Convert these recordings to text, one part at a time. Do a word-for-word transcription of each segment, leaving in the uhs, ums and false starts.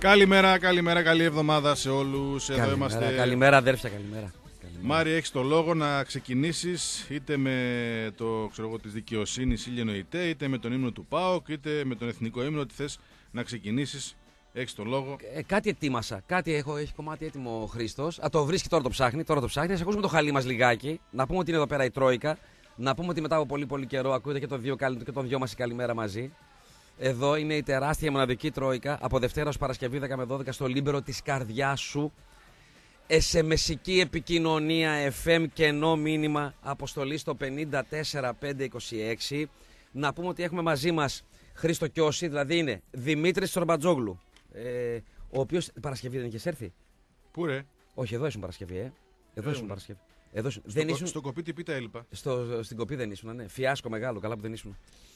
Καλημέρα, καλημέρα, καλή εβδομάδα σε όλους. Εδώ Καλημέρα, είμαστε. καλημέρα αδέρφια, καλημέρα. καλημέρα. Μάρη, έχεις το λόγο να ξεκινήσεις είτε με το ξέρω εγώ, της δικαιοσύνης ή εννοείται, είτε με τον ύμνο του ΠΑΟΚ, είτε με τον εθνικό ύμνο. Ότι θες να ξεκινήσεις, έχεις το λόγο. Ε, κάτι ετοίμασα. Κάτι έχω, έχει κομμάτι έτοιμο ο Χρήστος. Α, το βρίσκει τώρα, το ψάχνει. Τώρα το ψάχνει. Ας ακούσουμε το χαλί μας λιγάκι. Να πούμε ότι είναι εδώ πέρα η Τρόικα. Να πούμε ότι μετά από πολύ πολύ καιρό ακούτε και τον δυο, και τον δυο μας η καλημέρα μαζί. Εδώ είναι η τεράστια μοναδική Τρόικα από Δευτέρα ως Παρασκευή δέκα με δώδεκα στο Λίμπερο της καρδιάς σου. ες εμ ες-ική επικοινωνία, εφ εμ κενό μήνυμα, αποστολή στο πενήντα τέσσερα πεντακόσια είκοσι έξι. Να πούμε ότι έχουμε μαζί μας Χρήστο Κιώση, δηλαδή είναι Δημήτρης Τσορμπατζόγλου, ε, ο οποίος Παρασκευή δεν είχες έρθει. Πού ρε? Όχι, εδώ ήσουν Παρασκευή, ε. Εδώ Ε, ήσουν Παρασκευή. Εδώ ήσουν. Στο, δεν κο, ήσουν... στο κοπί τι πίτα έλειπα. Στο, στην κοπή δεν ήσουν, ναι. Φιάσκο μεγάλο, καλά που δεν ήσουν.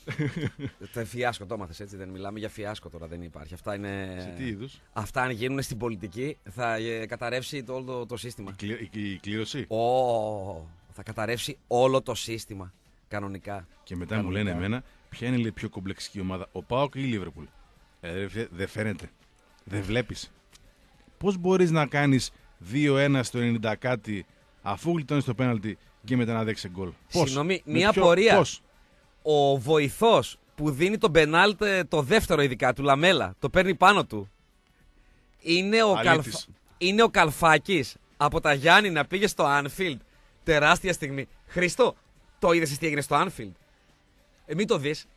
Το φιάσκο το έμαθες, έτσι, δεν μιλάμε για φιάσκο τώρα, δεν υπάρχει. Αυτά είναι. Σε τι είδους? Αυτά αν γίνουν στην πολιτική θα ε, καταρρεύσει το, όλο το, το σύστημα. Η, κλη, η, η κλήρωση. Oh, θα καταρρεύσει όλο το σύστημα. Κανονικά. Και μετά Κανονικά. μου λένε εμένα, ποια είναι η πιο κομπλεξική ομάδα, ο ΠΑΟΚ ή η Λίβερπουλ. Ε, δεν φαίνεται. Δεν βλέπεις. Πώς μπορείς να κάνεις δύο ένα στο ενενήντα κάτι αφού γλιτώνεις το πέναλτι και μετά να δέξεις γκολ? Πώς? Συγγνώμη, Με μία ποιο, πορεία. Πώς? Ο βοηθός που δίνει τον πενάλτ, το δεύτερο ειδικά, του Λαμέλα, το παίρνει πάνω του. Είναι ο, Καλφ... είναι ο Καλφάκης από τα Γιάννηνα, πήγε στο Anfield. Τεράστια στιγμή. Χριστό, το είδες τι έγινε στο Anfield? Ε, μην το δεις.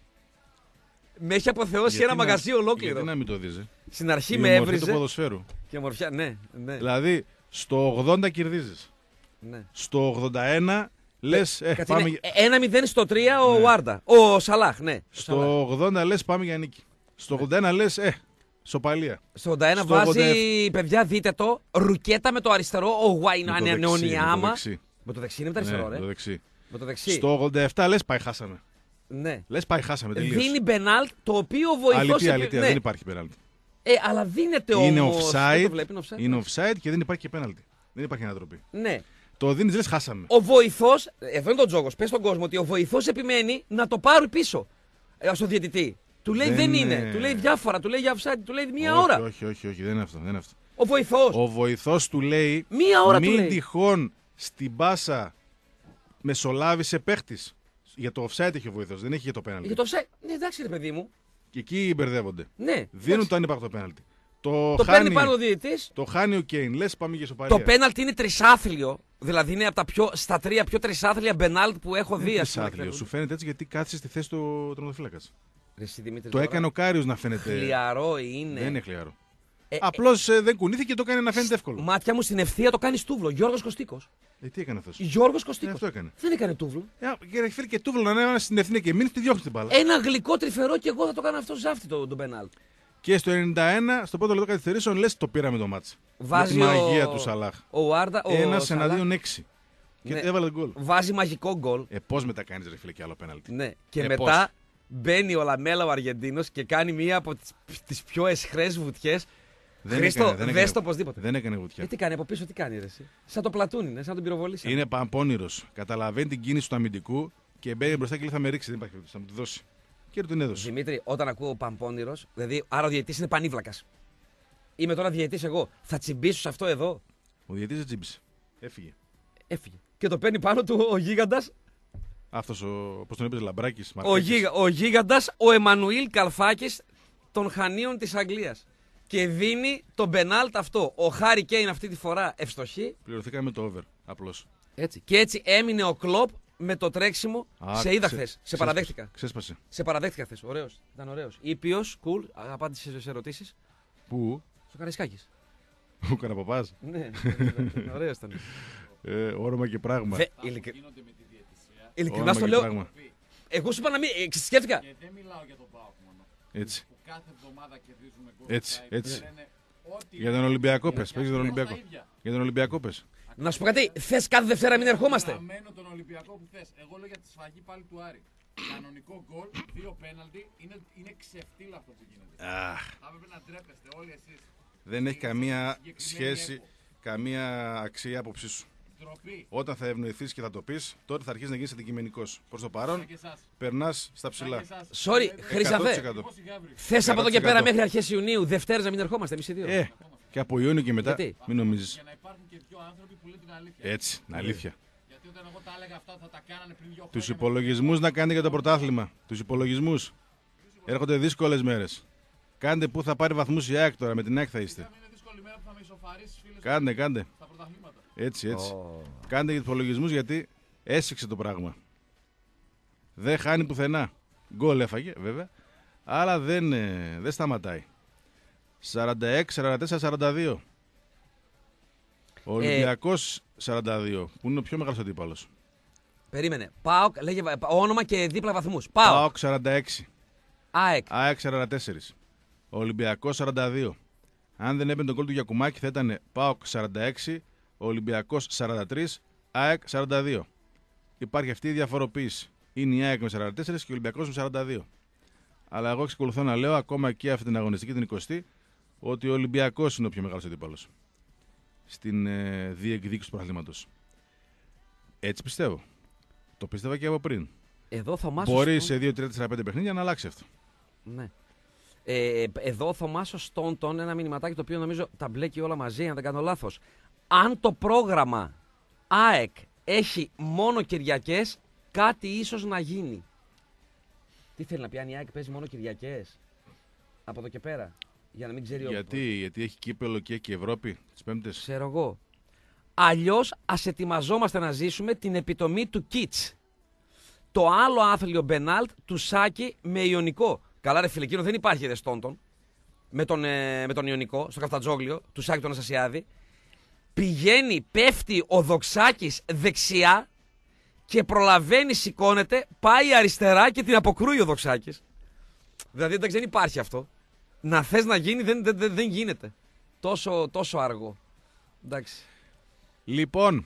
Με έχει αποθεώσει Γιατί ένα να, μαγαζί ολόκληρο. Γιατί να μην το δεις? Ε? Στην αρχή η με έβριζε. του ποδοσφαίρου. Και ομορφιά, ναι, ναι. Δηλαδή, στο ογδόντα κερδίζεις. ναι. Στο ογδόντα ένα λες, ε, Κάτσε, πάμε... είναι ένα μηδέν στο τρία ο Ναι. Βάρντα. Ο Σαλάχ, ναι. Στο ο Σαλάχ. ογδόντα λες, πάμε για νίκη. Στο ογδόντα ένα λες, ε, σοπαλία. Στο ογδόντα ένα Στο βάζει, ογδόντα επτά παιδιά, δείτε το, ρουκέτα με το αριστερό, ο Γουαϊνανεονιάμα. Με το Με το δεξί είναι με το αριστερό, Ναι, ρε. το δεξί. Με το δεξί. Στο ογδόντα επτά λες, πάει, χάσαμε. Ναι. Λες, πάει, χάσαμε. Τελείως. Δίνει μπενάλτ, το οποίο ο βοηθός... Αλήθεια, επι- αλήθεια, ναι. δεν υπάρχει πέναλτι. Ε, αλλά δίνεται Είναι όμως... δεν offside, το βλέπει, είναι offside. είναι offside και δεν υπάρχει και πέναλτι. Δεν υπάρχει ανατροπή. Ναι. Το δίνεις, λες, χάσαμε. Ο βοηθός, εδώ είναι το τζόγος, πες στον κόσμο ότι ο βοηθός επιμένει να το πάρει πίσω ε, στο διαιτητή. Του λέει δεν, Δεν είναι, είναι. του λέει διάφορα, του λέει για offside, του λέει μία όχι, ώρα. Όχι, όχι, όχι, δεν είναι αυτό. Δεν είναι αυτό. Ο βοηθός. Ο βοηθός του λέει, Μία ώρα μην του λέει. τυχόν στην πάσα μεσολάβησε παίχτης. Για το offside έχει ο βοηθός, δεν έχει για το πέναλτι. Για το offside, ναι εντάξει ρε παιδί μου. Και εκεί μπερδεύονται. Ναι. Δίνουν εντάξει. το ανύπαρκτο πέναλτι. Το, Το χάνει, παίρνει πάνω ο διαιτητής. το χάνει ο Κέιν. Λες, πάμε για σοπαλία. Το πέναλτι είναι τρισάθλιο. Δηλαδή είναι από τα πιο, στα τρία πιο τρισάθλια πενάλτ που έχω δει. ας πούμε, Τρισάθλιο. Σου φαίνεται έτσι γιατί κάθισε στη θέση του τερματοφύλακας. Ρε εσύ, Δημήτρη, Το τώρα, έκανε ο Κάριος να φαίνεται. χλιαρό είναι. Δεν είναι χλιαρό. Ε, ε, Απλώς ε, δεν κουνήθηκε και το έκανε να φαίνεται εύκολο. Μάτια μου στην ευθεία το κάνει στούβλο. Γιώργος Κωστίκος. Ε, τι έκανε αυτός? Γιώργος Ε, Κωστίκος. αυτό έκανε. Δεν έκανε τούβλο. Ε, και φίλε και τούβλο να είναι στην εθνική και μην τη διώχνει την μπάλα. Ένα γλυκό τρυφερό και εγώ θα το κάνω αυτό ζάφτι το, το πενάλτ. Και στο ενενήντα ένα, στο πρώτο λεπτό καθυστερήσεων, λες το πήραμε το μάτς. Βάζει Για τη μαγεία ο... του Σαλάχ. Ο Άρντα. Ο Ένα Σαλάχ. εναντίον έξι. Και Ναι. έβαλε γκολ. Βάζει μαγικό γκολ. Ε, πώς μετά κάνεις ρε φίλε και άλλο πέναλτι? Ναι. Και Ε, μετά πώς? μπαίνει ο Λαμέλα ο Αργεντίνος και κάνει μία από τις, τις πιο εσχρές βουτιές. Δεν Χρήστο, έκανε, δεν δες έκανε. το οπωσδήποτε. Δεν έκανε βουτιά. Ε, τι κάνει από πίσω, τι κάνει ρε εσύ. Σαν το πλατούν είναι, σαν τον πυροβολήσαν. Είναι παμπώνυρος. Καταλαβαίνει την κίνηση του αμυντικού και μπαίνει μπροστά και λέει θα με ρίξει. Δεν υπάρχει περίπτωση, θα μου τη δώσει. Και του την έδωσε. Δημήτρη, όταν ακούω Παμπώνυρος, δηλαδή άρα ο διαιτητής είναι πανίβλακας. Είμαι τώρα διαιτητής εγώ. Θα τσιμπήσω σε αυτό εδώ. Ο διαιτής δεν τσίμπησε. Έφυγε. Έφυγε. Και το παίρνει πάνω του ο γίγαντας. Αυτός ο. Πώς τον είπες, Λαμπράκης. Ο, γίγα, ο γίγαντας, ο Εμμανουήλ Καλφάκης των Χανίων της Αγγλίας. Και δίνει τον πενάλτ αυτό. Ο Χάρι Κέιν αυτή τη φορά ευστοχή. Πληρωθήκαμε το over. Απλώς. Έτσι. Και έτσι έμεινε ο Κλοπ με το τρέξιμο. Α, σε είδα ξε- χθες. Σε ξέσπασε. παραδέχτηκα. Ξέσπασε. Σε παραδέχτηκα χθες. Ωραίος. Ήταν ωραίος. Ήπιος, cool. Απάντησε σε ερωτήσεις. Πού? Στο Καραϊσκάκης. Ο Καραπαπάς. Ναι, ωραίος ήταν. Ε, όρομα και πράγμα. Δε, ειλικ... Ειλικρινά Όνομα στο και λέω. πράγμα. Εγώ σου είπα να μην. ε, Σκέφτηκα. Και δεν μιλάω για τον ΠΑΟΚ μόνο. Έτσι. Που κάθε εβδομάδα κερδίζουμε γκολ. Έτσι, και έτσι. λένε ό,τι Για τον Ολυμπιακό πες. Παίζει τον τα Ολυμπιακό. ίδια. Για τον Ολυμπιακό πες. Να σου πω κάτι. Θες κάθε Δευτέρα να μην ερχόμαστε. Αμένω τον Ολυμπιακό που θες. Εγώ λέω για τη σφαγή πάλι του Άρη. Κανονικό γκολ, δύο πέναλτι. Είναι, είναι ξεφτύλα αυτό που γίνεται. Αχ, Θα έπρεπε να ντρέπεστε όλοι εσείς. δεν έχει καμία Συγκεκριμένη σχέση, έπο. καμία αξία άποψή σου. Ντροπή. Όταν θα ευνοηθείς και θα το πεις, τότε θα αρχίσεις να γίνεις αντικειμενικός. Προς το παρόν, Σαν και εσάς. περνάς στα ψηλά. Σαν και εσάς. Sorry, Λέτε, Χρυσαφέ. εκατό τοις εκατό. πώς η Γάβρη. Θες από εδώ και εκατό τοις εκατό. πέρα μέχρι αρχές Ιουνίου, Δευτέρες να μην ερχόμαστε εμείς οι δύο. Ε, και από Ιούνιο και μετά, Γιατί? μην νομίζεις. Για να υπάρχουν και δύο άνθρωποι που λένε την αλήθεια. Έτσι, αλήθεια. Γιατί όταν εγώ τα έλεγα αυτά θα τα κάνανε πριν δύο χρόνια. Τους υπολογισμούς να κάνετε για το πρωτάθλημα. Τους υπολογισμούς. Έρχονται δύσκολες μέρες. Κάντε πού θα πάρει βαθμούς η ΑΕΚ τώρα, με την ΑΕΚ θα είστε. Είναι δύσκολη μέρα που θα με ισοφαρίσεις φίλες Κάντε, κάντε. στα πρωταθλήματα. Έτσι, έτσι. Ω. Κάντε για τους υπολογισμούς γιατί έσφιξε το πράγμα. Δεν χάνει πουθενά. Γκολ έφαγε, βέβαια. Αλλά δεν, ε, δεν σταματάει. σαράντα έξι, σαράντα τέσσερα, σαράντα δύο. Ο Ολυμπιακός σαράντα δύο, που είναι ο πιο μεγάλος αντίπαλος. Περίμενε. ΠΑΟΚ, λέγε βα- όνομα και δίπλα βαθμούς. ΠΑΟΚ. ΠΑΟΚ σαράντα έξι. ΑΕΚ. ΑΕΚ σαράντα τέσσερα. Ο Ολυμπιακός σαράντα δύο. Αν δεν έμπαινε τον γκολ του Γιακουμάκη θα ήταν ΠΑΟΚ σαράντα έξι, ο Ολυμπιακός σαράντα τρία, ΑΕΚ σαράντα δύο. Υπάρχει αυτή η διαφοροποίηση. Είναι η ΑΕΚ με σαράντα τέσσερα και ο Ολυμπιακός με σαράντα δύο. Αλλά εγώ εξακολουθώ να λέω ακόμα και αυτή την αγωνιστική, την εικοστή, ότι ο Ολυμπιακός είναι ο πιο μεγάλος αντίπαλος στην ε, διεκδίκηση του πρωταθλήματος. Έτσι πιστεύω. Το πίστευα και από πριν. Εδώ Θωμάσος. Μπορεί σε δύο, τρία, τέσσερα, πέντε παιχνίδια να αλλάξει αυτό. Ναι. Ε, εδώ ο Θωμάσος Στόντον, ένα μηνυματάκι το οποίο νομίζω τα μπλέκει όλα μαζί, αν δεν κάνω λάθος. Αν το πρόγραμμα ΑΕΚ έχει μόνο Κυριακές, κάτι ίσως να γίνει. Τι θέλει να πει, αν η ΑΕΚ παίζει μόνο Κυριακές, από εδώ και πέρα, για να μην ξέρει ο... Γιατί, γιατί έχει κύπελο και έχει Ευρώπη τις Πέμπτες. Ξέρω εγώ. Αλλιώς ας ετοιμαζόμαστε να ζήσουμε την επιτομή του Κιτς. Το άλλο άθλιο Μπενάλτ του Σάκη με Ιωνικό. Καλά ρε φίλε, εκείνο δεν υπάρχει ρε Στόντον. Με τον, ε, με τον Ιωνικό, στο Καφτατζόγλιο, του Σάκη τον Ασασιάδη. Πηγαίνει, πέφτει ο Δοξάκης δεξιά και προλαβαίνει, σηκώνεται, πάει αριστερά και την αποκρούει ο Δοξάκης. Δηλαδή εντάξει, δεν υπάρχει αυτό. Να θες να γίνει δεν, δεν, δεν, δεν γίνεται. Τόσο, τόσο αργό. Εντάξει. Λοιπόν,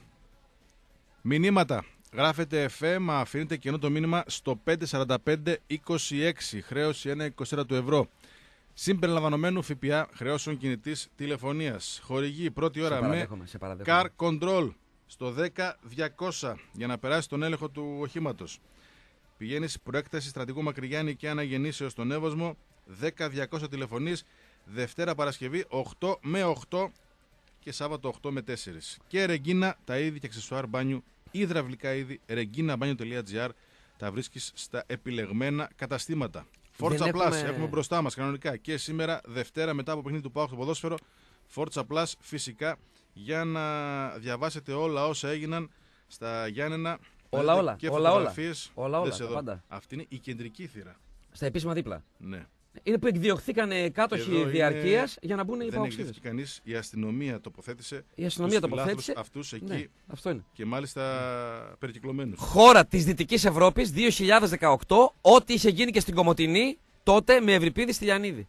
μηνύματα. Γράφετε εφ εμ, αφήνετε κενό το μήνυμα στο πέντε σαράντα πέντε είκοσι έξι. Χρέωση ένα κόμμα είκοσι ένα του ευρώ. Συμπεριλαμβανομένου ΦΠΑ χρεώσεων κινητής τηλεφωνίας. Χορηγεί πρώτη ώρα Σε με παραδέχομαι, σε παραδέχομαι. Car Control στο δέκα διακόσια για να περάσει τον έλεγχο του οχήματος. Πηγαίνεις προέκταση στρατηγού Μακρυγιάννη και αναγεννήσεως στον Εύωσμο. δέκα διακόσια τηλεφωνείς. Δευτέρα Παρασκευή οκτώ με οκτώ και Σάββατο οκτώ με τέσσερα. Και Ρεγκίνα, τα είδη και αξεσουάρ μπάνιου, υδραυλικά είδη, regginabanio τελεία gr. Τα βρίσκεις στα επιλεγμένα καταστήματα. Forza Plus, έχουμε... έχουμε μπροστά μας κανονικά και σήμερα Δευτέρα μετά από παιχνίδι του ΠΑΟΚ στο ποδόσφαιρο. Forza Plus φυσικά για να διαβάσετε όλα όσα έγιναν στα Γιάννενα. Όλα, όλα, και όλα, όλα. φωτογραφίες. Όλα, όλα, Δες τα εδώ. πάντα. Αυτή είναι η κεντρική θύρα. Στα επίσημα δίπλα. Ναι. Είναι που εκδιωχθήκαν κάτοχοι Εδώ διαρκεία είναι- για να μπουν οι Δεν παοξίδες. εκδικήθηκε κανείς. Η αστυνομία τοποθέτησε. Η αστυνομία τους τοποθέτησε. φιλάθλους αυτούς εκεί Ναι, αυτό είναι. και μάλιστα περικυκλωμένους. Χώρα της Δυτικής Ευρώπης δύο χιλιάδες δεκαοκτώ, ό,τι είχε γίνει και στην Κομοτηνή τότε με Ευρυπίδη Στυλιανίδη.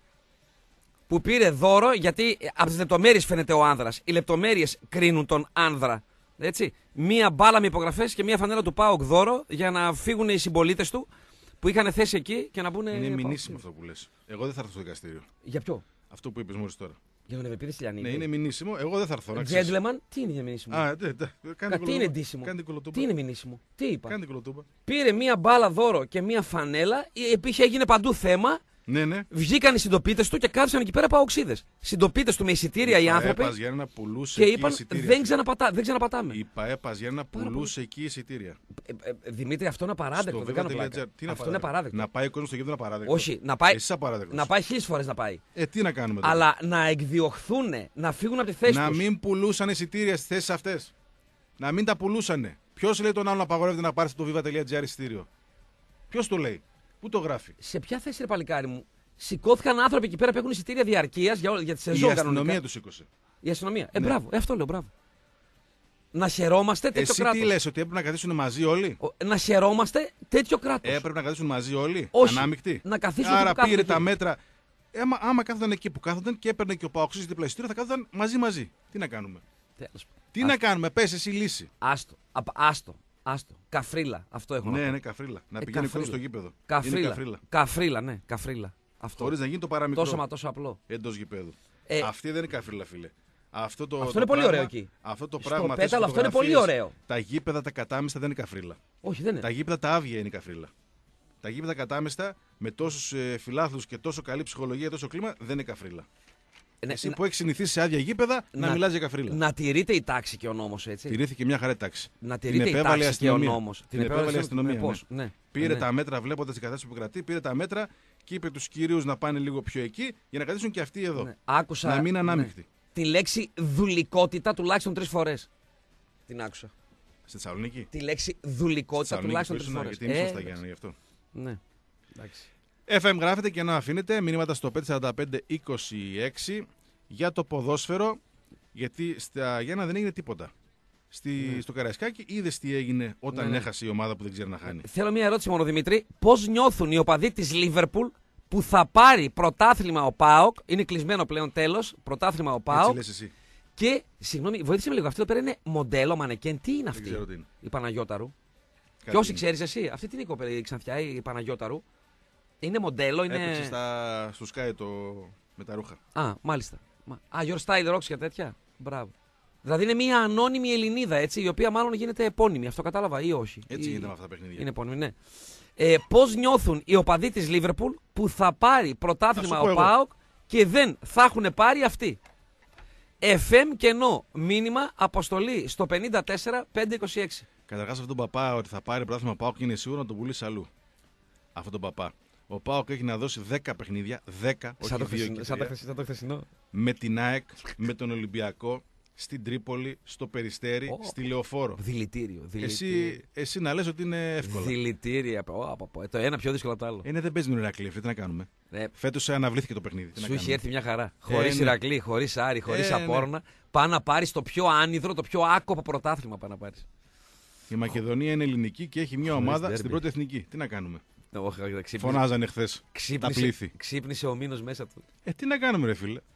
Που πήρε δώρο, γιατί από τις λεπτομέρειες φαίνεται ο άνδρας. Οι λεπτομέρειες κρίνουν τον άνδρα. Έτσι. Μία μπάλα με υπογραφές και μία φανέλα του ΠΑΟΚ δώρο για να φύγουν οι συμπολίτες του που είχαν θέση εκεί και να μπουν. Είναι ΠΑΟΚ. μηνύσιμο αυτό που λες. Εγώ δεν θα έρθω στο δικαστήριο. Για ποιο? Αυτό που είπες μόλις τώρα. Για τον Ευρυπίδη Στυλιανίδη. Ναι, είναι μηνύσιμο. Εγώ δεν θα έρθω. να ξέρεις. Gentleman, τι είναι για μηνύσιμο? Α, ναι, ναι. Κάντε Τι είναι ντύσιμο? Κάντε κολοτούμπα. Τι είναι μηνύσιμο? Τι είπα? Κάντε κολοτούμπα. Πήρε μία μπάλα δώρο και μία φανέλα, επί έγινε παντού θέμα. Ναι, ναι. Βγήκαν οι συντοπίτες του και κάθισαν εκεί πέρα παοξίδες. Συντοπίτες του με εισιτήρια οι άνθρωποι Παέπας Γιάννενα πουλούσε και εκεί είπαν εισιτήρια. δεν, ξαναπατά, δεν ξαναπατάμε. Η Παέπας Γιάννενα Πάρα πουλούσε εκεί εισιτήρια. Ε, ε, Δημήτρη, αυτό είναι απαράδεκτο. Στο Δεν κάνω viva.gr. πλάκα. Τι είναι Αυτό είναι απαράδεκτο. Να πάει ο κόσμος στο γήπεδο είναι απαράδεκτο. Όχι, να πάει, Εσύ απαράδεκτος. να πάει χίλιες φορές να πάει. Ε, τι να κάνουμε τώρα. Αλλά να εκδιωχθούν, να φύγουν από τη θέση Να τους. μην πουλούσαν εισιτήρια στις θέσεις αυτές. Να μην τα πουλούσανε. Ποιος λέει τον άλλον να απαγορεύεται να πάρει στο viva.gr εισιτήριο? Ποιος το λέει? Πού το γράφει? Σε ποια θέση, ρε παλικάρι μου, σηκώθηκαν άνθρωποι εκεί πέρα που έχουν εισιτήρια διαρκείας για, για τη Η σεζόν αστυνομία κανονικά. του σήκωσε. Η αστυνομία. Ε, Ναι. μπράβο, ε, αυτό λέω, μπράβο. Να χαιρόμαστε τέτοιο Εσύ κράτος. τι λες, ότι έπρεπε να καθίσουν μαζί όλοι? Ο- Να χαιρόμαστε τέτοιο κράτος. Έπρεπε να καθίσουν μαζί όλοι. Όχι. Ανάμεικτοι. Να καθίσουν Άρα εκεί που πήρε κάθονται τα εκεί. μέτρα. Ε, άμα, άμα κάθονταν εκεί που κάθονταν και έπαιρνε και ο Παοξής δίπλα εισιτήριο, θα κάθονταν μαζί μαζί. Τι να κάνουμε? Τέλος. Τι να κάνουμε, πες εσύ λύση. Άστο, απ- άστο, άστο. Καφρίλα, αυτό έχω να Ναι, πω. ναι, καφρίλα. Να Ε, πηγαίνει καφρίλα. κόσμο στο γήπεδο. Είναι Καφρίλα. καφρίλα. Καφρίλα, ναι, καφρίλα. Αυτό. Χωρίς να γίνει το παραμικρό Τόσο μα τόσο απλό. εντός γηπέδου. Ε, Αυτή δεν είναι καφρίλα, φίλε. Αυτό, το, Αυτό το είναι πολύ πράγμα, ωραίο εκεί. Αυτό το Στο πράγμα. πέταλο αυτό είναι πολύ ωραίο. Τα γήπεδα τα κατάμεστα δεν είναι καφρίλα. Όχι, δεν είναι. Τα γήπεδα τα άδεια είναι καφρίλα. Τα γήπεδα κατάμεστα με τόσου ε, φιλάθλους και τόσο καλή ψυχολογία, τόσο κλίμα δεν είναι καφρίλα. Ναι, Εσύ να, που έχει συνηθίσει σε άδεια γήπεδα να, να μιλάς για καφρίλα. Να τηρείται η τάξη και ο νόμος, έτσι. Τηρήθηκε μια χαρά τάξη. Να Την τηρείται η επέβαλε η τάξη και ο αστυνομία. νόμος. Την επέβαλε η αστυνομία. Πώς, ναι. Πήρε ναι. τα μέτρα βλέποντας την κατάσταση που κρατεί, πήρε τα μέτρα και είπε τους κυρίους να πάνε λίγο πιο εκεί για να κρατήσουν και αυτοί εδώ. Ναι. Άκουσα, να μην ανάμεικτοι. Ναι. Τη λέξη δουλικότητα τουλάχιστον τρεις φορές. Την άκουσα. Στη Θεσσαλονίκη. Τη λέξη δουλικότητα τουλάχιστον τρεις φορές. Γιατί είμαι σωστά Γιάννη γι' αυτό. Ναι. Εντάξει. εφ εμ γράφετε και να αφήνετε μηνύματα στο πέντε τέσσερα πέντε είκοσι έξι για το ποδόσφαιρο. Γιατί στα Γιάννα δεν έγινε τίποτα. Στη, ναι. Στο Καραϊσκάκι είδες τι έγινε όταν ναι, ναι. έχασε η ομάδα που δεν ξέρει να χάνει. Θέλω μια ερώτηση μόνο, Δημήτρη. Πώς νιώθουν οι οπαδοί της Λίβερπουλ που θα πάρει πρωτάθλημα ο ΠΑΟΚ? Είναι κλεισμένο πλέον, τέλος. Πρωτάθλημα ο ΠΑΟΚ. Έτσι λες εσύ. Και, συγγνώμη, βοήθησε με λίγο. Αυτή εδώ πέρα είναι μοντέλο, μανεκέν. Τι είναι αυτή? Δεν ξέρω τι είναι. Η Παναγιώταρου. Κάτι και όσοι είναι. ξέρεις εσύ, αυτή την είναι η Ξανθιά, η Παναγιώταρου. Είναι μοντέλο, είναι. Έπαιξε στα... στο Sky το... με τα ρούχα. Α, μάλιστα. Α, Your Style Rocks και τέτοια. Μπράβο. Δηλαδή είναι μια ανώνυμη Ελληνίδα, έτσι, η οποία μάλλον γίνεται επώνυμη. Αυτό κατάλαβα ή όχι? Έτσι ή... γίνεται με αυτά τα παιχνίδια. Είναι επώνυμη, ναι. Ε, πώς νιώθουν οι οπαδοί της Λίβερπουλ που θα πάρει πρωτάθλημα ο ΠΑΟΚ και δεν θα έχουν πάρει αυτοί? εφ εμ κενό, μήνυμα, αποστολή στο πενήντα τέσσερα πεντακόσια είκοσι έξι. Καταρχάς αυτόν τον παπά ότι θα πάρει πρωτάθλημα ΠΑΟΚ είναι σίγουρο να τον πουλήσει αλλού. Αυτόν τον παπά. Ο ΠΑΟΚ έχει να δώσει δέκα παιχνίδια, δέκα, όχι δύο και τρία, σαν το χθεσινό. με την ΑΕΚ, με τον Ολυμπιακό, στην Τρίπολη, στο Περιστέρι, oh. στη Λεωφόρο. Δηλητήριο. δηλητήριο. Εσύ, εσύ να λες ότι είναι εύκολο. Δηλητήρια. Oh, oh, oh. Το ένα πιο δύσκολο από το άλλο. Είναι δεν παίζει τον Ηρακλή, τι να κάνουμε. Ε, Φέτος αναβλήθηκε το παιχνίδι. Σου είχε έρθει μια χαρά. Χωρίς ε, Ηρακλή, χωρίς Άρη, χωρίς ε, Απόρνα. Ναι. Πά να πάρεις το πιο άνυδρο, το πιο άκοπο πρωτάθλημα. Πά να πάρεις. Η Μακεδονία είναι ελληνική και έχει μια ομάδα στην πρώτη εθνική. Τι να κάνουμε. Όχι, όχι, ξύπνησε. Φωνάζανε χθες τα πλήθη. Ξύπνησε ο Μήνος μέσα του. Ε, τι να κάνουμε, ρε φίλε.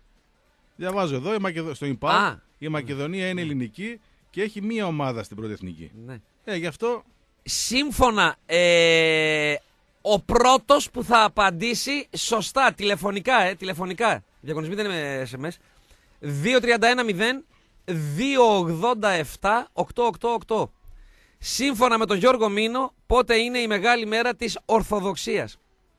Διαβάζω εδώ, η Μακεδο... στο Ιμπάου, η Μακεδονία είναι ελληνική και έχει μία ομάδα στην πρώτη εθνική. Ναι. Ε, γι' αυτό... Σύμφωνα, ε, ο πρώτος που θα απαντήσει σωστά, τηλεφωνικά, ε, τηλεφωνικά, διαγωνισμοί δεν είναι ες εμ ες, δύο τρία ένα μηδέν δύο ογδόντα επτά οκτακόσια ογδόντα οκτώ. Σύμφωνα με τον Γιώργο Μήνο, πότε είναι η μεγάλη μέρα της Ορθοδοξίας?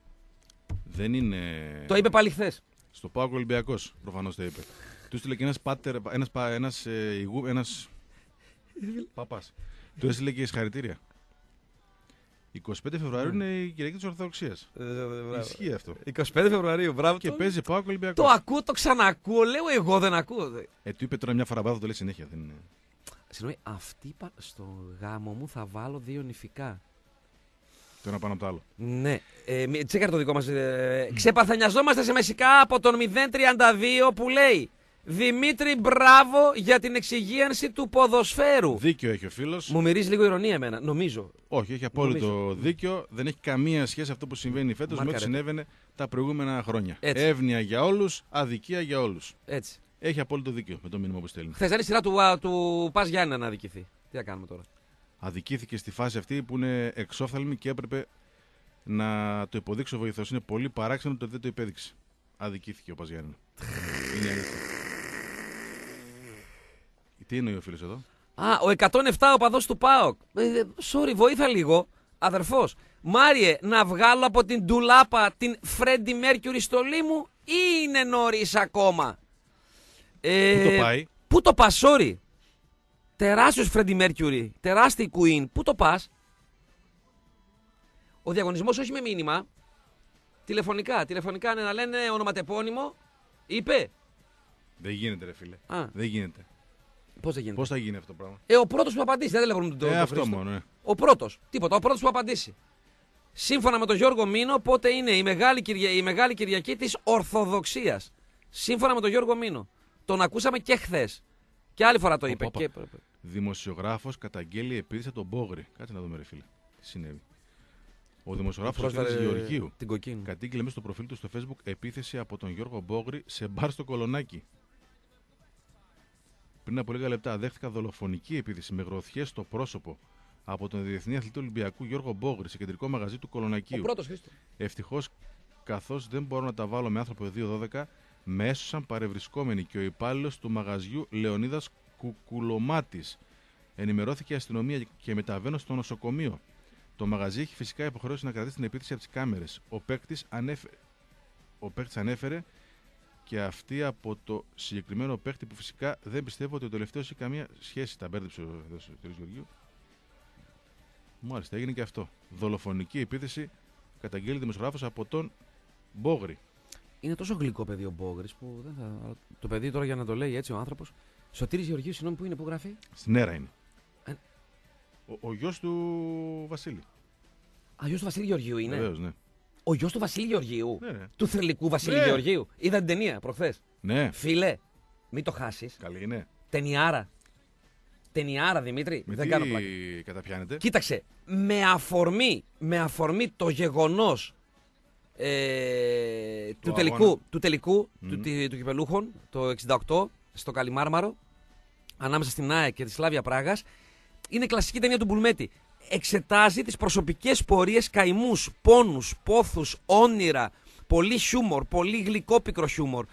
Δεν είναι... Το είπε πάλι χθες. Στο ΠΑΟΚ Ολυμπιακός, προφανώς το είπε. Του έστειλε και ένας πάτερ, ένας, ένας, ε, ηγού, ένας παπάς. Του έστειλε και συγχαρητήρια. εικοστή πέμπτη Φεβρουαρίου είναι η Κυριακή της Ορθοδοξίας. Ε, Ισχύει αυτό. εικοστή πέμπτη Φεβρουαρίου, μπράβο. Και το... παίζει ΠΑΟΚ Ολυμπιακός. Το ακούω, το ξανακούω, λέω εγώ δεν ακούω. Ε, του είπε τώρα μια φορά το λέει συνέχεια. Δεν είναι... Συγγνώμη, αυτή στο γάμο μου θα βάλω δύο νηφικά. Το ένα πάνω από το άλλο. Ναι. Ε, τσέκαρε το δικό μας. Ε, ξεπαρθενιαζόμαστε σε μεσικά από τον μηδέν τριάντα δύο που λέει Δημήτρη, μπράβο για την εξυγίανση του ποδοσφαίρου. Δίκιο έχει ο φίλος. Μου μυρίζει λίγο ηρωνία εμένα, νομίζω. Όχι, έχει απόλυτο νομίζω. δίκιο. Δεν έχει καμία σχέση αυτό που συμβαίνει φέτος με ό,τι συνέβαινε τα προηγούμενα χρόνια. Έτσι. Εύνοια για όλους, αδικία για όλους. Έτσι. Έχει απόλυτο δίκιο με το μήνυμα που στέλνει. Χθες ήταν η σειρά του, α, του Πας Γιάννη να αδικηθεί. Τι θα κάνουμε τώρα. Αδικήθηκε στη φάση αυτή που είναι εξόφθαλμη και έπρεπε να το υποδείξει ο βοηθός. Είναι πολύ παράξενο ότι δεν το υπέδειξε. Αδικήθηκε ο Πας Γιάννη. Είναι αλήθεια. Τι εννοεί ο φίλος εδώ? Α, ο εκατόν επτά οπαδός του ΠΑΟΚ. Ε, sorry, βοήθα λίγο. Αδερφός. Μάριε, να βγάλω από την ντουλάπα την Φρέντι Μέρκιουρι στολή μου ή είναι νωρίς ακόμα? Ε, Πού το πάει? Πού το πας, sorry. Τεράστιος Φρέντι Μέρκιουρι. Τεράστιη Queen. Πού το πας? Ο διαγωνισμός όχι με μήνυμα. Τηλεφωνικά. Τηλεφωνικά είναι να λένε ονοματεπώνυμο. Είπε. Δεν γίνεται, ρε φίλε. Α. Δεν γίνεται. Πώς δεν γίνεται? Πώς θα γίνει αυτό το πράγμα? Ε, ο πρώτος που απαντήσει. Δεν λέγαμε το Ε, το αυτό Χρήστο. μόνο, ε. Ο πρώτος. Τίποτα. Ο πρώτος που απαντήσει. Σύμφωνα με τον Γιώργο Μήνο, πότε είναι η Μεγάλη, Κυρια... η Μεγάλη Κυριακή της Ορθοδοξίας. Σύμφωνα με τον Γιώργο Μήνο. Τον ακούσαμε και χθες. Και άλλη φορά το είπε. Οπα, Και... Δημοσιογράφος καταγγέλει επίθεση από τον Μπόγρη. Κάτσε να δούμε, ρε φίλε. Τι συνέβη? Ο δημοσιογράφος Πρόσφερε... Γεωργίου την κοκκίνη. κατήγγειλε μέσα στο προφίλ του στο Facebook επίθεση από τον Γιώργο Μπόγρη σε μπαρ στο Κολονάκι. Πριν από λίγα λεπτά δέχτηκα δολοφονική επίθεση με γροθιές στο πρόσωπο από τον Διεθνή Αθλητή Ολυμπιακού Γιώργο Μπόγρη σε κεντρικό μαγαζί του Κολονακίου. Ο πρώτος, Χρήστο. Ευτυχώς, καθώς δεν μπορώ να τα βάλω με άνθρωπο δύο δώδεκα, με έσωσαν παρευρισκόμενοι και ο υπάλληλος του μαγαζιού Λεωνίδας Κουκουλωμάτης. Ενημερώθηκε η αστυνομία και μεταβαίνω στο νοσοκομείο. Το μαγαζί έχει φυσικά υποχρέωση να κρατήσει την επίθεση από τις κάμερες. Ο παίκτης ανέφερε, ο παίκτης ανέφερε και αυτή από το συγκεκριμένο παίκτη που φυσικά δεν πιστεύω ότι ο τελευταίος έχει καμία σχέση. Τα μπέρδεψε ο κ. Γεωργίου. Μάλιστα, έγινε και αυτό. Δολοφονική επίθεση καταγγέλει δημοσιογράφος από τον Μπόγρη. Είναι τόσο γλυκό παιδί ο Μπόγρης που δεν θα. Το παιδί τώρα για να το λέει έτσι ο άνθρωπος. Σωτήρης Γεωργίου, συγγνώμη, που είναι, που γράφει. Στην Έρα είναι. Ε... Ο, ο γιος του Βασίλη. Α, γιος του Βασίλη Γεωργίου είναι. Βεβαίως, ναι. Ο γιος του Βασίλη Γεωργίου. Ναι, ναι. Του θρυλικού Βασίλη Ναι. Γεωργίου. Είδα την ταινία προχθές. Ναι. Φίλε, μην το χάσεις. Καλή είναι. Ταινιάρα. Ταινιάρα, Δημήτρη. Με δεν τι κάνω πλάκα. καταπιάνετε. Κοίταξε, με αφορμή, με αφορμή το γεγονός ε, του, αγώνα. τελικού, του τελικού Mm. του, του, του κυπελούχων το εξήντα οκτώ στο Καλιμάρμαρο ανάμεσα στην ΑΕΚ και τη Σλάβια Πράγας, είναι κλασική ταινία του Μπουλμέτη. Εξετάζει τις προσωπικές πορείες, καημούς, πόνους, πόθους, όνειρα, πολύ χιούμορ, πολύ γλυκόπικρο χιούμορ,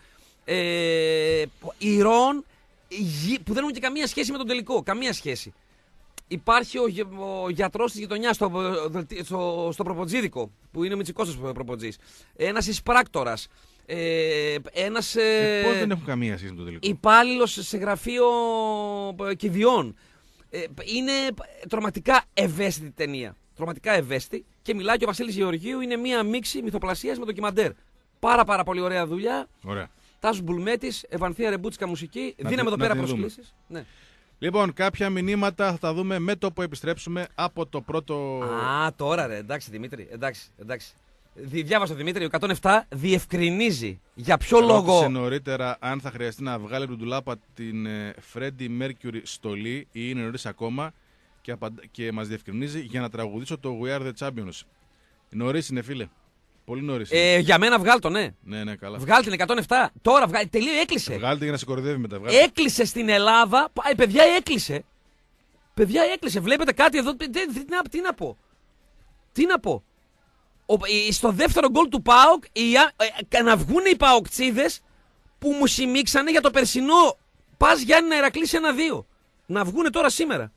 ε, ηρώων που δεν έχουν και καμία σχέση με τον τελικό, καμία σχέση. Υπάρχει ο, ο γιατρός της γειτονιάς στο, στο, στο Προποτζίδικο, που είναι ο Μητσικώστας Προποτζής. Ένας εισπράκτορας. Ε, ένας Ε, ε, πώς δεν έχουν καμία σχέση με το τελικό. υπάλληλος σε γραφείο ε, κηδιών. Ε, είναι τρομακτικά ευαίσθητη ταινία. Τρομακτικά ευαίσθητη. Και μιλάει και ο Βασίλης Γεωργίου, είναι μία μίξη μυθοπλασίας με ντοκιμαντέρ. Πάρα πάρα πολύ ωραία δουλειά. Ωραία. Τάσος Μπουλμέτης, Ευανθία Ρεμπούτσικα μουσική. Να Δίναμε την- εδώ να πέρα την δούμε. προσκλήσεις. Ναι. Λοιπόν, κάποια μηνύματα θα τα δούμε με το που επιστρέψουμε από το πρώτο. Α, τώρα ρε, εντάξει Δημήτρη, εντάξει, εντάξει. Δι- Διάβασα Δημήτρη, ο εκατόν επτά διευκρινίζει για ποιο Ρώτησε λόγο. νωρίτερα αν θα χρειαστεί να βγάλει από την τουλάπα την ε, Freddie Mercury στολή ή είναι νωρίς ακόμα και, απαντα... και μας διευκρινίζει για να τραγουδήσω το We Are The Champions. Νωρίς είναι, φίλε. Πολύ νωρίς είναι. Ε, για μένα βγάλ το, ναι. Ναι, ναι, καλά. Βγάλ την εκατόν επτά. Τώρα βγάλει. Τελείω, έκλεισε. Βγάλτε για να σε κοροϊδεύει μετά. Βγάλτε. Έκλεισε στην Ελλάδα. Πα- ε, παιδιά, έκλεισε. Παιδιά, έκλεισε. Βλέπετε κάτι εδώ. Τι, τι, τι, να- τι να πω. Τι να πω. Ο, η- στο δεύτερο γκολ του ΠΑΟΚ οι, α- ε, να βγουν οι ΠΑΟΚτσίδες που μου σημίξανε για το περσινό Πας Γιάννη να Ηρακλής ένα δύο. Να βγούνε τώρα σήμερα.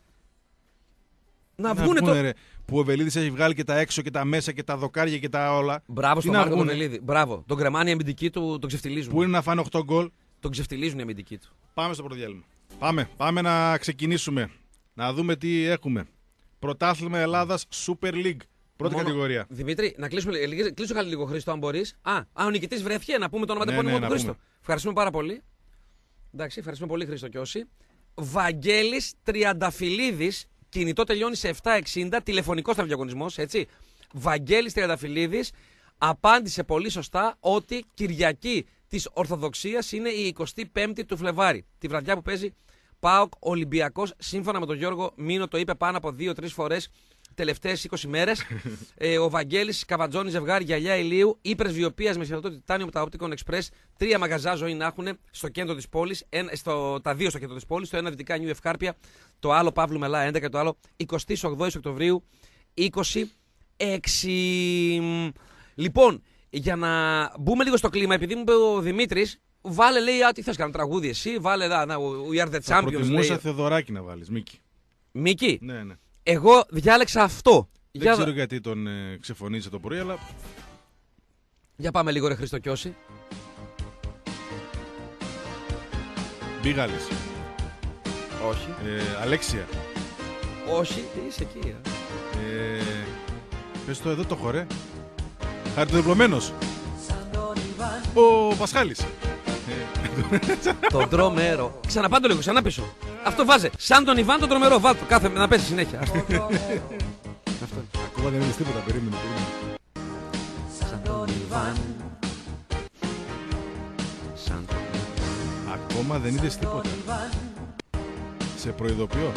Να Να βγούνε βγούνε, τώρα. ρε, που ο Βελίδης έχει βγάλει και τα έξω και τα μέσα και τα δοκάρια και τα όλα. Μπράβο Τι στον να Μάρκο τον βγούνε. Βελίδη. Μπράβο. Τον κρεμάνει η αμυντική του, τον ξεφτιλίζουν. Που είναι να φάνε οκτώ γκολ. Τον ξεφτιλίζουν οι αμυντικοί του. Πάμε στο πρώτο διάλειμμα. Πάμε, πάμε να ξεκινήσουμε. Να δούμε τι έχουμε. Πρωτάθλημα Ελλάδας Super League. Πρώτη Μόνο- κατηγορία. Δημήτρη, να κλείσουμε, λίγες- κλείσω χάλι λίγο Χρήστο, αν μπορεί. Α, α, ο νικητής βρέθηκε, να πούμε το όνομα Ναι, τεπώνυμο ναι, του να Χρήστο. πούμε. Ευχαριστούμε πάρα πολύ. Εντάξει, ευχαριστούμε πολύ Χρήστο και όσοι. Βαγγέλης Τριανταφυλλίδης, κινητό τελειώνει σε επτά εξήντα, τηλεφωνικός ήταν διαγωνισμός, έτσι. Βαγγέλης Τριανταφυλλίδης απάντησε πολύ σωστά ότι Κυριακή της Ορθοδοξίας είναι η εικοστή πέμπτη του Φλεβάρι. Τη βραδιά που παίζει ΠΑΟΚ Ολυμπιακός, σύμφωνα με τον Γιώργο Μίνο, το είπε πάνω από δύο-τρεις φορές τελευταίες είκοσι μέρες. ε, ο Βαγγέλης Καβατζώνη, ζευγάρι γυαλιά ηλίου, ύπρες βιοποίας με συμβατό τιτάνιο με τα Opticon Express. Τρία μαγαζά ζωή να έχουν στο κέντρο της πόλης, εν, στο, τα δύο στο κέντρο της πόλης, το ένα δυτικά Νιου Ευκάρπια, το άλλο Παύλου Μελά έντεκα, το άλλο εικοστή ογδόη Οκτωβρίου είκοσι έξι. Λοιπόν, για να μπούμε λίγο στο κλίμα, επειδή μου είπε ο Δημήτρης, βάλε λέει, α, τι θες κάνω τραγούδι εσύ, βάλε να, να, We Are The Θα Champions, προτιμούσα λέει. Θεοδωράκη να βάλεις, Μίκη. Μίκη, Ναι, ναι. εγώ διάλεξα αυτό. Δεν Για, ξέρω γιατί τον ε, ξεφωνήσε το πρωί, αλλά για πάμε λίγο ρε Χρήστο Κιώση. Μπίγαλης. Όχι. Ε, Αλέξια. Όχι, είσαι εκεί. ε. Ε, πες το εδώ το χωρέ. Χαρτοδιπλωμένος. Ο Πασχάλης. Ε, Το τρομερό. Ξαναπάντω λίγο, ξανά πίσω. Αυτό βάζε. Σαν τον Ιβάν τον τρομερό. Βάλτο. Κάθε να πέσει συνέχεια. Αυτό. Αυτό. Ακόμα δεν είδες τίποτα, περίμενε, περίμενε. Σαν τον Ιβάν. Σαν τον Ακόμα δεν είδες τίποτα. Σε προειδοποιώ.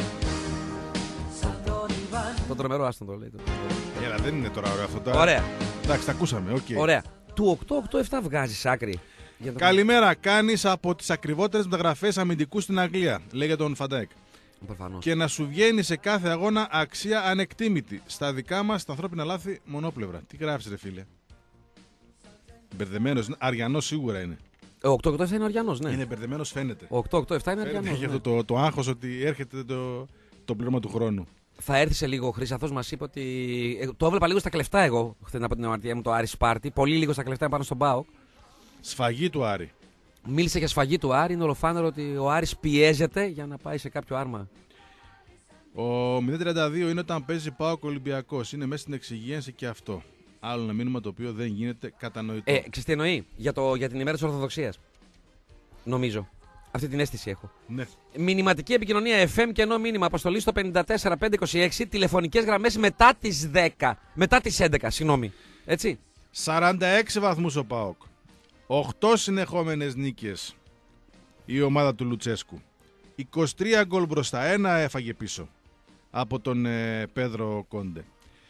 Το τρομερό, άστον το λέει. το τρομερό. Έλα, δεν είναι τώρα ωραίο αυτό. Τώρα. Ωραία. Εντάξει, τα ακούσαμε, οκ. Ωραία. Του οκτώ οκτώ επτά βγάζεις άκρη. Για το- Καλημέρα. Κάνεις από τις ακριβότερες μεταγραφές αμυντικού στην Αγγλία, λέγε τον Φαντάικ. Προφανώς. Και να σου βγαίνει σε κάθε αγώνα αξία ανεκτήμητη. Στα δικά μας, τα ανθρώπινα λάθη, μονόπλευρα. Τι γράφεις, ρε φίλε. Μπερδεμένος, αριανός σίγουρα είναι. οκτώ οκτώ επτά είναι Αριανός, ναι. Είναι μπερδεμένο, φαίνεται. οκτώ οκτώ επτά είναι Φαίνεται, Αριανός. έχει Ναι. αυτό το, το άγχος ότι έρχεται το, το πλήρωμα του χρόνου. Θα έρθει σε λίγο. Ο Χρυσαθός μας είπε ότι. ε, Το έβλεπα λίγο στα κλεφτά εγώ χθες από την αμαρτία μου το Άρη Σπάρτη. Πολύ λίγο στα κλεφτά πάνω στον ΠΑΟΚ. Σφαγή του Άρη. Μίλησε για σφαγή του Άρη. Είναι ολοφάνερο ότι ο Άρης πιέζεται για να πάει σε κάποιο άρμα. Ο μηδέν τριάντα δύο είναι όταν παίζει ΠΑΟΚ Ολυμπιακός. Είναι μέσα στην εξυγίανση και αυτό. Άλλο ένα μήνυμα το οποίο δεν γίνεται κατανοητό. Ε, ξέρεις τι εννοεί για, το, για την ημέρα της Ορθοδοξίας. Νομίζω. Αυτή την αίσθηση έχω. Ναι. Μηνυματική επικοινωνία εφ εμ και ενώ μήνυμα αποστολή στο πέντε τέσσερα πέντε είκοσι έξι. Τηλεφωνικές γραμμές μετά τις δέκα. Μετά τις έντεκα, συγγνώμη. Έτσι. σαράντα έξι βαθμούς ο ΠΑΟΚ. οκτώ συνεχόμενες νίκες η ομάδα του Λουτσέσκου. είκοσι τρία γκολ μπροστά. Ένα έφαγε πίσω από τον ε, Πέδρο Κόντε.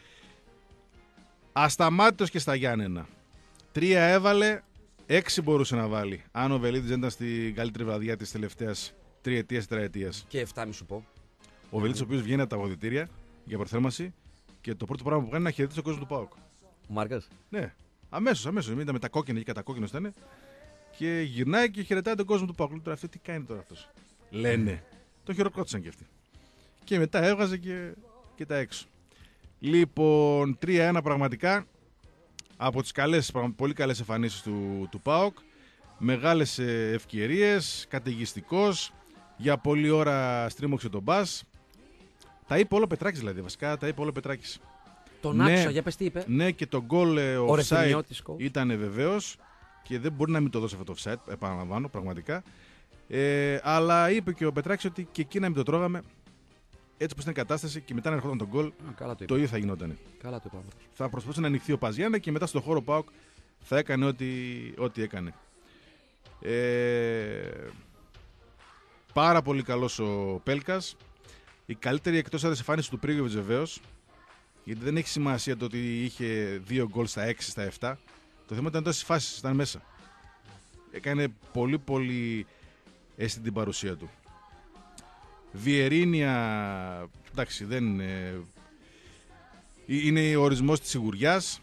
Ασταμάτητος και στα Γιάννενα. Τρία έβαλε, έξι μπορούσε να βάλει. Αν ο Βελίδης δεν ήταν στην καλύτερη βραδιά της τελευταίας τριετίας, τετραετίας. Και εφτά μη σου πω. Ο Βελίδης ο οποίος βγαίνει από τα αποδυτήρια για προθέρμανση και το πρώτο πράγμα που κάνει είναι να χαιρετήσει τον κόσμο του ΠΑΟΚ. Ο Μάρκας. Ναι, αμέσως, αμέσως. Ήταν με τα κόκκινα και κατά κόκκινο ήταν. Και γυρνάει και χαιρετάει τον κόσμο του ΠΑΟΚ. Λέει, τώρα αυτό τι κάνει τώρα αυτός. Λένε. Τον χειροκρότησαν κι αυτοί. Και μετά έβγαζε και, και τα έξω. Λοιπόν, τρία ένα πραγματικά από τις καλές, πολύ καλές εμφανίσεις του, του ΠΑΟΚ. Μεγάλες ευκαιρίες, καταιγιστικός. Για πολλή ώρα στρίμωξε τον μπας. Τα είπε όλο Πετράκης δηλαδή, βασικά τα είπε όλο Πετράκης. Τον Ναι. άκουσα, για πες τι είπε. Ναι, και το γκολ ε, Ο offside Ρεφημιώτης, coach. ήταν βεβαίως και δεν μπορεί να μην το δώσει αυτό το offside, επαναλαμβάνω πραγματικά. Ε, αλλά είπε και ο Πετράκης ότι και εκεί να μην το τρώγαμε, έτσι όπως ήταν η κατάσταση και μετά να ερχόταν τον γκολ, Α, καλά το είπε. το ίδιο θα γινόταν. Καλά το είπε. Θα προσπαθούσε να ανοιχθεί ο Παζιάννα και μετά στο χώρο ΠΑΟΚ θα έκανε ό,τι, ό,τι έκανε. Ε, πάρα πολύ καλός ο Πέλκας. Η καλύτερη εκτός έδρας εμφάνιση του Πρίγιοβιτς βεβαίως. Γιατί δεν έχει σημασία το ότι είχε δύο γκολ στα έξι, στα επτά. Το θέμα ήταν τόσες φάσεις, ήταν μέσα. Έκανε πολύ πολύ αίσθητη την παρουσία του. Βιερίνια, εντάξει, δεν είναι... Είναι ο ορισμός της σιγουριάς.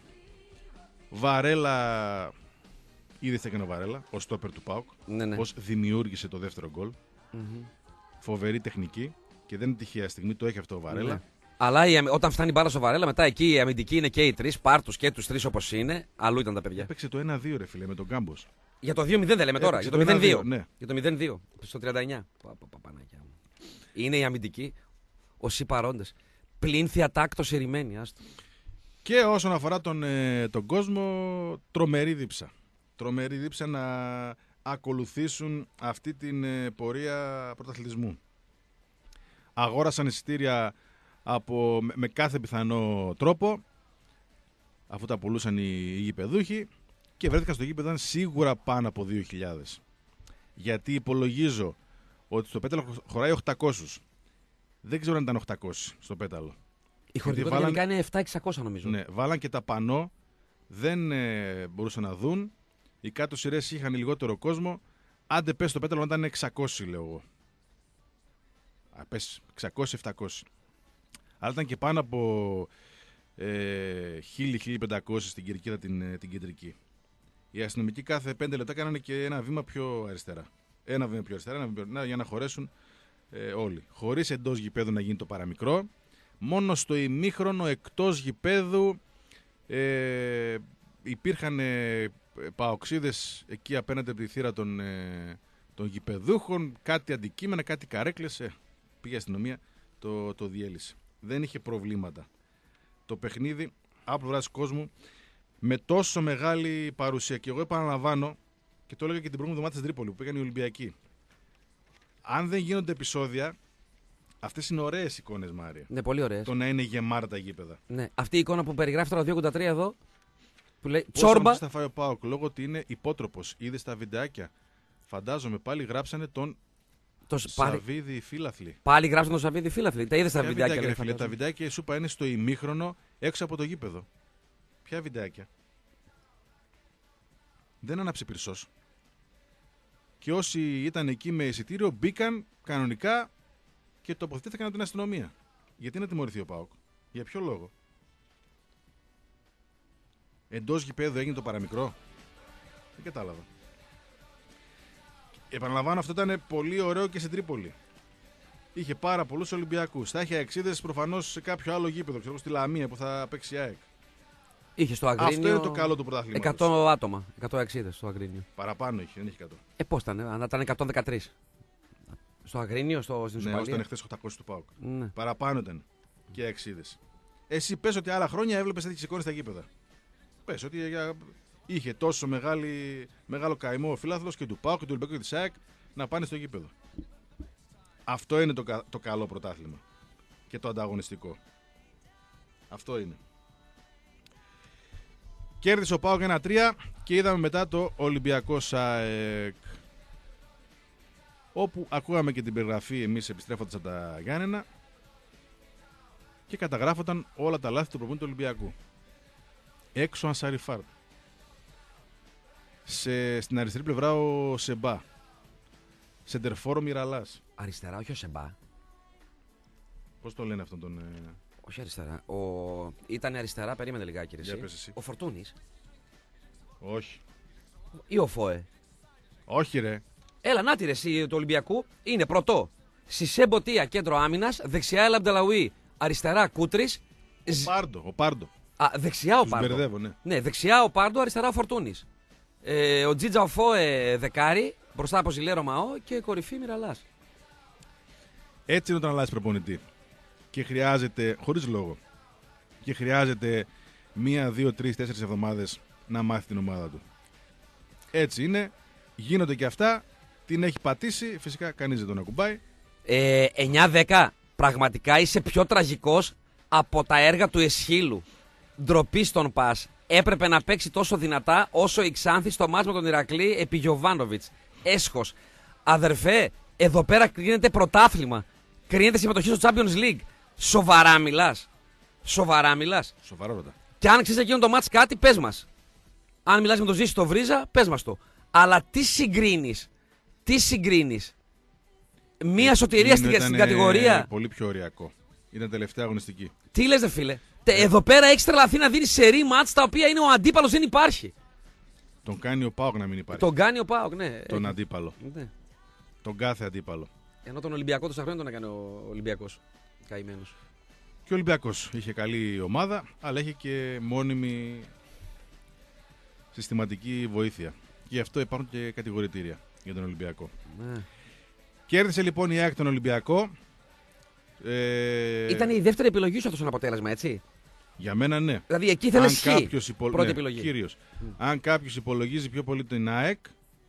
Βαρέλα, είδες τι έκανε ο Βαρέλα, ο στόπερ του ΠΑΟΚ. Ναι, ναι. Πώς δημιούργησε το δεύτερο γκολ. Mm-hmm. Φοβερή τεχνική και δεν είναι τυχαία στιγμή, το έχει αυτό ο Βαρέλα. Ναι. Αλλά η, όταν φτάνει η μπάλα στο Βαρέλα, μετά εκεί η αμυντική είναι και οι τρεις, πάρτους και τους τρεις όπως είναι. Αλλού ήταν τα παιδιά. Έπαιξε το ένα δύο ρε φίλε με τον Κάμπος. Για το δύο μηδέν δεν λέμε τώρα, Έπαιξε για το το μηδέν δύο. ένα δύο, ναι. Για το μηδέν δύο, στο τριάντα εννιά. Πα, πα, πα, Παναγιά μου. Είναι η αμυντική, όσοι παρόντες. Πλήνθια τάκτος ερημένη, άστο. Και όσον αφορά τον, ε, τον κόσμο, τρομερή δίψα. Τρομερή δίψα να ακολουθήσουν αυτή την ε, πορεία πρωταθλητισμού. Αγόρασαν εισιτήρια από, με, με κάθε πιθανό τρόπο, αφού τα πουλούσαν οι, οι γηπεδούχοι, και βρέθηκαν στο γήπεδο ήταν σίγουρα πάνω από δύο χιλιάδες. Γιατί υπολογίζω ότι στο πέταλο χωράει οκτακόσιους. Δεν ξέρω αν ήταν οκτακόσιοι στο πέταλο. Η χωρητικότητα βάλαν... γενικά είναι επτά εξακόσια νομίζω. Ναι, βάλαν και τα πανό, δεν ε, μπορούσαν να δουν. Οι κάτω σειρές είχαν λιγότερο κόσμο. Άντε πες στο πέταλο να ήταν εξακόσιοι, λέω εγώ. Α, πες εξακόσιοι επτακόσιοι. Αλλά ήταν και πάνω από ε, χίλια με χίλια πεντακόσια στην κερκίδα την, την κεντρική. Οι αστυνομικοί κάθε πέντε λεπτά κάνανε και ένα βήμα πιο αριστερά. Ένα βήμα πιο αριστερά, ένα βήμα πιο αριστερά, για να χωρέσουν ε, όλοι. Χωρίς εντός γηπέδου να γίνει το παραμικρό. Μόνο στο ημίχρονο εκτός γηπέδου ε, υπήρχαν ε, παοξίδες εκεί απέναντι από τη θύρα των, ε, των γηπεδούχων, κάτι αντικείμενα, κάτι καρέκλες, ε, πήγε η αστυνομία, το, το διέλυσε. Δεν είχε προβλήματα. Το παιχνίδι από πλευράς κόσμου με τόσο μεγάλη παρουσία. Και εγώ επαναλαμβάνω, και το έλεγα και την προηγούμενη εβδομάδα στην Τρίπολη που πήγαν οι Ολυμπιακοί. Αν δεν γίνονται επεισόδια, αυτές είναι ωραίες εικόνες, Μάρια. Ναι, πολύ ωραίες. Το να είναι γεμάτα τα γήπεδα. Ναι. Αυτή η εικόνα που περιγράφει τώρα δύο ογδόντα τρία εδώ, που λέει Πόσο τσόρμπα. θα φάει ο ΠΑΟΚ λόγω ότι είναι υπότροπος. Είδε στα βιντεάκια. Φαντάζομαι πάλι γράψανε τον Το πάλι, Σαββίδη Φίλαθλη. πάλι γράψαν τον Σαββίδη Φίλαθλη. Τα είδε στα Ποια βιντεάκια. βιντεάκια, λέει, ρε φίλε, τα φαντάζομαι. βιντεάκια σου είπα είναι στο ημίχρονο έξω από το γήπεδο. Ποια βιντεάκια. Δεν άναψε πυρσός. Και όσοι ήταν εκεί με εισιτήριο μπήκαν κανονικά και τοποθετήθηκαν από την αστυνομία. Γιατί να τιμωρηθεί ο ΠΑΟΚ, για ποιο λόγο. Εντός γηπέδου έγινε το παραμικρό. Δεν κατάλαβα. Επαναλαμβάνω, αυτό ήταν πολύ ωραίο και στην Τρίπολη. Είχε πάρα πολλούς Ολυμπιακούς. Θα είχε αεξίδες προφανώς σε κάποιο άλλο γήπεδο, ξέρω, στη Λαμία που θα παίξει η ΑΕΚ. Είχε στο Αγρίνιο. Αυτό είναι το καλό του πρωταθλήματος. εκατό άτομα, εκατό εξήντα στο Αγρίνιο. Παραπάνω είχε, δεν είχε εκατό. Ε, πώς ήταν, αν ήταν εκατόν δεκατρία. Στο Αγρίνιο, στο, στην Ναι, Ισοπαλία. όσο ήταν χθες οκτακόσιοι του ΠΑΟΚ. Ναι. Παραπάνω ήταν και αεξίδες. Εσύ πες ότι άλλα χρόνια έβλεπες τέτοιες εικόνες στα γήπεδα. Πες ότι για... είχε τόσο μεγάλη... μεγάλο καημό ο φιλάθλος και του ΠΑΟΚ και του Ολυμπιακού και της ΑΕΚ να πάνε στο γήπεδο. Αυτό είναι το, κα... το καλό πρωτάθλημα και το ανταγωνιστικό. Αυτό είναι. Κέρδισε ο ΠΑΟΚ ένα τρία και είδαμε μετά το Ολυμπιακό ΣΑΕΚ, όπου ακούγαμε και την περιγραφή εμείς επιστρέφοντας από τα Γιάννενα και καταγράφονταν όλα τα λάθη του προπονητή του Ολυμπιακού. Έξω Ανσαριφάρ. Σε, στην αριστερή πλευρά ο Σεμπά. Σεντερφόρο Μιραλάς. Αριστερά, όχι ο Σεμπά. Πώς το λένε αυτόν τον... Ε... Όχι αριστερά. Ο... Ήταν αριστερά, περίμενε λιγάκι. Για πες εσύ. Ο Φορτούνης. Όχι. Ή ο Φόε. Όχι ρε. Έλα, να τη ρε, εσύ του Ολυμπιακού είναι πρωτό. Σισέ Μποτία, κέντρο άμυνας. Δεξιά Ελ Αμπτελαουί. Αριστερά Κούτρης. Ο Πάρντο. Ο Πάρντο. Α, δεξιά ο Τους Πάρντο. μπερδεύω, ναι. Ναι, δεξιά ο Πάρντο, αριστερά ο Φορτούνης. Ε, ο Τζίτζα ο Φόε δεκάρι. Μπροστά από Ζιλέρο Μαό και κορυφή Μιραλάς. Έτσι είναι όταν αλλάζει προπονητή. Και χρειάζεται, χωρίς λόγο, και χρειάζεται μία, δύο, τρεις, τέσσερις εβδομάδες να μάθει την ομάδα του. Έτσι είναι, γίνονται και αυτά, την έχει πατήσει, φυσικά κανείς δεν τον ακουμπάει. Ε, εννιά δέκα, πραγματικά είσαι πιο τραγικός από τα έργα του Εσχύλου. Ντροπή στον πας. Έπρεπε να παίξει τόσο δυνατά όσο η Ξάνθη στο μάτς με τον Ηρακλή επί Γιοβάνοβιτς. Έσχος. Αδερφέ, εδώ πέρα κρίνεται πρωτάθλημα. Κρίνεται συμμετοχή στο Champions League. Σοβαρά μιλάς. Σοβαρά μιλάς. Σοβαρότατα. Και αν ξέρεις εκείνο το μάτς κάτι, πες μας. Αν μιλάς με τον Ζήση στο Βρίζα, πες μας το. Αλλά τι συγκρίνεις. Τι συγκρίνεις. Μία σωτηρία στην, στην κατηγορία. Πολύ πιο ωριακό. Ήταν τελευταία αγωνιστική. Τι λες, δε φίλε. Ε. Εδώ πέρα έχεις τρελαθεί να δίνεις σερί μάτς τα οποία είναι ο αντίπαλος δεν υπάρχει. Τον κάνει ο ΠΑΟΚ να μην υπάρχει. Τον κάνει ο ΠΑΟΚ, ναι. Τον Έχει. αντίπαλο. Ναι. Τον κάθε αντίπαλο. Ενώ τον Ολυμπιακό τόσα χρόνια τον έκανε ο Ολυμπιακός. Καημένος. Και ο Ολυμπιακός είχε καλή ομάδα, αλλά είχε και μόνιμη συστηματική βοήθεια. Γι' αυτό υπάρχουν και κατηγορητήρια για τον Ολυμπιακό. Ναι. Κέρδισε λοιπόν η ΑΕΚ τον Ολυμπιακό. Ε... Ήταν η δεύτερη επιλογή σου αυτό το αποτέλεσμα, έτσι. Για μένα ναι. Δηλαδή εκεί ήθελες χ. Υπο... Πρώτη ναι, επιλογή. Κύριος. Mm. Αν κάποιος υπολογίζει πιο πολύ την ΑΕΚ,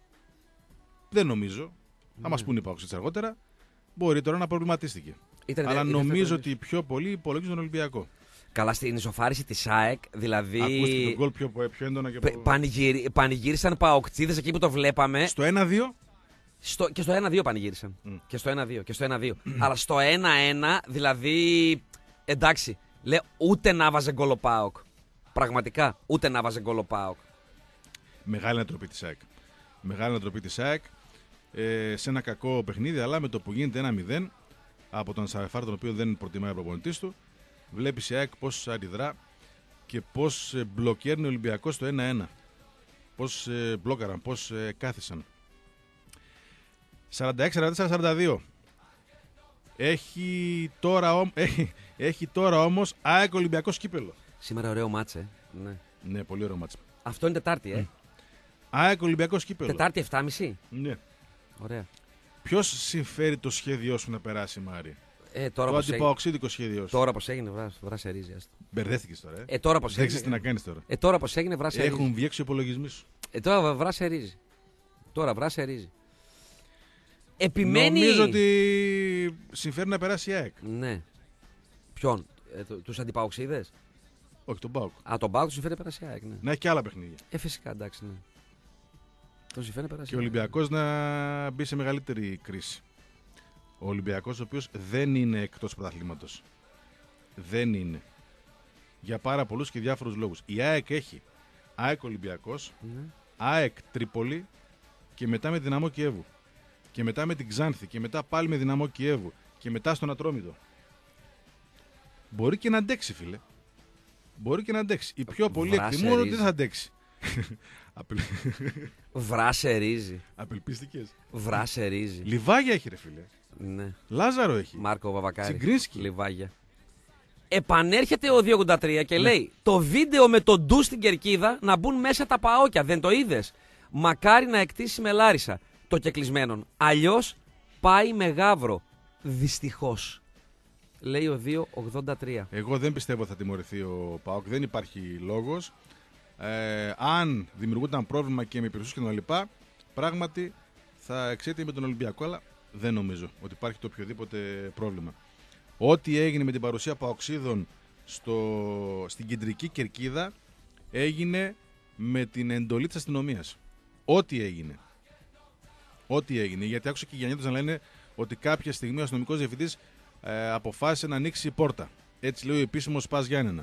δεν νομίζω. Mm. Θα μας πούνε οι Παοξίτες αργότερα. Μπορεί τώρα να προβληματίστηκε. Ήταν Αλλά η νομίζω ότι πιο πολύ υπολογίζουν τον Ολυμπιακό. Καλά, στην ισοφάριση της ΑΕΚ, δηλαδή. Ακούστηκε τον γκολ πιο, πιο έντονα και πιο... Πανηγύρι, πανηγύρισαν παοκτζίδες εκεί που το βλέπαμε. Στο ένα δύο. Στο, και στο ένα δύο πανηγύρισαν. Mm. Και στο ένα δύο. Και στο ένα δύο. Mm. Αλλά στο ένα ένα, δηλαδή. Εντάξει. Λέω ούτε να βάζε γκολ ο ΠΑΟΚ. Πραγματικά. Ούτε να βάζε γκολ ο ΠΑΟΚ. Μεγάλη ανατροπή της ΑΕΚ. Μεγάλη ανατροπή της ΑΕΚ. Ε, σε ένα κακό παιχνίδι, αλλά με το που γίνεται ένα μηδέν από τον Σαρεφάρ, τον οποίο δεν προτιμάει ο προπονητής του, βλέπεις η ΑΕΚ πώς αντιδρά και πώς μπλοκέρνει ο Ολυμπιακός στο ένα ένα. Πώς ε, μπλόκαραν, πώς ε, κάθισαν. σαράντα έξι σαράντα τέσσερα σαράντα δύο. Έχει τώρα, έχει, έχει τώρα όμως ΑΕΚ Ολυμπιακός κύπελο. Σήμερα ωραίο μάτσε. Ναι. Ναι, πολύ ωραίο μάτσε. Αυτό είναι Τετάρτη, ε. ΑΕΚ Ολυμπιακός κύπελο. Τετάρτη εφτά και μισή. Ναι. Ωραία. Ποιος συμφέρει το σχέδιό σου να περάσει, Μάρη? Ε, τώρα το αντιπαοξίδικο σχέδιό σου. Τώρα πως έγινε, βρά, βρά σε ρίζι. Μπερδεύτηκες τώρα. Ε, ε τώρα πως δεν έγινε. ξέρεις τι να κάνεις τώρα. Ε, τώρα πως έγινε, βρά σε ρίζι. Έχουν βγει έξω οι υπολογισμοί σου. Ε, τώρα βρά σε ρίζι. Τώρα βρά σε ρίζι. Επιμένει. Νομίζω ότι συμφέρει να περάσει η ΑΕΚ. Ναι. Ποιον, ε, το, τους αντιπαοξίδες? Όχι, τον ΠΑΟΚ. Α, τον ΠΑΟΚ του συμφέρει να περάσει η ΑΕΚ, ναι. Να έχει και άλλα παιχνίδια. Ε, φυσικά, εντάξει, ναι. Τον συμφέρει να περάσει. Και ο Ολυμπιακός να μπει σε μεγαλύτερη κρίση. Ο Ολυμπιακός, ο οποίος δεν είναι εκτός πρωταθλήματος. Δεν είναι. Για πάρα πολλούς και διάφορους λόγους. Η ΑΕΚ έχει ΑΕΚ Ολυμπιακός, Ναι. ΑΕΚ Τρίπολη και μετά με Δυναμό Κιέβου. Και μετά με την Ξάνθη και μετά πάλι με Δυναμό Κιέβου και μετά στον Ατρόμητο. Μπορεί και να αντέξει, φίλε. Μπορεί και να αντέξει. Οι πιο πολλοί Βράσε εκτιμούν ότι ρίζι. δεν θα αντέξει. Απελ... Βράσε ρύζι. Απελπίστηκες. Βράσε ρύζι. Λιβάγια έχει, ρε φίλε. Ναι. Λάζαρο έχει. Μάρκο Βαβακάρη. Τσιγκρίνσκι. Λιβάγια. Επανέρχεται ο δύο ογδόντα τρία και ναι. λέει το βίντεο με τον ντου στην κερκίδα να μπουν μέσα τα παόκια. Δεν το είδες? Μακάρι να εκτίσει με Λάρισα το κεκλεισμένον. Αλλιώς πάει με γάβρο. Δυστυχώς. Λέει ο δύο ογδόντα τρία. Εγώ δεν πιστεύω θα τιμωρηθεί ο ΠΑΟΚ. Δεν υπάρχει λόγος. Ε, αν δημιουργούνταν πρόβλημα και με υπηρεσίες και τα λοιπά, πράγματι θα εξέτει με τον Ολυμπιακό, αλλά δεν νομίζω ότι υπάρχει το οποιοδήποτε πρόβλημα. Ό,τι έγινε με την παρουσία παοξίδων στο, στην κεντρική κερκίδα έγινε με την εντολή της αστυνομίας. Ό,τι έγινε. Ό,τι έγινε. Γιατί άκουσα και οι Γιαννιώτες να λένε ότι κάποια στιγμή ο αστυνομικός διευθυντής ε, αποφάσισε να ανοίξει η πόρτα. Έτσι λέει ο επίσημος Σπάς Γιάννενα.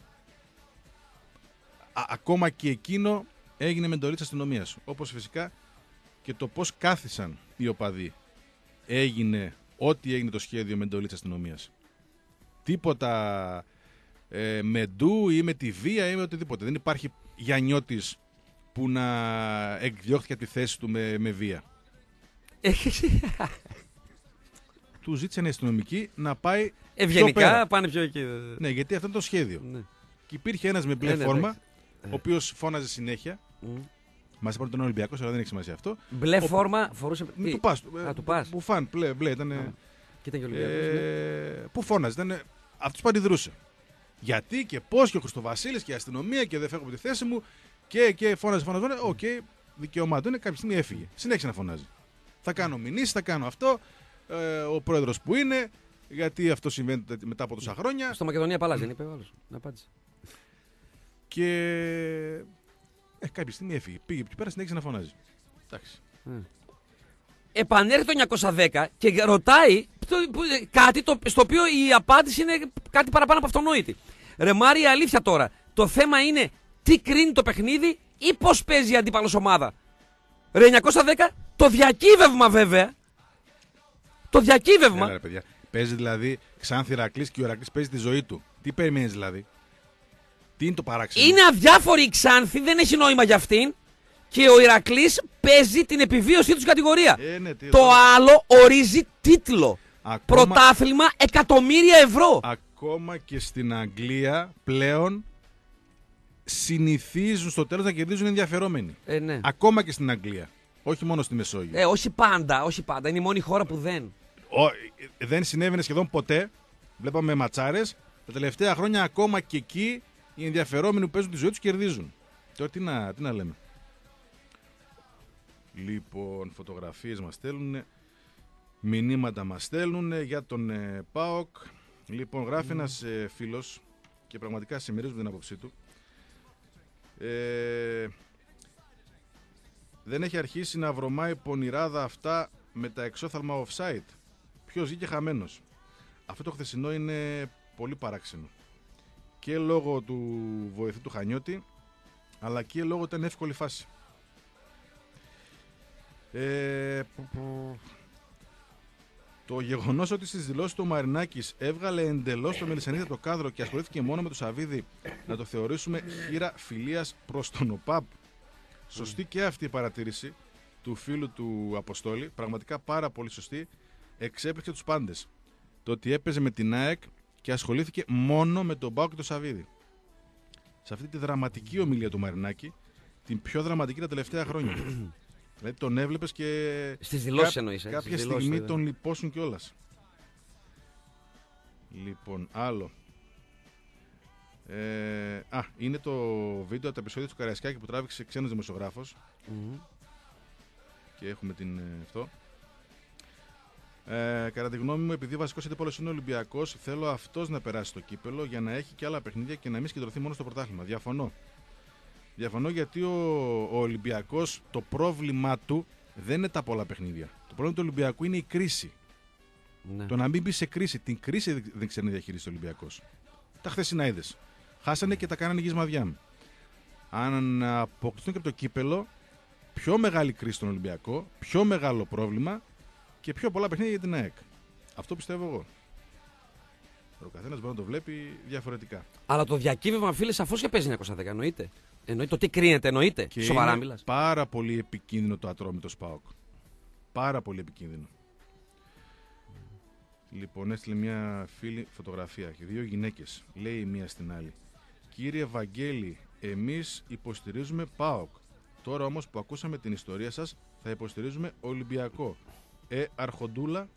Α, ακόμα και εκείνο έγινε με εντολή της αστυνομίας. Όπως φυσικά και το πώς κάθισαν οι οπαδοί. Έγινε ό,τι έγινε το σχέδιο με εντολή της αστυνομίας. Τίποτα ε, με ντου ή με τη βία ή με οτιδήποτε. Δεν υπάρχει Γιαννιώτης που να εκδιώχθηκε από τη θέση του με, με βία. Του ζήτησαν οι αστυνομικοί να πάει ευγενικά πιο πέρα. Πάνε πιο εκεί. Ναι, γιατί αυτό είναι το σχέδιο. Ναι. Και υπήρχε ένας με μπλε Ε, ναι, φόρμα, εντάξει. ο οποίος φώναζε συνέχεια. Mm. Μας είπαν ότι είναι Ολυμπιακός, αλλά δεν έχει σημασία αυτό. Μπλε Ο- φόρμα φορούσε. Μη τι? του πας. Α, του πας. Που φαν, μπλε, μπλε ήταν. Α, Και ήταν και ο Ολυμπιακός. ναι. Ε, που φώναζε, ήταν αυτός που αντιδρούσε. Γιατί και πώς και ο Χριστοβασίλης και η αστυνομία και δεν φεύγω από τη θέση μου και, και φώναζε, φώναζε. φώναζε. Οκ, okay, δικαίωμά του είναι, κάποια στιγμή έφυγε. Συνέχισε να φωνάζει. Θα κάνω μηνύσεις, θα κάνω αυτό. Ε, ο πρόεδρος που είναι, γιατί αυτό συμβαίνει μετά από τόσα χρόνια. Στο Μακεδονία Παλάζ δεν είπε ο άλλος. Να απάντησε. Και ε, κάποια στιγμή έφυγε. Πήγε εκεί πέρα, συνέχισε να φωνάζει. Εντάξει. Επανέρχεται το εννιακόσια δέκα και ρωτάει το- που- κάτι το, στο οποίο η απάντηση είναι κάτι παραπάνω από αυτονόητη. Ρε Μάρη, η αλήθεια τώρα. Το θέμα είναι τι κρίνει το παιχνίδι ή πώς παίζει η αντίπαλος ομάδα. Ρε εννιακόσια δέκα, το διακύβευμα βέβαια. Το διακύβευμα. Έλα, ρε, παιδιά. Παίζει δηλαδή Ξάνθη Ηρακλής και ο Ηρακλής παίζει τη ζωή του. Τι περιμένεις δηλαδή? Τι είναι το παράξενο? Είναι αδιάφορη η Ξάνθη, δεν έχει νόημα για αυτήν. Και ο Ηρακλής παίζει την επιβίωσή του στην κατηγορία. Ε, ναι, τι, Το εδώ. άλλο ορίζει τίτλο. Ακόμα, Πρωτάθλημα εκατομμύρια ευρώ. ακόμα και στην Αγγλία πλέον συνηθίζουν στο τέλος να κερδίζουν ενδιαφερόμενοι. Ε, ναι. Ακόμα και στην Αγγλία. Όχι μόνο στη Μεσόγειο. Ε, όχι πάντα, όχι πάντα. Είναι η μόνη χώρα που δεν. Ο, ε, δεν συνέβαινε σχεδόν ποτέ. Βλέπαμε ματσάρες. Τα τελευταία χρόνια ακόμα και εκεί οι ενδιαφερόμενοι που παίζουν τη ζωή τους κερδίζουν. Τώρα τι να, τι να λέμε. Λοιπόν, φωτογραφίες μας στέλνουν, μηνύματα μας στέλνουν για τον ε, ΠΑΟΚ. Λοιπόν, γράφει mm. ένας ε, φίλος και πραγματικά συμμερίζομαι την άποψή του. Ε, δεν έχει αρχίσει να βρωμάει πονηράδα αυτά με τα εξώθαλμα offside. Ποιος βγήκε χαμένος? Αυτό το χθεσινό είναι πολύ παράξενο. Και λόγω του βοηθού του Χανιώτη, αλλά και λόγω ότι ήταν εύκολη φάση. Ε, που, που. Το γεγονός ότι στις δηλώσεις του Μαρινάκης έβγαλε εντελώς το Μελισσανίδη από το κάδρο και ασχολήθηκε μόνο με το Σαββίδι, να το θεωρήσουμε χείρα φιλίας προς τον ΟΠΑΠ. Σωστή και αυτή η παρατήρηση του φίλου του Αποστόλη, πραγματικά πάρα πολύ σωστή, εξέπληξε τους πάντες. Το ότι έπαιζε με την ΑΕΚ και ασχολήθηκε μόνο με τον ΠΑΟΚ και τον Σαββίδι. Σε αυτή τη δραματική ομιλία του Μαρινάκη, την πιο δραματική τα τελευταία χρόνια. Δηλαδή τον έβλεπες και Στις δηλώσεις κά... εννοείς, ε, κάποια στις στιγμή δηλώσεις, τον λιπώσουν κιόλας. Λοιπόν, άλλο. Ε, α, είναι το βίντεο από τα επεισόδια του Καραϊσκάκη που τράβηξε ξένος δημοσιογράφος. Mm-hmm. Και έχουμε την, ε, αυτό. Ε, κατά τη γνώμη μου, επειδή ο βασικός αντίπαλος είναι ο Ολυμπιακός, θέλω αυτός να περάσει το κύπελο για να έχει και άλλα παιχνίδια και να μην συγκεντρωθεί μόνο στο πρωτάθλημα. Διαφωνώ. Διαφωνώ γιατί ο, ο Ολυμπιακός, το πρόβλημά του δεν είναι τα πολλά παιχνίδια. Το πρόβλημα του Ολυμπιακού είναι η κρίση. Ναι. Το να μην μπει σε κρίση. Την κρίση δεν ξέρει να διαχειριστεί ο Ολυμπιακός. Τα χθεσινά είδες. Χάσανε και τα κάνανε γυσμαδιά. Αν αποκτήσουν και από το κύπελο, πιο μεγάλη κρίση στον Ολυμπιακό, πιο μεγάλο πρόβλημα και πιο πολλά παιχνίδια για την ΑΕΚ. Αυτό πιστεύω εγώ. Ο καθένας μπορεί να το βλέπει διαφορετικά. Αλλά το διακύβευμα, φίλε, σαφώς και παίζει εννιακόσια δέκα, εννοείται. Εννοείται το τι κρίνεται, εννοείται. Και Σοβαρά είναι μιλάς. πάρα πολύ επικίνδυνο το Ατρόμητος ΠΑΟΚ. Πάρα πολύ επικίνδυνο. Λοιπόν, έστειλε μια φίλη φωτογραφία και δύο γυναίκες. Λέει η μία στην άλλη: Κύριε Βαγγέλη, εμείς υποστηρίζουμε ΠΑΟΚ. Τώρα όμως που ακούσαμε την ιστορία σας, θα υποστηρίζουμε Ολυμπιακό. Ε, Αρχοντούλα.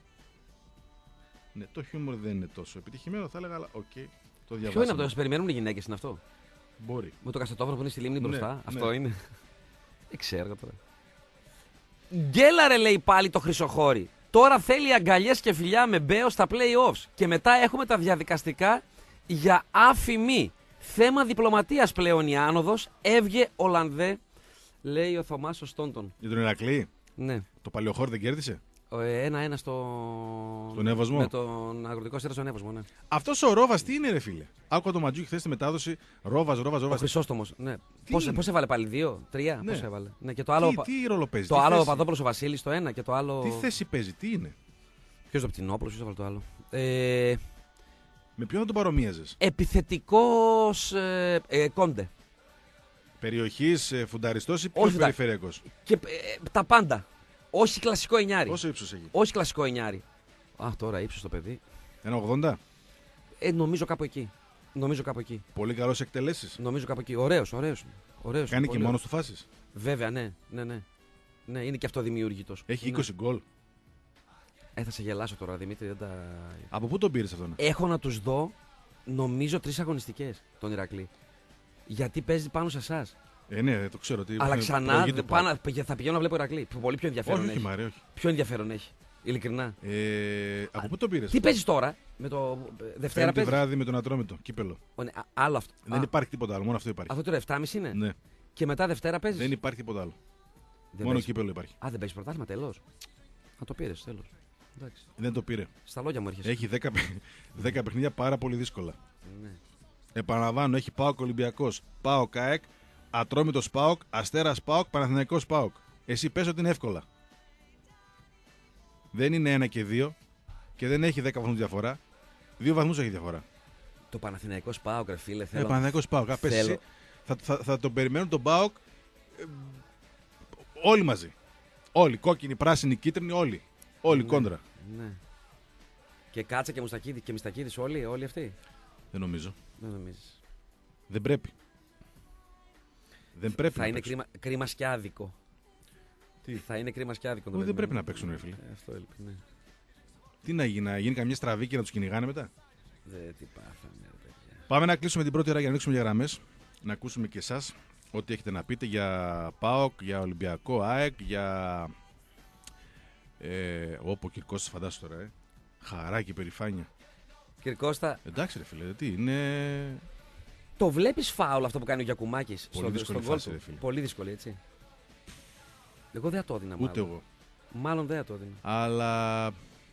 Ναι, το χιούμορ δεν είναι τόσο επιτυχημένο, θα έλεγα, αλλά οκ. Okay, το διαβάσαμε. Ποιο είναι αυτό, σας περιμένουν οι γυναίκες, είναι αυτό? Μπορεί. Με το καστετόφωνο που είναι στη λίμνη μπροστά. Ναι, Αυτό ναι. είναι. Δεν ξέρω τώρα. Γκέλαρε, λέει πάλι το Χρυσοχώρι. Τώρα θέλει αγκαλιές και φιλιά με Μπέο στα play-offs. Και μετά έχουμε τα διαδικαστικά για άφημη. Θέμα διπλωματίας πλέον η άνοδος. Έβγε Ολλανδέ, λέει ο Θωμάς ο Στόντον. Για τον Ηρακλή, Ναι. το Παλαιοχώρι δεν κέρδισε. Ένα-ένα στο. Στον Εύωσμο. Με τον αγροτικό στέρα στον Εύωσμο, ναι. Αυτός ο Ρόβας τι είναι, ρε φίλε? Άκουγα το Ματζούκι χθες στη μετάδοση. Ρόβας, Ρόβας, Ο Ρόβας. Χρυσόστομος. Ναι. Πώς, είναι? πώς έβαλε πάλι, δύο, τρία, Ναι. πώς έβαλε. Ναι, και το άλλο. Τι, τι ρόλο παίζει, Το τι άλλο ο θέση? Παπαδόπουλος ο Βασίλης το ένα και το άλλο. Τι θέση παίζει, τι είναι? Ποιος το Πτηνόπουλος, ποιος έβαλε το άλλο. Ε, Με ποιον θα τον παρομοίαζες? επιθετικός ε, ε, Κόντε. Περιοχής, ε, φουνταριστός ή πιο Όχι, περιφερειακός? Και ε, τα πάντα. Όχι κλασικό εννιάρι. Πόσο ύψος έχει? Όχι κλασικό εννιάρι. Α, τώρα ύψος το παιδί. ένα ογδόντα. Ε, νομίζω κάπου εκεί. Νομίζω κάπου εκεί. Πολύ καλός εκτελέσεις. Νομίζω κάπου εκεί. Ωραίος, ωραίος. ωραίος Κάνει πολύ και μόνος του φάσεις. Βέβαια, ναι, ναι, ναι. Ναι, είναι και αυτό δημιουργητός. Έχει Ναι. είκοσι γκολ. Ε, θα σε γελάσω τώρα, Δημήτρη. Δεν τα... Από πού τον πήρες αυτόν? Έχω να τους δω, νομίζω, τρεις αγωνιστικές τον Ηρακλή. Γιατί παίζει πάνω σε εσά. Ε, ναι, το ξέρω. Τι Αλλά είναι, ξανά προηγείται δε- πάρα. πάνω, θα πηγαίνω να βλέπω Ηρακλή. Πολύ πιο ενδιαφέρον Όχι, έχει. όχι, Μαρέ, όχι. Πιο ενδιαφέρον έχει. Ειλικρινά. Ε, από πού τον πήρες? Τι παίζει τώρα, με το Δευτέρα Πέμπτη παίζει. βράδυ με τον Ατρόμητο, κύπελο. Ο, ναι, α, άλλο αυτό. Δεν Α, υπάρχει τίποτα άλλο, μόνο αυτό υπάρχει. Αυτό τώρα επτά και μισή είναι. Ναι, Και μετά Δευτέρα παίζει. δεν υπάρχει τίποτα άλλο. Δεν Μόνο παίζεις. κύπελο υπάρχει. Α, δεν παίζει πρωτάθλημα, τέλο. Α, το πήρε, τέλο. Εντάξει. Δεν το πήρε. Στα λόγια μου έρχεσαι. Έχει δέκα, παι- δέκα παιχνίδια πάρα πολύ δύσκολα. Ναι. Επαναλαμβάνω, έχει ΠΑΟΚ Ολυμπιακός, ΠΑΟΚ ΑΕΚ, Ατρόμητος ΠΑΟΚ, Αστέρας ΠΑΟΚ, Παναθηναϊκός ΠΑΟΚ. Εσύ πες ότι είναι εύκολα. Δεν είναι ένα και δύο και δεν έχει δέκα βαθμούς διαφορά. Δύο βαθμούς έχει διαφορά. Το Παναθηναϊκό πάω, ρε φίλε. Ε, Θέλω. Παναθηναϊκός ΠΑΟΚ. Α, πες Θέλω. εσύ, θα, θα, θα τον περιμένουν τον ΠΑΟΚ ε, όλοι μαζί. Όλοι. Κόκκινοι, πράσινοι, κίτρινοι, όλοι. Όλοι Ναι. κόντρα. Ναι. Και Κάτσα και Μουστακίδη και Μιστακίδης όλοι, όλοι αυτοί. Δεν νομίζω. Δεν νομίζεις. Δεν πρέπει. Δεν πρέπει Θα να είναι παίξουν. κρίμα, κρίμα και άδικο. Τι? Θα είναι κρίμα και άδικο. το Όχι, δεν περιμένω. πρέπει να παίξουν, ρε φίλε. Ε, αυτό έλειπε, ναι. Τι να γίνει, να γίνει καμιά στραβή και να τους κυνηγάνε μετά. Δεν τι πάθαμε, ρε παιδιά. Πάμε να κλείσουμε την πρώτη ώρα για να ανοίξουμε για γραμμές. Να ακούσουμε και εσάς ό,τι έχετε να πείτε για ΠΑΟΚ, για Ολυμπιακό, ΑΕΚ, για. Ε, όπου ο Κυρκός φαντάσου τώρα, ε. Χαρά και περηφάνεια. Κύριε Κώστα, Εντάξει, ρε φίλε, τι είναι. το βλέπεις φάουλ αυτό που κάνει ο Γιακουμάκης Πολύ στο, δύσκολη στον γκολ φάση, του? ρε φίλε. Πολύ δύσκολη, έτσι. Εγώ δεν θα το έδινα, μάλλον. Ούτε εγώ. Μάλλον δεν θα το έδινα. Αλλά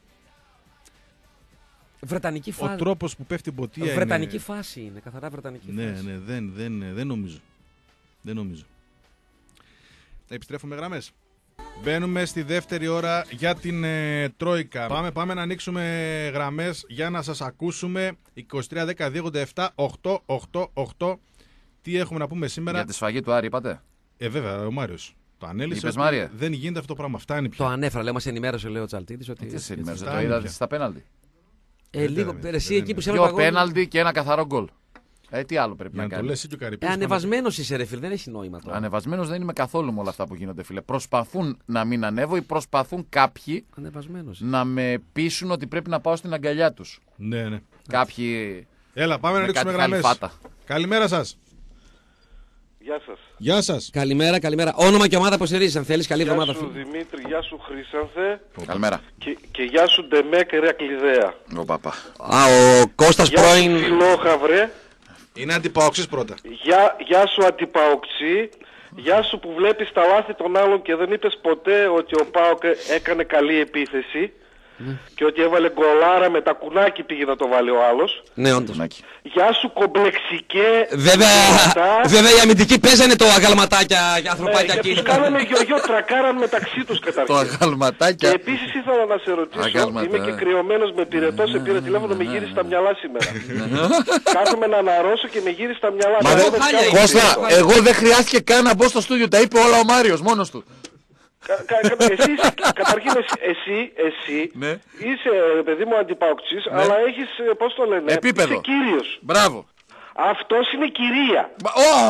Βρετανική ο φάση. τρόπος που πέφτει η μποτία. Βρετανική είναι... φάση είναι, καθαρά βρετανική Ναι, φάση. ναι, δεν, δεν, δεν νομίζω. Δεν νομίζω. Επιστρέφουμε γραμμές. Μπαίνουμε στη δεύτερη ώρα για την ε, Τρόικα. Πάμε, πάμε να ανοίξουμε γραμμές για να σας ακούσουμε. είκοσι τρία δέκα δύο ογδόντα επτά οκτώ οκτώ οκτώ. Τι έχουμε να πούμε σήμερα. Για τη σφαγή του Άρη, είπατε. Ε, βέβαια, ο Μάριος το ανέλησε. Είπες, ότι Μάρια? δεν γίνεται αυτό το πράγμα. Φτάνει Το πια. ανέφερα, λέω, μας ενημέρωσε, λέει ο Τσαλτίδης. Ότι... Τι σε ενημέρωσε, το φτάνει είδατε πια. στα πέναλτι. Ε, Δεν λίγο, ήταν, εσύ δεν εκεί που σε Δύο έβλεπα εγώ. πέναλτι και ένα καθαρό γκολ. Ε, τι άλλο πρέπει Για να να το κάνει. λες εσύ και ο Ε, Καρυπίδης. ανεβασμένος είσαι, ρε φίλε, δεν έχει νόημα τώρα. Ανεβασμένο δεν είμαι καθόλου με όλα αυτά που γίνονται, φίλε. Προσπαθούν να μην ανέβω ή προσπαθούν κάποιοι Ανεβασμένος. να με πείσουν ότι πρέπει να πάω στην αγκαλιά του. Ναι, ναι. Κάποιοι. Έλα, πάμε να με ανοίξουμε κάτι γραμμές. χαλιφάτα. Καλημέρα σας. Γεια σας. Γεια σας. Καλημέρα, καλημέρα. Όνομα και ομάδα υποστηρίζεις, αν θέλεις. Καλή Γεια εβδομάδα. σου φίλε. Δημήτρη, γεια σου Χρύσανθε Καλημέρα. και, και γεια σου Ντεμέκ Ηρακλειδέα. Ο παπά. Α, ο Κώστας Γεια σου πρώην. Φιλόχαυρε, Είναι αντιπαοξής πρώτα. γεια, γεια σου Αντιπαοξή, γεια σου που βλέπεις τα λάθη των άλλων και δεν είπες ποτέ ότι ο Πάοκ έκανε καλή επίθεση. Mm. Και ότι έβαλε γκολάρα με τα κουνάκι πήγε να το βάλει ο άλλος. Ναι, όντως. Γεια σου κομπλεξικέ. Βέβαια, βέβαια οι αμυντικοί παίζανε το αγαλματάκια για ανθρωπάκια ε, εκεί. Τους κάνανε γιο-γιο, τρακάραν μεταξύ τους καταρχήν. Το αγαλματάκια. Και επίσης ήθελα να σε ρωτήσω, Αγάλματα, είμαι και ε. κρυωμένος με πυρετό, σε πήρα τηλέφωνο, με γύρισε τα μυαλά σήμερα. Κάθομαι να αναρρώσω και με γύρισε τα μυαλά. Μα Εγώ δεν- δεν κάνω Κώστα, τίποτα. εγώ δεν χρειάστηκε καν να μπω στο στούντιο, τα είπε όλα ο Μάριος μόνος του. Κα- κα- κα- εσύ είσαι- Καταρχήν εσύ, εσύ, εσύ Ναι. είσαι ρε παιδί μου αντιπαοξής, αλλά έχεις, ε, πώς το λένε, Επίπεδο. είσαι κύριος. Μπράβο. Αυτός είναι κυρία. Μα-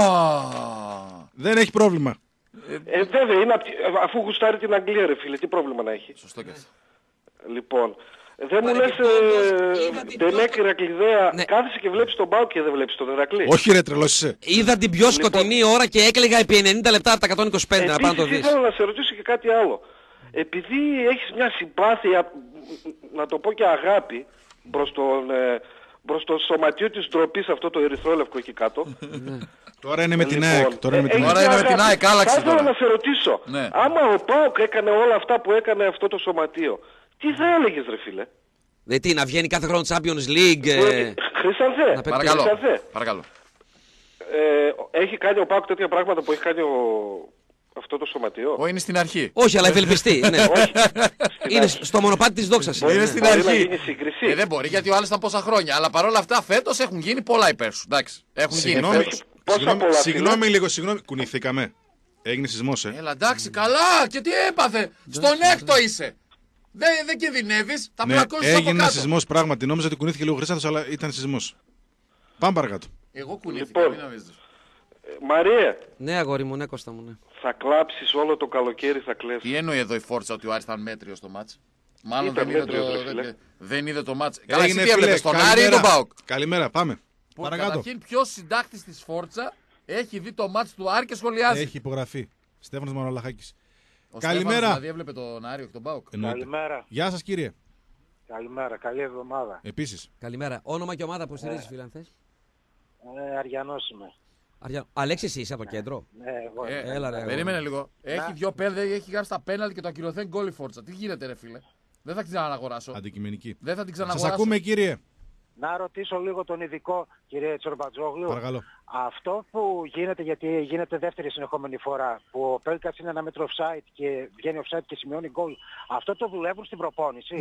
Ω! Δεν έχει πρόβλημα. Ε, βέβαια, είναι, απ' τη- αφού γουστάρει την Αγγλία ρε φίλε, τι πρόβλημα να έχει. Σωστό και αυτό. Λοιπόν, δεν μου λες, Παρεμπιπτόντως, είδα την πιο- Ντενέκ Ηρακλειδέα, Ναι. κάθεσαι και βλέπεις τον Πάο και δεν βλέπεις τον Ηρακλή. Όχι ρε τρελός είσαι. Είδα την πιο σκοτεινή ώρα και έκλαιγα επί ενενήντα λεπτά από τα εκατόν είκοσι πέντε να πάω να το Επίσης δεις. ήθελα να σε ρωτήσω και κάτι άλλο. Επειδή έχεις μια συμπάθεια, να το πω και αγάπη, προς τον, ε, προς το σωματείο της ντροπής, αυτό το ερυθρόλευκο εκεί κάτω. Τώρα είναι με την Λοιπόν, ΑΕΚ. Τώρα είναι με ε, την έχεις Τώρα ΑΕΚ. είναι μια με την αγάπη. ΑΕΚ, άλλαξε Θα ήθελα τώρα. να σε ρωτήσω, Ναι. άμα ο ΠΑΟΚ έκανε όλα αυτά που έκανε αυτό το σωματείο, τι θα έλεγες ρε φίλε? Δηλαδή τι, να βγαίνει κάθε χρόνο Champions League. ε, Χρυσανθέ, να παίξει- Παρακαλώ. Χρυσανθέ. Παρακαλώ. Ε, έχει κάνει ο ΠΑΟΚ τέτοια πράγματα που έχει κάνει ο... αυτό το σωματείο? Ω, είναι στην αρχή. Όχι, αλλά ευελπιστεί. Ναι. Όχι. Στην Είναι αρχή. στο μονοπάτι της δόξας. Μπορεί- Είναι Ναι. στην μπορεί να αρχή. γίνει σύγκριση. Ε, δεν μπορεί γιατί ο άλλος ήταν πόσα χρόνια. Αλλά παρόλα αυτά φέτος έχουν γίνει πολλά υπέρ σου. Εντάξει. Έχουν γίνει Συγγνώμη, φέτος. Πόσα συγγνώμη, πολλά, συγγνώμη φίλε. λίγο, συγγνώμη. Κουνηθήκαμε. Έγινε σεισμός, ε. Έλα εντάξει, καλά. Και τι έπαθε. Στον έκτο είσαι. Δεν, δεν κινδυνεύεις. Θα Ναι, πλακώσεις από έγινε ένα κάτω. σεισμός πράγματι. Νόμιζα ότι κουνήθηκε λίγο Χρυσάνθος, αλλά ήταν σεισμός. Πάμε παρακάτω. Εγώ κουνήθηκα, Λοιπόν. μην νομίζεις. Ε, Μαρία, Ναι, αγόρι μου, ναι, Κώστα μου, ναι. θα κλάψεις όλο το καλοκαίρι, θα κλαις. Τι εννοεί εδώ η Φόρτσα ότι ο Άρης ήταν μέτριος στο μάτς. Μάλλον Ήταν δεν είδε, μέτριος, ρε το, φίλε. δεν, δεν είδε το μάτς. Καλά, εσύ Έγινε, τι έβλεπες, φίλε. τον Άρη ή τον ΠΑΟΚ? Καλημέρα, πάμε. Που Παρακάτω. Καταρχήν ποιος συντάκτης της Φόρτσα έχει δει το μάτς του Άρη και σχολιάζει. Έχει υπογραφεί. Στέφανος Μανολαχάκης. Ο Καλημέρα. Στέφανος δηλαδή έβλεπε τον Άρη, όχι τον ΠΑΟΚ. Εννοείται. Καλημέρα. Γεια σας κύριε. Καλημέρα, καλή εβδομάδα. Επίσης. Καλημέρα. Όνομα και ομάδα που στηρίζεις, φίλε, αν θες. Ε, Αριανός είμαι. Αριά- Αλέξη, εσύ είσαι από το κέντρο. Ναι, εγώ. Ε, Έλα, ρε, περίμενε αγόρι. λίγο. Έχει δυο πέντε, έχει γράψει τα πέναλτι και το ακυρωθέν γκολ η Φόρτσα. Τι γίνεται, ρε φίλε. Δεν θα την ξαναγοράσω. Αντικειμενική. Δεν θα την Σας ξαναγοράσω. ακούμε κύριε. Να ρωτήσω λίγο τον ειδικό, κύριε Τσορμπατζόγλου. Παρακαλώ. Αυτό που γίνεται, γιατί γίνεται δεύτερη συνεχόμενη φορά, που ο Πέλκας είναι ένα μέτρο offside και βγαίνει offside και σημειώνει γκολ, αυτό το δουλεύουν στην προπόνηση?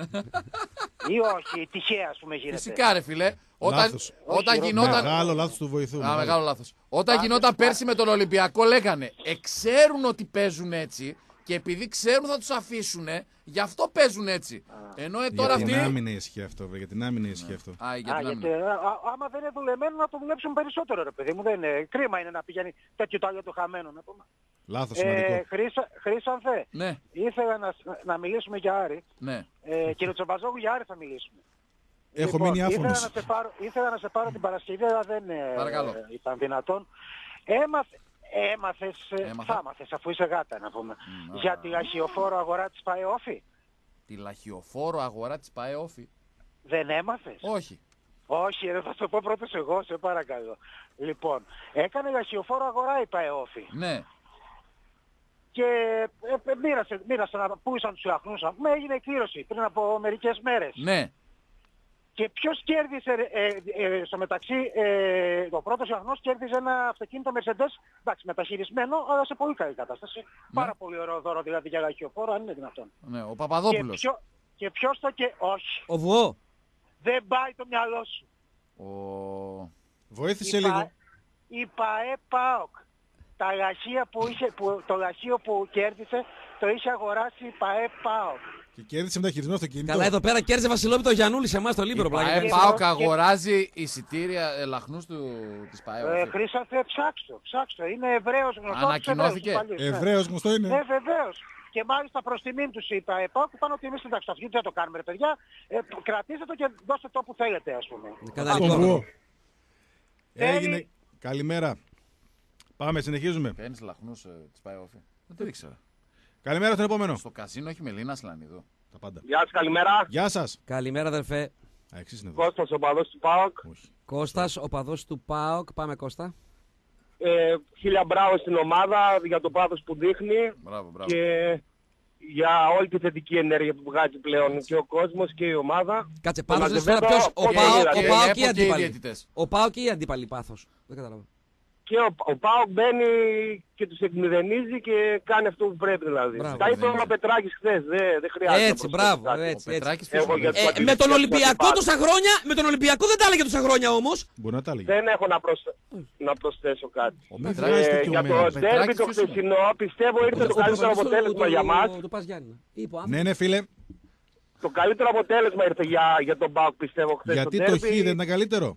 Ή όχι, τυχαία ας πούμε γίνεται? Φυσικά, ρε φίλε. Όταν, Λάθος. όταν Όχι, γινόταν. Μεγάλο λάθος του βοηθού. Α, μεγάλο. μεγάλο λάθος. Όταν Πάντως, γινόταν πά- πέρσι με τον Ολυμπιακό, λέγανε εξέρουν ότι παίζουν έτσι και επειδή ξέρουν θα τους αφήσουν, γι' αυτό παίζουν έτσι. Ενώ ε, τώρα Για την αυτοί. άμυνα ισχύει αυτό, βέβαια. Για την άμυνα ισχύει αυτό. Α, για Α, την γιατί, άμυνα. α, α, άμα δεν είναι δουλεμένο να το δουλέψουν περισσότερο, ρε παιδί μου. Δεν είναι. Κρίμα είναι να πηγαίνει τέτοιο τάλιο το χαμένο. Να πούμε. Λάθος Ε, σημαντικό. Χρήσα, Χρήσανθε, Ναι, ήθελα να, να μιλήσουμε για Άρη. ναι. Ε, κύριε Τσομπαζόγου, για Άρη θα μιλήσουμε. Έχω Λοιπόν, μείνει άφωνος. Ήθελα να, σε πάρω, ήθελα να σε πάρω την Παρασκευή, αλλά δεν ε, Παρακαλώ. ε, ήταν δυνατόν. Έμαθε, έμαθες, ε, Έμαθα. θα μάθες αφού είσαι γάτα να πούμε, για τη λαχιοφόρο αγορά της ΠαΕόφη. Τη λαχιοφόρο αγορά της ΠαΕόφη. Δεν έμαθες? Όχι. Όχι, ρε, θα το πω πρώτος εγώ, σε παρακαλώ. Λοιπόν, έκανε λαχιοφόρο αγορά η ΠαΕόφη. Ναι. Και ε, ε, μοίρασε, μοίρασε να πούσαν τους λαχνούς, να πούμε, έγινε εκκλήρωση πριν από μερικές μέρες. Ναι. Και ποιος κέρδισε, ε, ε, στο μεταξύ, ε, ο πρώτος λαχνός κέρδιζε ένα αυτοκίνητο Mercedes, εντάξει, μεταχειρισμένο, αλλά σε πολύ καλή κατάσταση. Πάρα πολύ ωραίο δώρο δηλαδή για λαχιοφόρο, αν είναι δυνατόν. Ναι. Ο Και, Παπαδόπουλος. ποιο, και ποιος το και... Όχι, Ο Βουό. δεν πάει το μυαλό σου. Ο... Βοήθησε Η, λίγο. Πα- η ΠαΕ ΠΑΟΚ. Τα λαχεία που είχε, που, το λαχείο που κέρδισε το είχε αγοράσει η ΠαΕ ΠΑΟΚ. Και κέρδισε μεταχειρισμένο αυτοκίνητο. Καλά, εδώ πέρα κέρδισε Βασιλόπιτο Γιαννούλη σε εμάς το Η Λίμπερο. ΠαΕ Και- ΠΑΟΚ και- αγοράζει εισιτήρια ε, λαχνούς του, της Ε, ΠαΕόφη. Χρήσατε, ψάξτε, ψάξτε. Είναι Εβραίος γνωστός. Ανακοινώθηκε. Εβραίος, παλιός, ναι. Εβραίος γνωστό είναι. Ναι, βεβαίως. Και μάλιστα προς τιμήν τους η ΠαΕ ΠΑΟΚ είπαν ότι εμείς εντάξει, το αυτοκίνητο δεν το κάνουμε ρε παιδιά. Ε, κρατήστε το και δώστε το που θέλετε ας πούμε. Κατάληκτο. Στον Βουό. Τέλει. Έγινε. Καλημέρα. Πάμε, συνεχίζουμε. Παίρνεις λαχνούς ε, της ΠαΕόφη. Δεν το ήξερα. Καλημέρα στον επόμενο. Στο καζίνο έχει Μελίνα Σλανιδού. Τα πάντα. Γεια σας, καλημέρα. Γεια σας. Καλημέρα, αδερφέ. Α, εξής είναι εδώ. Κώστας, οπαδός του ΠΑΟΚ. Όχι. Κώστας, οπαδός του ΠΑΟΚ. Πάμε, Κώστα. Ε, χίλια μπράβο στην ομάδα για το πάθος που δείχνει Μπράβο, μπράβο. και για όλη τη θετική ενέργεια που βγάζει πλέον και ο κόσμος και η ομάδα. Κάτσε, Τον Πάθος λες τώρα Αζεβέδο, ποιος, ο και Πάοκ η ο Ραγκέ. Πάοκ και ή οι αντίπαλοι. διαιτητές. Ο Πάοκ ή αντίπαλοι, Πάθος. Δεν καταλαβαίνω. Και ο, ο Πάοκ μπαίνει και τους εκμηδενίζει και κάνει αυτό που πρέπει δηλαδή. Μπράβο, Τα είπε ο Πετράκης χθες, δεν, δεν χρειάζεται. Έτσι, να προσθέσει μπράβο, κάτι. έτσι, έτσι. Πετράκης Εγώ ποιος για είναι? τους Ε, με τον αντιπάλους. Ολυμπιακό τόσα χρόνια, με τον Ολυμπιακό δεν τα έλεγε τόσα χρόνια όμως. Μπορεί να τα έλεγε. Δεν έχω να, προσθε... να προσθέσω κάτι. Ο Μην Πετράκης. βγάζετε Ε, και για ο το Μένος. ντέρμπι Πετράκης το ποιος είναι? χθεσινό πιστεύω ήρθε το Ο καλύτερο πρωταγωνιστής αποτέλεσμα του- για του- μας. του Πας Γιάννηνα. Είπε ο άνθρωπος. Ναι, ναι, φίλε. Το καλύτερο αποτέλεσμα ήρθε για, για τον Πάοκ πιστεύω χθες. Γιατί το το ντέρμπι. χ δεν ήταν καλύτερο.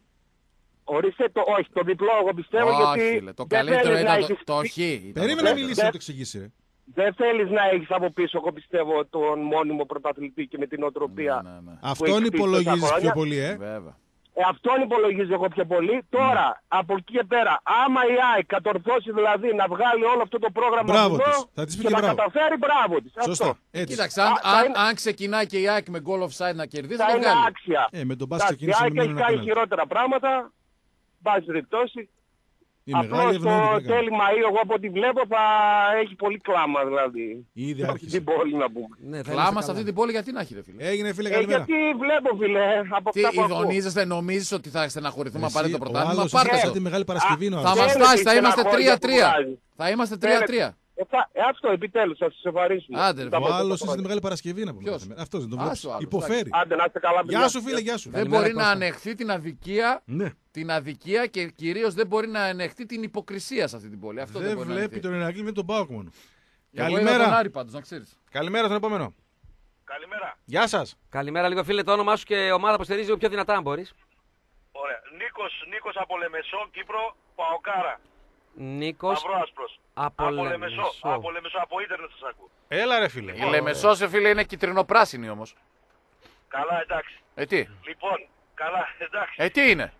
Ορίστε το όχι, το διπλό εγώ πιστεύω Όχι, γιατί φίλε, το δεν καλύτερο θέλεις να ήταν το, έχεις- το χ. ήταν Περίμενε το να δεν- μιλήσει να δεν- το εξηγήσει. ρε. Δεν θέλεις να έχεις από πίσω, εγώ πιστεύω, τον μόνιμο πρωταθλητή και με την οτροπία. Ναι, ναι, ναι. Αυτόν έχει χτίσει τόσα υπολογίζει χρόνια. πιο πολύ, ε. Βέβαια. Ε, αυτόν υπολογίζω εγώ πιο πολύ. Τώρα, από εκεί και πέρα, άμα η ΑΕΚ κατορθώσει δηλαδή να βγάλει όλο αυτό το πρόγραμμα Μπράβο εδώ της. Θα της πει και και να μπράβο. καταφέρει, μπράβο της. Σωστά. Αυτό. Έτσι. Κοίταξε, αν, Α, θα αν, είναι- αν ξεκινάει και η ΑΕΚ με goal offside να κερδίσει, Θα θα είναι βγάλει. άξια. Ε, με τον Μπάς Εντάξει, η ξεκίνησε ΑΕΚ με έχει ένα κάνει πέναλτι. χειρότερα πράγματα. Μπάζει περιπτώσει. Η μεγάλη Απλώς ευνοεί το την έκανε. τέλη Μαΐου, εγώ από ό,τι βλέπω, θα έχει πολύ κλάμα δηλαδή. Ήδη Σε αυτή άρχισε. την πόλη να πούμε. Ναι, θα Κλάμα είμαστε σε αυτή καλά. την πόλη γιατί να έχει, ρε φίλε. Έγινε, φίλε, Ε, καλημέρα. γιατί βλέπω, φίλε, από Τι αυτά που ακούω. ειδονίζεστε, νομίζεις ότι θα στεναχωρηθούμε να Εσύ, πάρετε το ο πρωτάθλημα. άλλος Πάρτε είχε το. σαν τη Μεγάλη Παρασκευή. είναι ο Θα άλλος. μας Φαίνεται φτάσει, η θα είμαστε στεναχώρια που τρία τρία. βγάζει. Θα είμαστε τρία τρία. Ε, θα- ε, αυτό επιτέλους θα σας ευαρύσουμε. Άντε, ρε, Τα Ο πρώτα άλλος είσαι χρόνια. τη Μεγάλη Παρασκευή να πούμε. Ποιος? Αυτό δεν τον Άσο βλέπεις. άλλος, Υποφέρει. Άντε, να είστε καλά, παιδιά. Γεια σου, φίλε, γεια σου. Δεν Καλημέρα, μπορεί να Κώστα. ανεχθεί την αδικία, Ναι. την αδικία και κυρίως δεν μπορεί να ανεχθεί την υποκρισία σε αυτή την πόλη. Αυτό δεν, Δεν μπορεί να βλέπει ανεχθεί. τον Ηρακλή με τον Πάοκ μόνο. Εγώ είδα τον Καλημέρα. Άρη πάντως, να ξέρεις. Καλημέρα στον επόμενο. Καλημέρα. Γεια σας. Καλημέρα, λίγο φίλε, το όνομά σου και ομάδα που στηρίζει λίγο πιο δυνατά, αν μπορείς. Ωραία. Νίκος, Νίκος από Λεμεσό, Κύπρο, Παοκάρα. Νίκος Μαυρό-άσπρος. από Από Λεμεσό. Λεμεσό. Από Λεμεσό, από ίντερνετ σας ακούω. Έλα, ρε φίλε. Η Λεμεσός, ε, φίλε, είναι κυτρινοπράσινη όμως. Καλά, εντάξει. Ε, τι. Λοιπόν, καλά, εντάξει. Ε, τι είναι.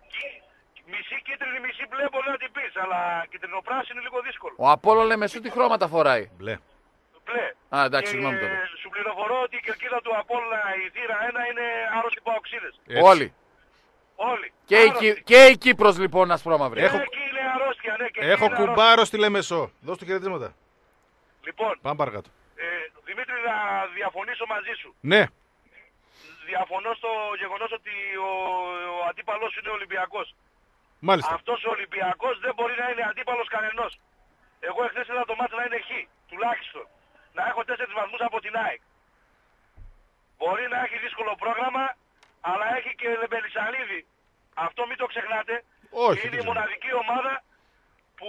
Μισή κίτρινη, μισή μπλε μπορεί να την πεις, αλλά κυτρινοπράσινη είναι λίγο δύσκολο. Ο Απόλλω Λεμεσού τι χρώματα φοράει. Μπλε. Μπλε. Α, εντάξει, Και, συγγνώμη τότε. σου πληροφορώ ότι η κερκίδα του Απόλλωνα, η θύρα ένα, είναι άρρωστοι παοξίδες. Έτσι. Όλοι. Όλοι. Και η, Άρρωστοι. Κι- και η Κύπρος λοιπόν ασπρόμαυρη. Και Έχω- εκεί είναι αρρώστια, ναι. Και εκεί Έχω είναι αρρώστια. κουμπάρο στη Λεμεσό. Δώσ' του χαιρετίσματα. Λοιπόν, Πάμε παρακάτω. ε, Δημήτρη, να διαφωνήσω μαζί σου. Ναι. Διαφωνώ στο γεγονός ότι ο, ο αντίπαλος είναι ο Ολυμπιακός. Μάλιστα. Αυτός ο Ολυμπιακός δεν μπορεί να είναι αντίπαλος κανενός. Εγώ εχθές είδα το μάτι να είναι χ, τουλάχιστον. Να έχω τέσσερις βαθμούς από την ΑΕΚ. Μπορεί να έχει δύσκολο πρόγραμμα, αλλά έχει και Λεμπελισανίδη. Αυτό μην το ξεχνάτε. Όχι, Είναι δεν η ξέρω. μοναδική ομάδα που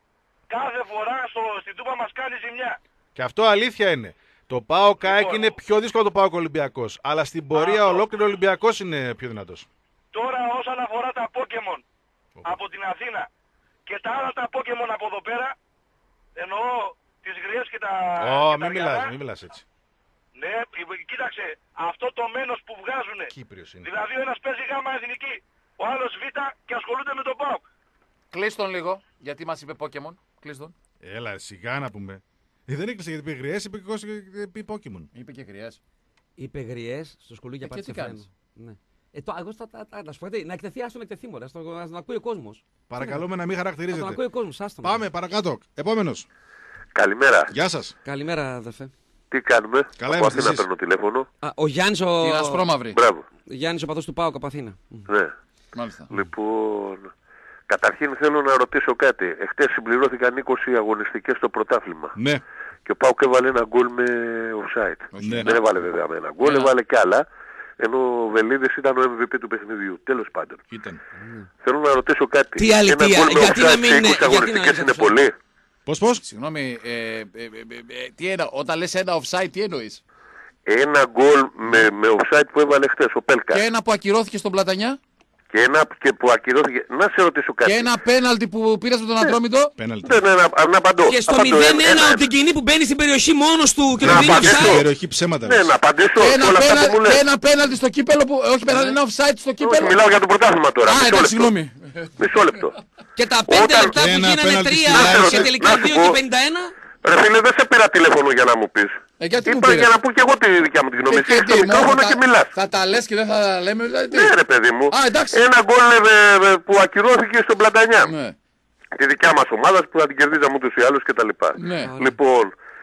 κάθε φορά στο, στην Τούπα μας κάνει ζημιά. Και αυτό αλήθεια είναι. Το ΠΑΟΚ ΑΕΚ Λοιπόν. είναι πιο δύσκολο το ΠΑΟΚ Ολυμπιακός. Αλλά στην πορεία Αυτό. ολόκληρο Ολυμπιακός είναι πιο δυνατός. Τώρα όσον αφορά τα Pokemon από την Αθήνα και τα άλλα τα Pokemon από εδώ πέρα, εννοώ τις γριές και τα... Ω, και τα μην μιλάς, αργανά. μην μιλάς έτσι. Ναι, κοίταξε, αυτό το μένος που βγάζουνε. Κύπριος είναι. Δηλαδή ο ένας παίζει γάμα εθνική, ο άλλος β και ασχολούνται με τον ΠΑΟΚ. Κλείς τον λίγο, γιατί μας είπε Pokemon. Κλείς τον. Έλα, σιγά να πούμε. Ε, δεν έκλεισε γιατί είπε γριές, είπε και είπε Pokemon. Είπε και κρυές. Είπε γριές στο σκουλούκια Ε, και πάτησε τι κάνεις? φρένο. Ναι. Ε, το, εγώ στα, τα, τα, να σου πω, γιατί, να εκτεθεί, άστο να εκτεθεί μωρέ, στο- να τον ακούει ο κόσμος. Παρακαλούμε να μην Να τον χαρακτηρίζετε. ακούει ο κόσμος, άστο. Πάμε παρακάτω. Επόμενος. Καλημέρα. Γεια σας. Καλημέρα, αδερφέ. Τι κάνουμε. Καλά Από είμαστε Αθήνα εσείς. παίρνω τηλέφωνο. Α, ο Γιάννης ο... Την ασπρόμαυρη. Μπράβο. Γιάννης ο παδός του ΠΑΟΚ από Αθήνα. Ναι. Μάλιστα. Λοιπόν, καταρχήν θέλω να ρωτήσω κάτι. Εχθές συμπληρώθηκαν είκοσι αγωνιστικές στο πρωτάθλημα. Ναι. Και ο Πάουκ έβαλε ένα γκολ με offside. Ναι. Δεν έβαλε βέβαια με ένα γκολ, Ένα. έβαλε κι άλλα. Ενώ ο Βελίδης ήταν ο εμ βι πι του παιχνιδιού. Τέλος πάντων. Ήταν. Θέλω να ρωτήσω κάτι. Τι αλήθεια, Ένα γκολ με γιατί να offside μην σε είναι- είκοσι γιατί να αγωνιστικές είναι είναι offside? πολύ. Πώς, πώς. Συγγνώμη, ε, ε, ε, ε, ε, τι εννοώ, όταν λες ένα offside τι εννοείς. Ένα γκολ με, με offside που έβαλε χθες ο Πέλκα. Και ένα που ακυρώθηκε στον Πλατανιά. Και ένα και που ακυρώθηκε. Να σε ρωτήσω κάτι. Και ένα πέναλτι που πήρες με τον Ατρόμητο. Πέναλτι. Δεν, να, να απαντώ. Και στο Απαντώ, μηδέν ένα ένα- από την κοινή που μπαίνει στην περιοχή μόνος του και Να τον δίνει απαντήσω. offside. Περιοχή ψέματα. Ναι, λες. να απαντήσω Και σε ένα, όλα αυτά πένα, που μου και λες. ένα πέναλτι στο κύπελο που. Όχι πέναλτι, ένα offside στο Όχι, κύπελο. μιλάω για το πρωτάθλημα τώρα. Α, Μισό εντάξει, λεπτό. συγγνώμη. Μισό λεπτό. Και τα πέντε Όταν- λεπτά που Ένα γίνανε πέναλτι τρία στη Λάρισα. και τελικά Να σου δύο πω. και πενήντα ένα. Ρε φίλε, δεν σε πήρα τηλέφωνο για να μου πεις. Ε, γιατί μου Είπα πήρες. για να πω και εγώ τη δικιά μου τη γνώμη. Και- Εσύ έχεις και το τι, μόνο μικρόφωνο θα και τα- μιλάς. Θα τα λες και δεν θα τα λέμε, δηλαδή. τι. Ναι ρε παιδί μου. Α, εντάξει. Ένα γκολ ε, ε, που ακυρώθηκε στον Πλατανιά. Ναι. Τη δικιά μας ομάδα που θα την κερδίζαμε ούτως ή άλλως κτλ. Ναι. Λοιπόν,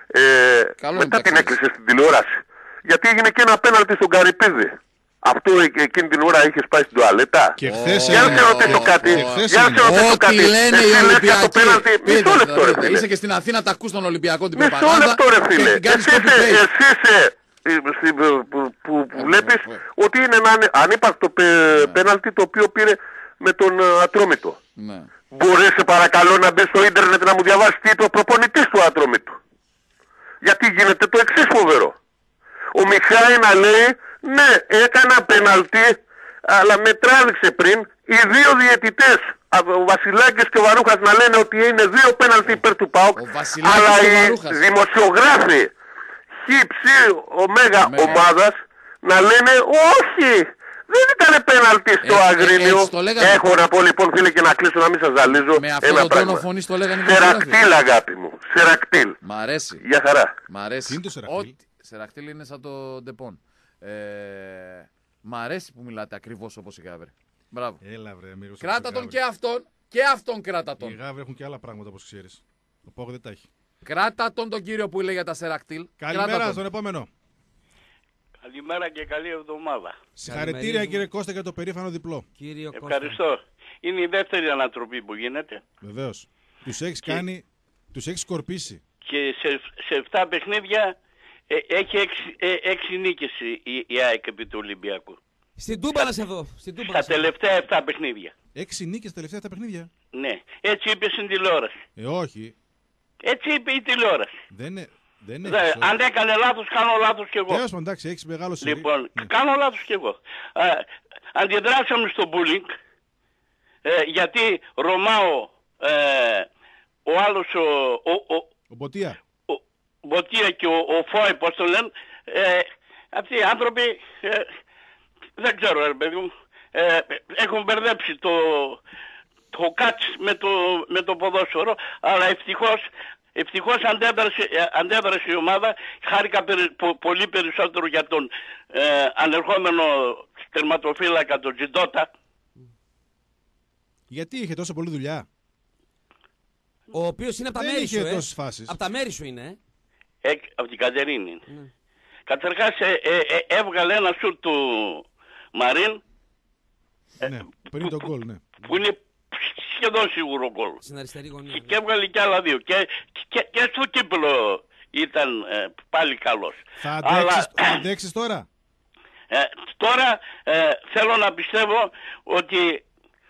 Ε, μετά την έκλεισε στην τηλεόραση. Γιατί έγινε και ένα πέναλτι στον Καρυπίδη. Αυτό εκείνη την ώρα είχε πάει στην τουαλέτα. Και χθες Για να σε ρωτήσω κάτι. Για να σε ρωτήσω κάτι. Ό,τι λένε οι Ολυμπιακοί. Μισό λεπτό ρε φίλε. Είσαι και στην Αθήνα, τα ακούς τον Ολυμπιακό την Μισό προπαγάνδα. λεπτό ρε φίλε. Και την κάνεις Εσύ copy-paste. είσαι που, που, που βλέπεις ότι είναι ένα ανύπαρκτο πέναλτι το οποίο πήρε με τον Ατρόμητο. Ναι. Μπορείς σε παρακαλώ να μπεις στο ίντερνετ να μου διαβάσεις τι είπε ο προπονητής του Ατρόμητου. Γιατί γίνεται το εξής φοβερό. Ο Μιχάη να λέει ναι έκανα πέναλτι αλλά με τράβηξε πριν. Οι δύο διαιτητές ο Βασιλάκης και ο Βαρούχας να λένε ότι είναι δύο πέναλτι υπέρ του ΠΑΟΚ. Αλλά οι δημοσιογράφοι χύψη ωμέγα ομάδας να λένε όχι, δεν ήταν πέναλτι στο ε, Αγρίνιο. Ε, ε, Έχω να πω λοιπόν φίλε και να κλείσω να μην σας ζαλίζω. Με αυτό το τόνο φωνής το λέγανε. Σερακτήλ αγάπη μου, Σερακτήλ. Μ' αρέσει. Γεια χαρά. Μ' αρέσει. Τι είναι το Σερακτήλ? Σερακτήλ είναι σαν το Ντεπών. Ε, μ' αρέσει που μιλάτε ακριβώς όπως η Γάβρη. Μπράβο. Έλα βρε, Μύρος, κράτα τον και αυτόν και αυτόν κράτα τον. Οι Γάβροι έχουν και άλλα πράγματα όπως ξέρεις. Ο Πόγο δεν τα έχει. Κράτα τον τον κύριο που λέει για τα Σερακτήλ. Καλημέρα στον επόμενο. Καλημέρα και καλή εβδομάδα. Συγχαρητήρια κύριε Κώστα για το περήφανο διπλό. Κύριο Ευχαριστώ. Κώστα. Είναι η δεύτερη ανατροπή που γίνεται. Βεβαίως. Τους έχεις και... κάνει, τους έχεις σκορπίσει. Και σε, σε επτά παιχνίδια ε, έχει έξι, ε, έξι νίκες η, η ΑΕΚ επί του Ολυμπιακού. Στην Τούμπα να σε δω. Στα τελευταία επτά παιχνίδια. Έξι νίκες τελευταία επτά παιχνίδια. Ναι. Έτσι είπε στην τηλεόραση. Ε, όχι. Έτσι είπε η τηλεόραση. Δεν είναι... Δεν Δε, αν έκανε λάθος, κάνω λάθος κι εγώ. Τέλος πάντων, εντάξει, έχεις μεγάλο σερί. Λοιπόν, ναι. κάνω λάθος κι εγώ. Ε, αντιδράσαμε στο bullying, ε, γιατί Ρωμάο, ε, ο άλλος, ο, ο, ο, ο Μποτία. Ο, ο Μποτία και ο, ο Φόη, πώς το λένε, ε, αυτοί οι άνθρωποι, ε, δεν ξέρω, ρε παιδί μου, ε, έχουν μπερδέψει το, το κάτς με το, με το ποδόσφαιρο, αλλά ευτυχώς, Ευτυχώς αντέδρασε, αντέδρασε η ομάδα, χάρηκα περι, πο, πολύ περισσότερο για τον ε, ανερχόμενο τερματοφύλακα, τον Τζιντότα. Γιατί είχε τόσο πολλή δουλειά? Ο οποίος είναι από τα Δεν μέρη είχε σου, τόσες φάσεις. Από τα μέρη σου είναι, ε. ε από την Κατερίνη είναι. Mm. Καταρχάς ε, ε, ε, έβγαλε ένα σουτ του Μαρίν. Ναι, ε, πριν τον γκολ, ναι. Που είναι σχεδόν σίγουρο γκολ. Στην αριστερή γωνία. Και, και έβγαλε και άλλα δύο. Και, και, και στο κύπελο ήταν ε, πάλι καλός. Θα αντέξεις, Αλλά, θα αντέξεις τώρα? Ε, τώρα ε, θέλω να πιστεύω ότι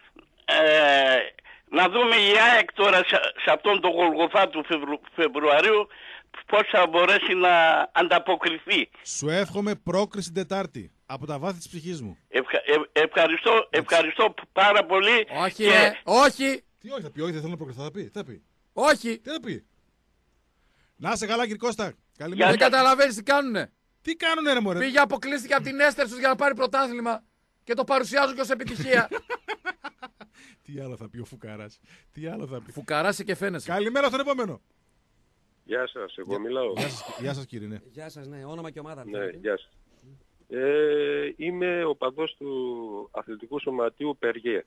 ε, να δούμε η ΑΕΚ τώρα σε, σε αυτόν τον Γολγοθά του Φεβρου, Φεβρουαρίου πώς θα μπορέσει να ανταποκριθεί. Σου εύχομαι πρόκριση Τετάρτη από τα βάθη της ψυχής μου. Ευχα, ε, ευχαριστώ, ευχαριστώ πάρα πολύ. Όχι, και... ε, όχι. Τι όχι θα πει, όχι δεν θέλω να προκριθώ, θα πει, τι θα πει. Όχι. Τι θα πει. Να είσαι καλά κύριε Κώστα. Καλημέρα. Δεν καταλαβαίνεις τι κάνουνε. Τι κάνουνε ρε μωρέ. Πήγε αποκλείστηκε από την Έστερ για να πάρει πρωτάθλημα και το παρουσιάζουν και ως επιτυχία. Τι άλλο θα πει ο Φουκαράς. Τι άλλο θα πει. Φουκαράς και φαίνεσαι. Καλημέρα στον επόμενο. Γεια σας, εγώ μιλάω. Γεια σας, γεια σας κύριε, ναι. Γεια σας, ναι, όνομα και ομάδα. Ναι, γεια σας. Ε, είμαι ο παδός του αθλητικού σωματείου Περγέ.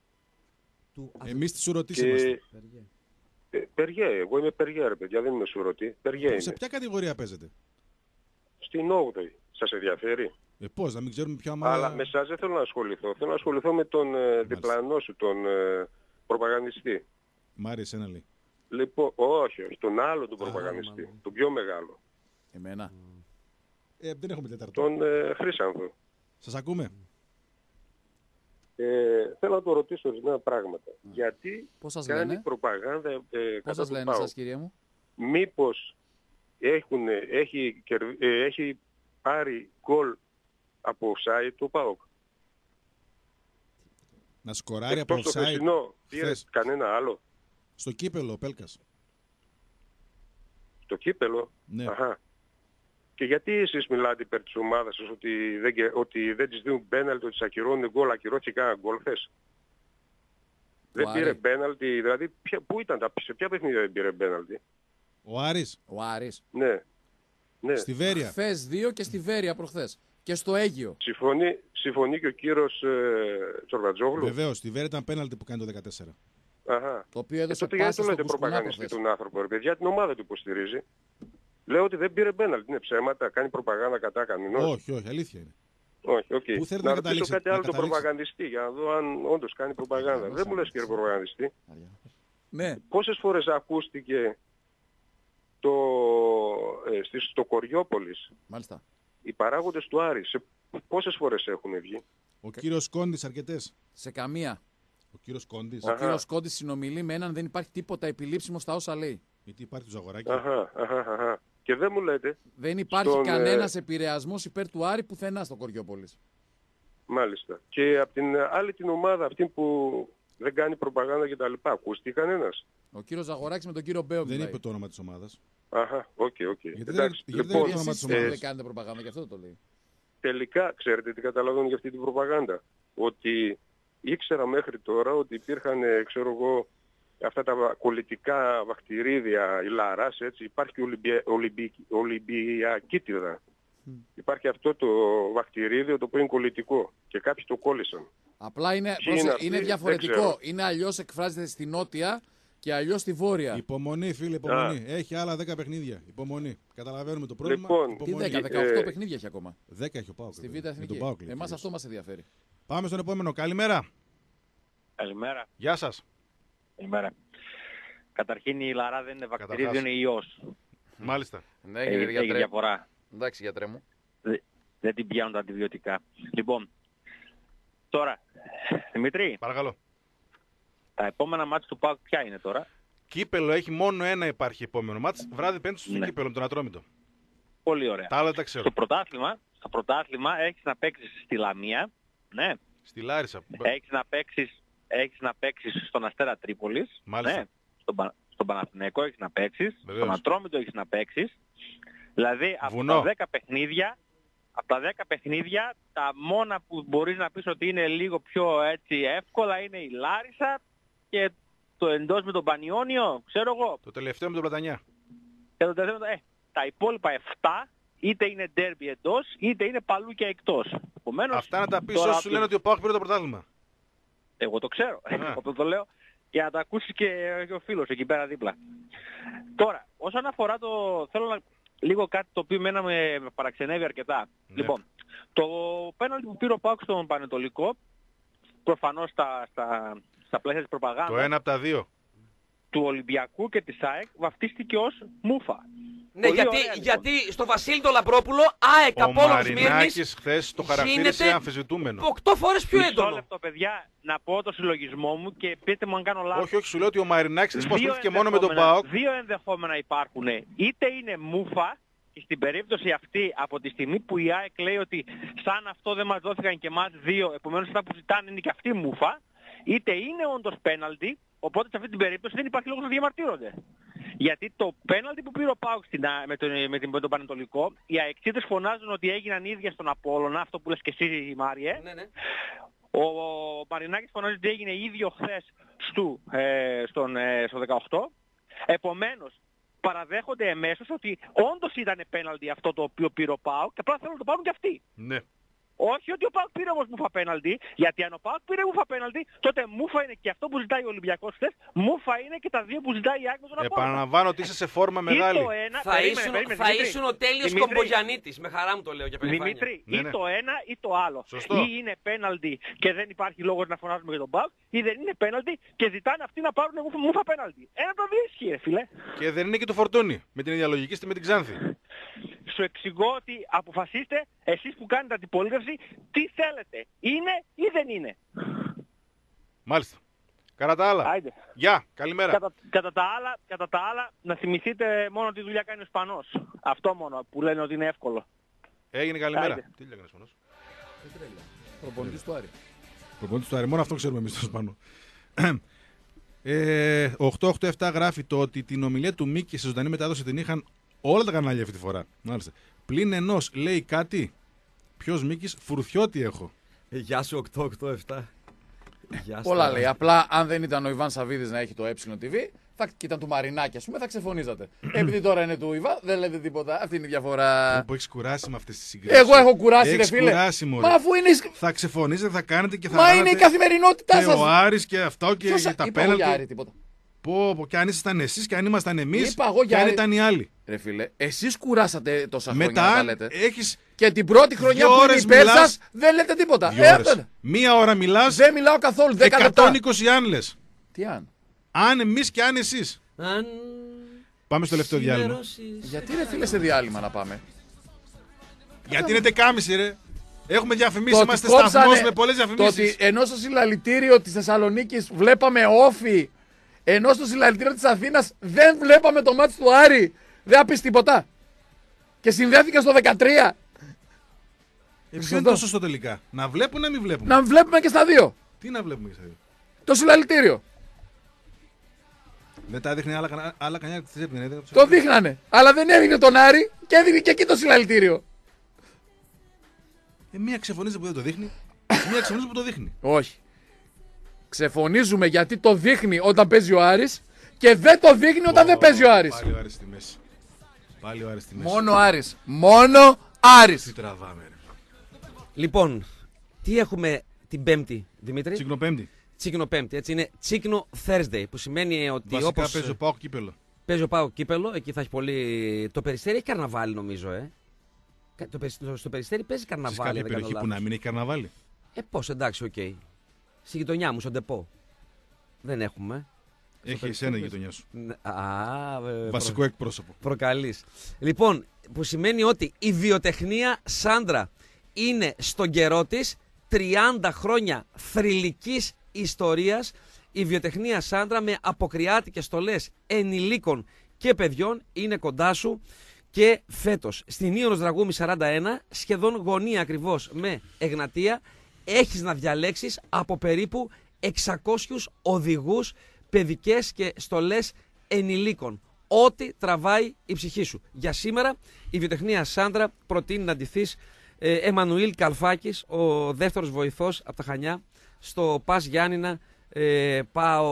Εμείς τη Σουρωτή και... είμαστε. Ε, Περγέ, εγώ είμαι Περγέ ρε παιδιά, δεν είμαι Σουρωτή. Περγέ σε ποια κατηγορία παίζετε? Στην όγδοη. Σας ενδιαφέρει? Ε, πώς, να μην ξέρουμε ποια ομάδα... Αλλά με εσάς δεν θέλω να ασχοληθώ. Θέλω να ασχοληθώ με τον ε, διπλανό σου, τον ε, προπαγανδιστή. Μ' άρεσε ένα λέει. Λοιπόν, όχι, όχι, τον άλλο τον προπαγανδιστή. Ah, τον πιο μεγάλο. Εμένα. Ε, δεν έχουμε τέταρτο. Τον ε, Χρύσανθο. Σας ακούμε. Ε, θέλω να το ρωτήσω ορισμένα πράγματα. Mm. Γιατί πώς σας κάνει λένε? προπαγάνδα ε, πώς κατά σας του λένε ΠΑΟΚ. σας κυρία μου? Μήπως έχουν, έχει, ε, έχει πάρει γκολ από offside του ΠΑΟΚ? Να σκοράρει εκτός από offside? Το χθεσινό, πήρε κανένα άλλο? Στο κύπελο, ο Πέλκας. Στο κύπελο? Ναι. Αχα. Και γιατί εσείς μιλάτε υπέρ της ομάδας σας ότι δεν, ότι δεν της δίνουν πέναλτι, ότι τις ακυρώνουν γκολ, ακυρώθηκε κανένα γκολ χθες? Δεν πήρε πέναλτι, δηλαδή ποια, πού ήταν, σε ποια παιχνίδια δεν πήρε πέναλτι? Ο Άρης. Ο Άρης. Ναι. ναι. Στη Βέρεια. Χθες δύο και στη Βέρεια προχθές. Και στο Αίγυο. Συμφωνεί, συμφωνεί και ο κύριος ε, Τσορβατζόγλου. Βεβαίως, στη Βέρεια ήταν πέναλτι που κάνει το δεκατέσσερα. Αχα. Το οποίο έδωσε ε, τότε γιατί το λέτε προπαγανδιστή τον άνθρωπο, ρε παιδιά, την ομάδα του υποστηρίζει. Λέω ότι δεν πήρε πέναλτι. Είναι ψέματα, κάνει προπαγάνδα κατά κανενός. Όχι, όχι, αλήθεια είναι. Όχι, οκ. Πού θέλετε να να ρωτήσω καταλήξετε, κάτι να άλλο τον καταλήξετε. προπαγανδιστή για να δω αν όντως κάνει προπαγάνδα. Δεν μου λες κύριε προπαγανδιστή. Ναι. Πόσες φορές ακούστηκε το, ε, στη- στο Κοριόπολης Μάλιστα. οι παράγοντες του Άρη, σε πόσες φορές έχουν βγει? Ο κύριος Κόντης αρκετές. Σε καμία. Ο κύριος Κόντης. Ο κύριος Κόντης συνομιλεί με έναν, δεν υπάρχει τίποτα επιλήψιμο στα όσα λέει. Γιατί υπάρχει το Ζαγοράκι. Αχα, αχα, αχα. Και δεν μου λέτε. Δεν υπάρχει στον, κανένας ε, επηρεασμός υπέρ του Άρη πουθενά στο Κοριόπολης. Μάλιστα. Και από την άλλη την ομάδα αυτή που δεν κάνει προπαγάνδα και τα λοιπά, ακούστηκε κανένας? Ο κύριος Ζαγοράκης με τον κύριο Μπέο Δεν μιλάει. είπε το όνομα της ομάδας. Αχα, οκ, οκ. Γιατί δεν- Εντάξει, γιατί δεν λοιπόν, είπε το όνομα της Εσείς ομάδας. δεν κάνετε προπαγάνδα, γι' αυτό το λέει. τελικά, ξέρετε τι καταλαβαίνω για αυτή την προπαγάνδα? Ότι ήξερα μέχρι τώρα ότι υπήρχαν, ε, ξέρω εγώ, αυτά τα βα- κολλητικά βακτηρίδια, η Λαράς, έτσι, υπάρχει και Ολυμπια... Ολυμπι... Ολυμπιακίτιδα. Υπάρχει αυτό το βακτηρίδιο το οποίο είναι κολλητικό και κάποιοι το κόλλησαν. Απλά είναι, Ποιοι πρόσε- είναι αυτοί, είναι δεν διαφορετικό. ξέρω. Είναι αλλιώς εκφράζεται στη νότια και αλλιώς στη βόρεια. Υπομονή, φίλε, υπομονή. Έχει άλλα δέκα παιχνίδια. Υπομονή. Καταλαβαίνουμε το πρόβλημα. Λοιπόν, Τι υπομονή. δέκα, ε, δεκαοκτώ παιχνίδια έχει ακόμα. δέκα έχει ο Πάοκ. Στη Β' Με τον Εθνική. ΠΑΟΚ, λέει, Εμάς κυρίως. αυτό μας ενδιαφέρει. Πάμε στον επόμενο. Καλημέρα. Καλημέρα. Γεια σας. Καλημέρα. Καταρχήν η Λαρά δεν είναι βακτηρίδιο, Καταρχάς. είναι ιός. Μάλιστα. Ναι, Έχει, κύριε έχει γιατρέ. διαφορά. Εντάξει, γιατρέ μου. Δε- Δεν την πιάνουν τα αντιβιωτικά. Λοιπόν, τώρα, Δημήτρη, Παρακαλώ. τα επόμενα μάτια του ΠΑΟΚ ποια είναι τώρα? Κύπελο έχει μόνο ένα υπάρχει επόμενο μάτς. Βράδυ πέμπτη στο Ναι. Κύπελο με τον Ατρόμητο. Πολύ ωραία. Τα άλλα δεν τα ξέρω. Στο πρωτάθλημα, στο πρωτάθλημα έχεις να παίξεις στη Λαμία, ναι. Στη Λάρισα. Έχεις να παίξεις, έχεις να παίξεις στον Αστέρα Τρίπολης, Μάλιστα. ναι. Στον, Πα- στον Παναθηναϊκό έχεις να παίξεις, Βεβαίως. στον Ατρόμητο έχεις να παίξεις. Δηλαδή από Βουνό. τα δέκα παιχνίδια, από τα δέκα παιχνίδια, τα μόνα που μπορείς να πεις ότι είναι λίγο πιο έτσι εύκολα είναι η Λάρισα και το εντός με τον Πανιόνιο, ξέρω εγώ. Το τελευταίο με τον Πλατανιά. Και το τελευταίο, ε, τα υπόλοιπα επτά είτε είναι ντέρμπι εντός είτε είναι παλούκια εκτός. Επομένως, Αυτά να τα πεις τώρα όσους σου λένε ότι ο Πάοκ πήρε το πρωτάθλημα. εγώ το ξέρω. Α. Αυτό το λέω για να το ακούσει και, και ο φίλος εκεί πέρα δίπλα. Τώρα, όσον αφορά το... Θέλω να... λίγο κάτι το οποίο μένα με, με παραξενεύει αρκετά. Ναι. Λοιπόν, το πέναλτι που πήρε ο Πάοκ στον Πανετολικό, προφανώς στα, στα, στα πλαίσια της προπαγάνδας Το ένα από τα δύο. του Ολυμπιακού και της ΑΕΚ, βαφτίστηκε ως μούφα. Ναι, Πολύ γιατί, ωραία, λοιπόν. γιατί στο Βασίλη το Λαμπρόπουλο, ΑΕΚ Ο από όλο Σμύρνης, Μαρινάκης χθες το χαρακτήρισε γίνεται αμφισβητούμενο. οκτώ φορές πιο Μισό έντονο. λεπτό, παιδιά, να πω το συλλογισμό μου και πείτε μου αν κάνω λάθος. Όχι, όχι, σου λέω ότι ο Μαρινάκης χθες που Δύο ασχολήθηκε μόνο με τον ενδεχόμενα- Πάοκ. Δύο ενδεχόμενα υπάρχουν. Είτε είναι μούφα, και στην περίπτωση αυτή, από τη στιγμή που η ΑΕΚ λέει ότι σαν αυτό δεν μας δόθηκαν και εμάς δύο, επομένως αυτά που ζητάνε είναι και αυτή μούφα, είτε είναι όντως πέναλτι, οπότε σε αυτή την περίπτωση δεν υπάρχει λόγος να διαμαρτύρονται. Γιατί το πέναλτι που πήρε ο ΠΑΟΚ στην Α- με, τον, με, την- με τον Πανετολικό, οι αεξίδες φωνάζουν ότι έγιναν ίδια στον Απόλλωνα, αυτό που λες και εσύ Μάριε. Ναι, ναι. Ο Μαρινάκης φωνάζει ότι έγινε ίδιο χθες στο, ε, στον, ε, στο δεκαοκτώ. Επομένως, παραδέχονται εμέσως ότι όντως ήταν πέναλτι αυτό το οποίο πήρε ο ΠΑΟΚ και απλά θέλουν να το πάρουν και αυτοί. Ναι. Όχι ότι ο ΠΑΟΚ πήρε όμως μούφα πέναλτι, γιατί αν ο ΠΑΟΚ πήρε μούφα πέναλτι, τότε μούφα είναι και αυτό που ζητάει ο Ολυμπιακός χθες, μούφα είναι και τα δύο που ζητάει η ΑΕΚ με τον Απόλλωνα. Επαναλαμβάνω ότι είσαι σε φόρμα Ή μεγάλη. το ένα, Θα περίμενε, ήσουν, περίμενε, θα Δημήτρη. ήσουν ο τέλειος Δημήτρη, Κομπογιαννίτης. Με χαρά μου το λέω για περηφάνεια. Δημήτρη, Ναι, ή ναι. το ένα ή το άλλο. Σωστό. Ή είναι πέναλτι και δεν υπάρχει λόγος να φωνάζουμε για τον ΠΑΟΚ, ή δεν είναι πέναλτι και ζητάνε αυτοί να πάρουν μούφα- μούφα πέναλτι. Ένα από τα δύο ισχύει, ρε φίλε. Και δεν είναι και του Φορτούνη. Με την ίδια λογική στη με την Ξάνθη. Σου εξηγώ ότι αποφασίστε εσείς που κάνετε αντιπολίτευση τι θέλετε. Είναι ή δεν είναι. Μάλιστα. Κατά τα άλλα. Άιντε. Γεια, καλημέρα. Κατά, κατά, τα άλλα, κατά τα άλλα, να θυμηθείτε μόνο τι δουλειά κάνει ο Ισπανός. Αυτό μόνο που λένε ότι είναι εύκολο. Έγινε καλημέρα. Άιντε. Τι λέγανε Σπανός. Προπονητής του Άρη. Προπονητής του Άρη. Μόνο αυτό ξέρουμε εμείς στο Σπανό. Ε, οκτώ οκτώ επτά γράφει το ότι την ομιλία του Μίκη σε ζωντανή μετάδοση την είχαν όλα τα κανάλια αυτή τη φορά. Μάλιστα. Πλην ενός λέει κάτι. Ποιος Μίκης, Φουρθιώτη έχω. Ε, Γεια σου οκτώ οκτώ επτά. Γεια σου. Πολλά λέει. Απλά αν δεν ήταν ο Ιβάν Σαββίδης να έχει το ε.τ.β, θα, και ήταν του Μαρινάκη, ας πούμε, θα ξεφωνίζατε. Επειδή τώρα είναι του Ιβάν, δεν λέτε τίποτα. Αυτή είναι η διαφορά. Που έχεις κουράσει με αυτές τις συγκρίσεις. Εγώ έχω κουράσει, ρε Έχεις φίλε. κουράσει, μωρέ. Μα αφού είναι. Θα ξεφωνήσετε, θα κάνετε και θα Μα είναι η κάνετε καθημερινότητά και σας. ο Άρης και αυτό και Ποιος για τα είπα εγώ για Άρη πέναλτι. τίποτα. Πω, πω, και αν ήσασταν εσείς και αν ήμασταν εμείς Είπα εγώ και για αν Άρη. ήταν οι άλλοι. Ρε φίλε, εσείς κουράσατε τόσα Μετά, χρόνια να τα λέτε. έχεις Και την πρώτη χρονιά δύο που είναι ώρες υπέρ μιλάς, σας δεν λέτε τίποτα. δύο Ε, ώρες. αυτό είναι. Μία ώρα μιλάς, Δεν μιλάω καθόλου. δέκα λεπτά. εκατόν είκοσι αν λες. Τι αν. Αν εμείς και αν εσείς. Αν... Πάμε στο τελευταίο διάλειμμα. Γιατί ρε φίλε σε διάλειμμα να πάμε. Γιατί είναι δεκάμιση ρε. Έχουμε διαφημίσει, Το είμαστε ότι κόψανε- σταθμός με πολλές Το διαφημίσεις. ότι ενώ στο συλλαλητήριο της Θεσσαλονίκης βλέπαμε όφι, ενώ στο συλλαλητήριο της Αθήνας δεν βλέπαμε το μάτι του Άρη. Δεν άπεις τίποτα. Και συνδέθηκε στο δεκατρία. Ε, ποιο είναι το σωστό τελικά. Να βλέπουν να μην βλέπουν. Να βλέπουμε και στα δύο. Τι να βλέπουμε και στα δύο. Το συλλαλητήριο. Μετά δείχνει άλλα, κανα- άλλα κανιά της έπαιρνε. Το δείχνανε. Αλλά δεν έδινε τον Άρη και έδινε και εκεί το συλλαλητήριο. Ε, μία ξεφωνίζεται που δεν το δείχνει. Μία ξεφωνίζεται που το δείχνει. Όχι. Ξεφωνίζουμε γιατί το δείχνει όταν παίζει ο Άρης και δεν το δείχνει όταν δεν παίζει ο Άρης. Πάλι ο Άρης στη μέση. Πάλι ο Άρης στη μέση. Μόνο Άρης. Μόνο Άρης. Τι τραβάμε ρε. Λοιπόν, τι έχουμε την Πέμπτη, Δημήτρη? Τσικνοπέμπτη. Τσίκνο Πέμπτη, έτσι είναι Τσίκνο Thursday, που σημαίνει ότι Βασικά όπως παίζει ο ΠΑΟΚ κύπελο. παίζει ο ΠΑΟΚ κύπελο, εκεί θα έχει πολύ... Το Περιστέρι έχει καρναβάλι νομίζω, ε. Κα- Το, Περι- στο Περιστέρι παίζει Σε καρναβάλι, κάποια δεν κάνω περιοχή που λάθος. να μην έχει καρναβάλι. Ε, πώς, εντάξει, οκ. Στη γειτονιά μου, στον Ντεπό. Δεν έχουμε. Έχει εσένα η γειτονιά σου. Ναι, Α, ε, Βασικό προ... εκπρόσωπο. προκαλείς. Λοιπόν, που σημαίνει ότι η βιοτεχνία Σάντρα είναι στον καιρό της, τριάντα χρόνια θρυλικής ιστορίας. Η βιοτεχνία Σάντρα με αποκριάτικες στολές ενηλίκων και παιδιών είναι κοντά σου. Και φέτος στην Ίωνος Δραγούμη σαράντα ένα, σχεδόν γωνία ακριβώς με Εγνατία, έχεις να διαλέξεις από περίπου εξακόσιους οδηγούς, παιδικές και στολές ενηλίκων. Ό,τι τραβάει η ψυχή σου. Για σήμερα η βιοτεχνία Σάντρα προτείνει να ντυθείς ε, Εμμανουήλ Καλφάκης, ο δεύτερος βοηθός από τα Χανιά, στο Πας Γιάννηνα ε,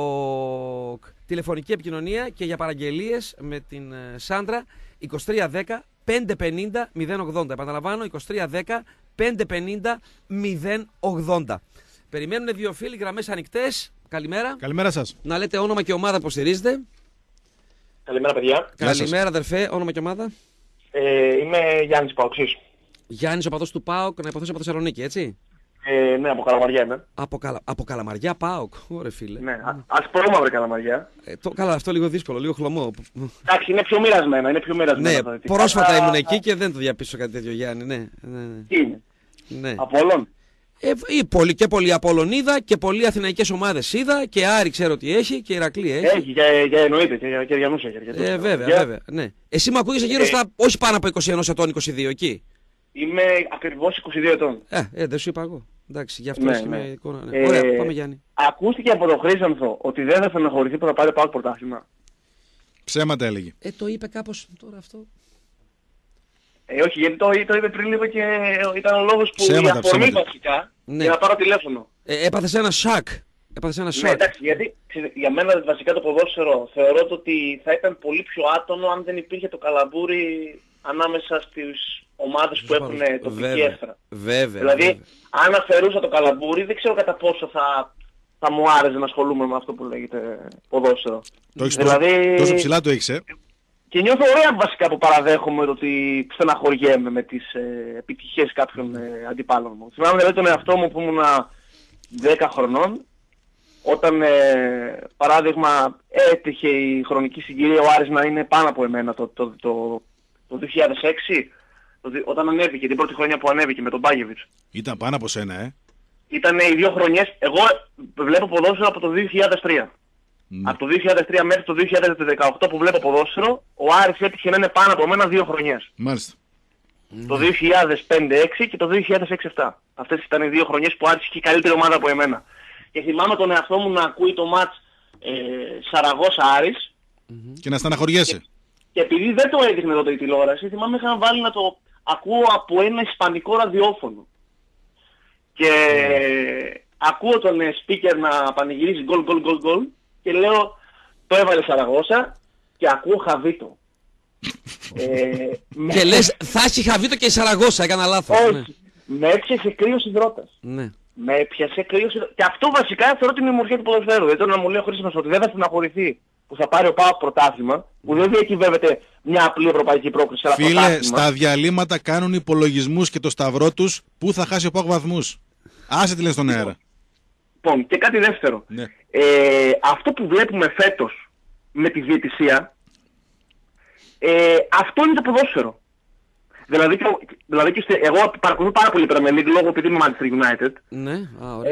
ΠΑΟΚ. Τηλεφωνική επικοινωνία και για παραγγελίες με την ε, Σάντρα είκοσι τρία δέκα πεντακόσια πενήντα μηδέν ογδόντα. Επαναλαμβάνω, είκοσι τρία δέκα πεντακόσια πενήντα μηδέν ογδόντα. Περιμένουν δύο φίλοι, γραμμές ανοιχτές. Καλημέρα. Καλημέρα σας. Να λέτε όνομα και ομάδα που στηρίζετε. Καλημέρα, παιδιά. Καλημέρα, αδερφέ. Όνομα και ομάδα. Ε, είμαι Γιάννης Παοξής. Γιάννης, ο παδός του ΠΑΟΚ, να υποθέσω από Θεσσαλονίκη, έτσι. Ε, ναι, από Καλαμαριά είμαι. Από, καλα... από Καλαμαριά, ΠΑΟΚ. Ωραία, φίλε. Ναι, ασπρόμαυρη Καλαμαριά. Ε, το... Καλά, αυτό λίγο δύσκολο, λίγο χλωμό. Εντάξει, είναι πιο μοιρασμένα, είναι πιο μοιρασμένα. Ναι, τα δυτικά. πρόσφατα Α, ήμουν εκεί και δεν το διαπίστωσα κάτι τέτοιο, Γιάννη. Ναι, ναι, ναι. Τι είναι, Ναι. Απόλλων. Ε, ή πολύ, και πολλοί Απόλλων είδα και πολλοί αθηναϊκές ομάδες είδα και Άρη ξέρω ότι έχει και Ηρακλή έχει. Έχει, για, για εννοείται, και για Κεριανούς έχει. αρκετούς. Ε, βέβαια, Για- βέβαια. Ναι. Εσύ μου ακούγεσαι γύρω Ε, στα όχι πάνω από είκοσι ένα ετών, είκοσι δύο εκεί. Είμαι ακριβώς είκοσι δύο ετών. Ε, ε, δεν σου είπα εγώ. Εντάξει, γι' αυτό Ναι, έχει ναι. με εικόνα. Ναι. Ε, Ωραία, πάμε Γιάννη. Ακούστηκε από τον Χρήσανθο ότι δεν θα στεναχωρηθεί που θα πάρει ΠΑΟΚ πρωτάθλημα. Ψέματα έλεγε. Ε, το είπε κάπως τώρα αυτό. Ε, όχι, γιατί το, το είπε πριν λίγο και ήταν ο λόγος που Ψέματα, η αφορμή ψέματα. βασικά Ναι. για να πάρω τηλέφωνο. Ε, έπαθες ένα σακ. Έπαθες ένα Ναι, σακ. εντάξει, γιατί ξέρετε, για μένα βασικά το ποδόσφαιρο θεωρώ το ότι θα ήταν πολύ πιο άτομο αν δεν υπήρχε το καλαμπούρι ανάμεσα στις ομάδες που έχουν τοπική Βέβαια, έστρα. βέβαια. Δηλαδή, βέβαια. αν αφαιρούσα το καλαμπούρι, δεν ξέρω κατά πόσο θα, θα μου άρεσε να ασχολούμαι με αυτό που λέγεται ποδόσφαιρο. Το έχεις Δηλαδή- τόσο, τόσο ψηλά το έχεις, ε. Και νιώθω ωραία βασικά που παραδέχομαι το ότι στεναχωριέμαι με τις ε, επιτυχίες κάποιων ε, αντιπάλων μου. Θυμάμαι δηλαδή τον εαυτό μου που ήμουν δέκα χρονών, όταν ε, παράδειγμα έτυχε η χρονική συγκυρία ο Άρης να είναι πάνω από εμένα το, το, το, το δύο χιλιάδες έξι, το, δι- όταν ανέβηκε, την πρώτη χρονιά που ανέβηκε με τον Μπάγεβιτς. Ήταν πάνω από σένα, ε. Ήταν οι δύο χρονιές, εγώ βλέπω ποδόσφαιρο από το δύο χιλιάδες τρία. Ναι. Από το δύο χιλιάδες τρία μέχρι το δύο χιλιάδες δεκαοκτώ που βλέπω ποδόσφαιρο, ο Άρης έτυχε να είναι πάνω από μένα δύο χρονιές. Μάλιστα. Το δύο χιλιάδες πέντε έξι και το δύο χιλιάδες έξι επτά. Αυτές ήταν οι δύο χρονιές που άρχισε και η καλύτερη ομάδα από εμένα. Και θυμάμαι τον εαυτό μου να ακούει το μάτς ε, Σαραγώσα Άρης Και να στεναχωριέσαι. και επειδή δεν το έδειχνε τότε η τηλεόραση, θυμάμαι είχαν βάλει να το ακούω από ένα ισπανικό ραδιόφωνο. Και ακούω τον ε, speaker να πανηγυρίζει γκολ γκολ γκολ γκολ και λέω το έβαλε Σαραγώσα και ακούω Χαβίτο. ε, με- Και λες, θα έχει Χαβίτο και η Σαραγώσα, έκανα λάθος. Ναι. Όχι. Με έπιασε κρύος υδρότας. Ναι. Με έπιασε κρύος υδρότας. Και αυτό βασικά θεωρώ την ομορφιά του ποδοσφαίρου. Δεν θέλω να μου λέει ο Χρήστος ότι δεν θα στεναχωρηθεί που θα πάρει ο ΠΑΟΚ πρωτάθλημα, που δεν διακυβεύεται μια απλή ευρωπαϊκή πρόκριση, αλλά Φίλε, πρωτάθλημα. στα διαλύματα κάνουν υπολογισμούς και το σταυρό τους πού θα χάσει ο ΠΑΟΚ βαθμούς. Άσε τι λένε στον αέρα. Λοιπόν, και κάτι δεύτερο. Ναι. Ε, αυτό που βλέπουμε φέτος με τη διαιτησία, ε, αυτό είναι το ποδόσφαιρο. Δηλαδή, δηλαδή και εγώ παρακολουθώ πάρα πολύ Premier League λόγω επειδή είμαι Manchester United. Ναι, α, ωραία.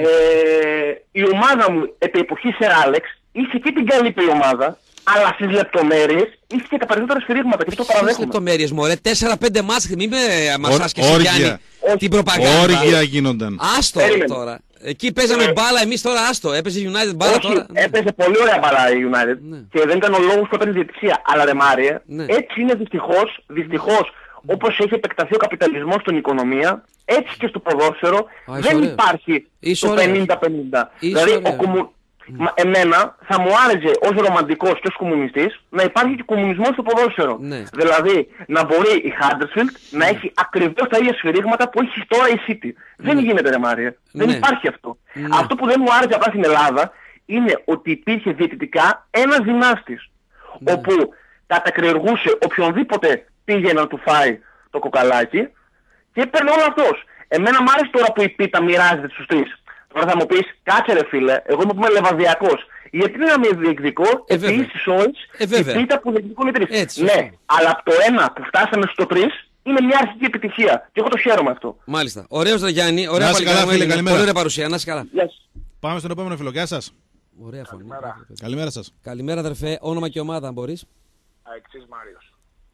Ε, η ομάδα μου επί εποχή Sir Alex είχε και την καλύτερη ομάδα, αλλά στις λεπτομέρειες είχε και τα περισσότερα σφυρίγματα και αυτό το Ποιες παραδέχομαι. λεπτομέρειες μωρέ, τέσσερα πέντε μάτς, μην με μασάς και Όργια. σε Γιάννη την προπαγάνδα. Όργια γίνονταν. Άστο Περίμενε. τώρα. Εκεί παίζαμε μπάλα, εμείς τώρα άστο. Έπαιζε United μπάλα Όχι, τώρα. Ναι. έπαιζε πολύ ωραία μπάλα η United Ναι. και δεν ήταν ο λόγος που έπαιρνε διαιτησία. Αλλά ρε Μάριε, Ναι. έτσι είναι δυστυχώς, δυστυχώς, όπως έχει επεκταθεί ο καπιταλισμός στην οικονομία, έτσι και στο ποδόσφαιρο Α, είσαι δεν ωραίος. υπάρχει Είσαι το ωραίος. πενήντα πενήντα. Είσαι Δηλαδή, ο ωραίος. κομμου... Μα, εμένα θα μου άρεσε ως ρομαντικός και ως κομμουνιστής να υπάρχει και κομμουνισμός στο ποδόσφαιρο. Ναι. Δηλαδή, να μπορεί η Huddersfield να έχει ακριβώς τα ίδια σφυρίγματα που έχει τώρα η City. Δεν γίνεται ρε Μάρια. Δεν Ναι. υπάρχει αυτό. Ναι. Αυτό που δεν μου άρεσε απλά στην Ελλάδα είναι ότι υπήρχε διαιτητικά ένας δυνάστης, Ναι. όπου κατακρεργούσε οποιονδήποτε πήγε να του φάει το κοκαλάκι και έπαιρνε όλο αυτός. Εμένα μου άρεσε τώρα που η πίτα μοιράζεται στους τρεις. Τώρα θα μου πεις, κάτσε ρε φίλε, εγώ μου πούμε λεβαδιακός. Γιατί να μην διεκδικώ Ε, επί βέβαια. ίσης όρης Ε, η βέβαια. πίτα που διεκδικούν οι τρεις. Έτσι, Ναι, σωστό. αλλά από το ένα που φτάσαμε στο τρεις είναι μια αρχική επιτυχία. Και εγώ το χαίρομαι αυτό. Μάλιστα. Ωραίος ρε Γιάννη, ωραία Να είσαι καλά, φίλε, καλημέρα. Πολύ ωραία παρουσία, να είσαι καλά. Γεια σας. Πάμε στον επόμενο φίλο. Γεια σας. Ωραία φωνή. Καλημέρα σας. Καλημέρα αδερφέ, όνομα και ομάδα αν μπορείς. Αεξής Μάριος.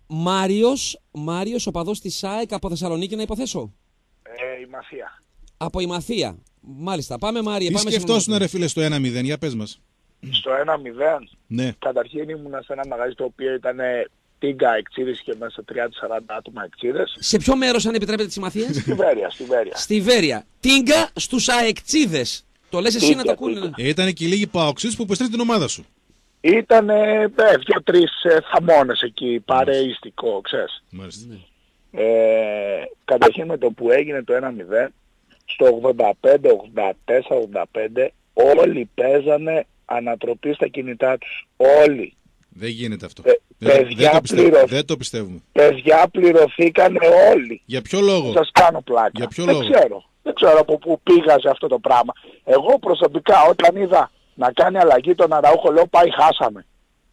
Μάριος, Μάριος, οπαδός της ΣΑΕΚ από Θεσσαλονίκη να υποθέσω. Ε, η Μαθία. Από η Μαθία. Μάλιστα. Πάμε Μάριε. Τι πάμε σκεφτόσουν ρε φίλε στο ένα μηδέν, για πες μας. Στο ένα μηδέν, Ναι. καταρχήν ήμουνα σε ένα μαγαζί το οποίο ήταν τίγκα εξίδες και μέσα τριάντα σαράντα άτομα εξίδες. Σε ποιο μέρος αν επιτρέπετε της Μαθίας? Στη Βέρεια, στη Βέρεια. Στη Βέρεια. Τίγκα στους αεκτσίδες. Το λες εσύ να το Τίγκα, ακούνε. τίγκα. Ε, ήταν και οι λίγοι παοξίδες που υποστηρίζουν την ομάδα σου. Ήταν ε, δύο-τρεις ε, θαμώνες εκεί, παρεϊστικό, ξέρεις. Μάλιστα. Ε, καταρχήν με το που έγινε το ένα μηδέν, στο ογδόντα πέντε, ογδόντα τέσσερα, ογδόντα πέντε, όλοι παίζανε ανατροπή στα κινητά τους. Όλοι. Δεν γίνεται αυτό. Ε, δεν, το- παιδιά, δεν, το πιστεύω, πληρω- δεν το πιστεύουμε. Παιδιά πληρωθήκανε όλοι. Για ποιο λόγο? Σας κάνω πλάκα. Για ποιο δεν λόγο? ξέρω. Δεν ξέρω από πού πήγαζε αυτό το πράγμα. Εγώ προσωπικά όταν είδα να κάνει αλλαγή τον Αραούχο λέω πάει χάσαμε.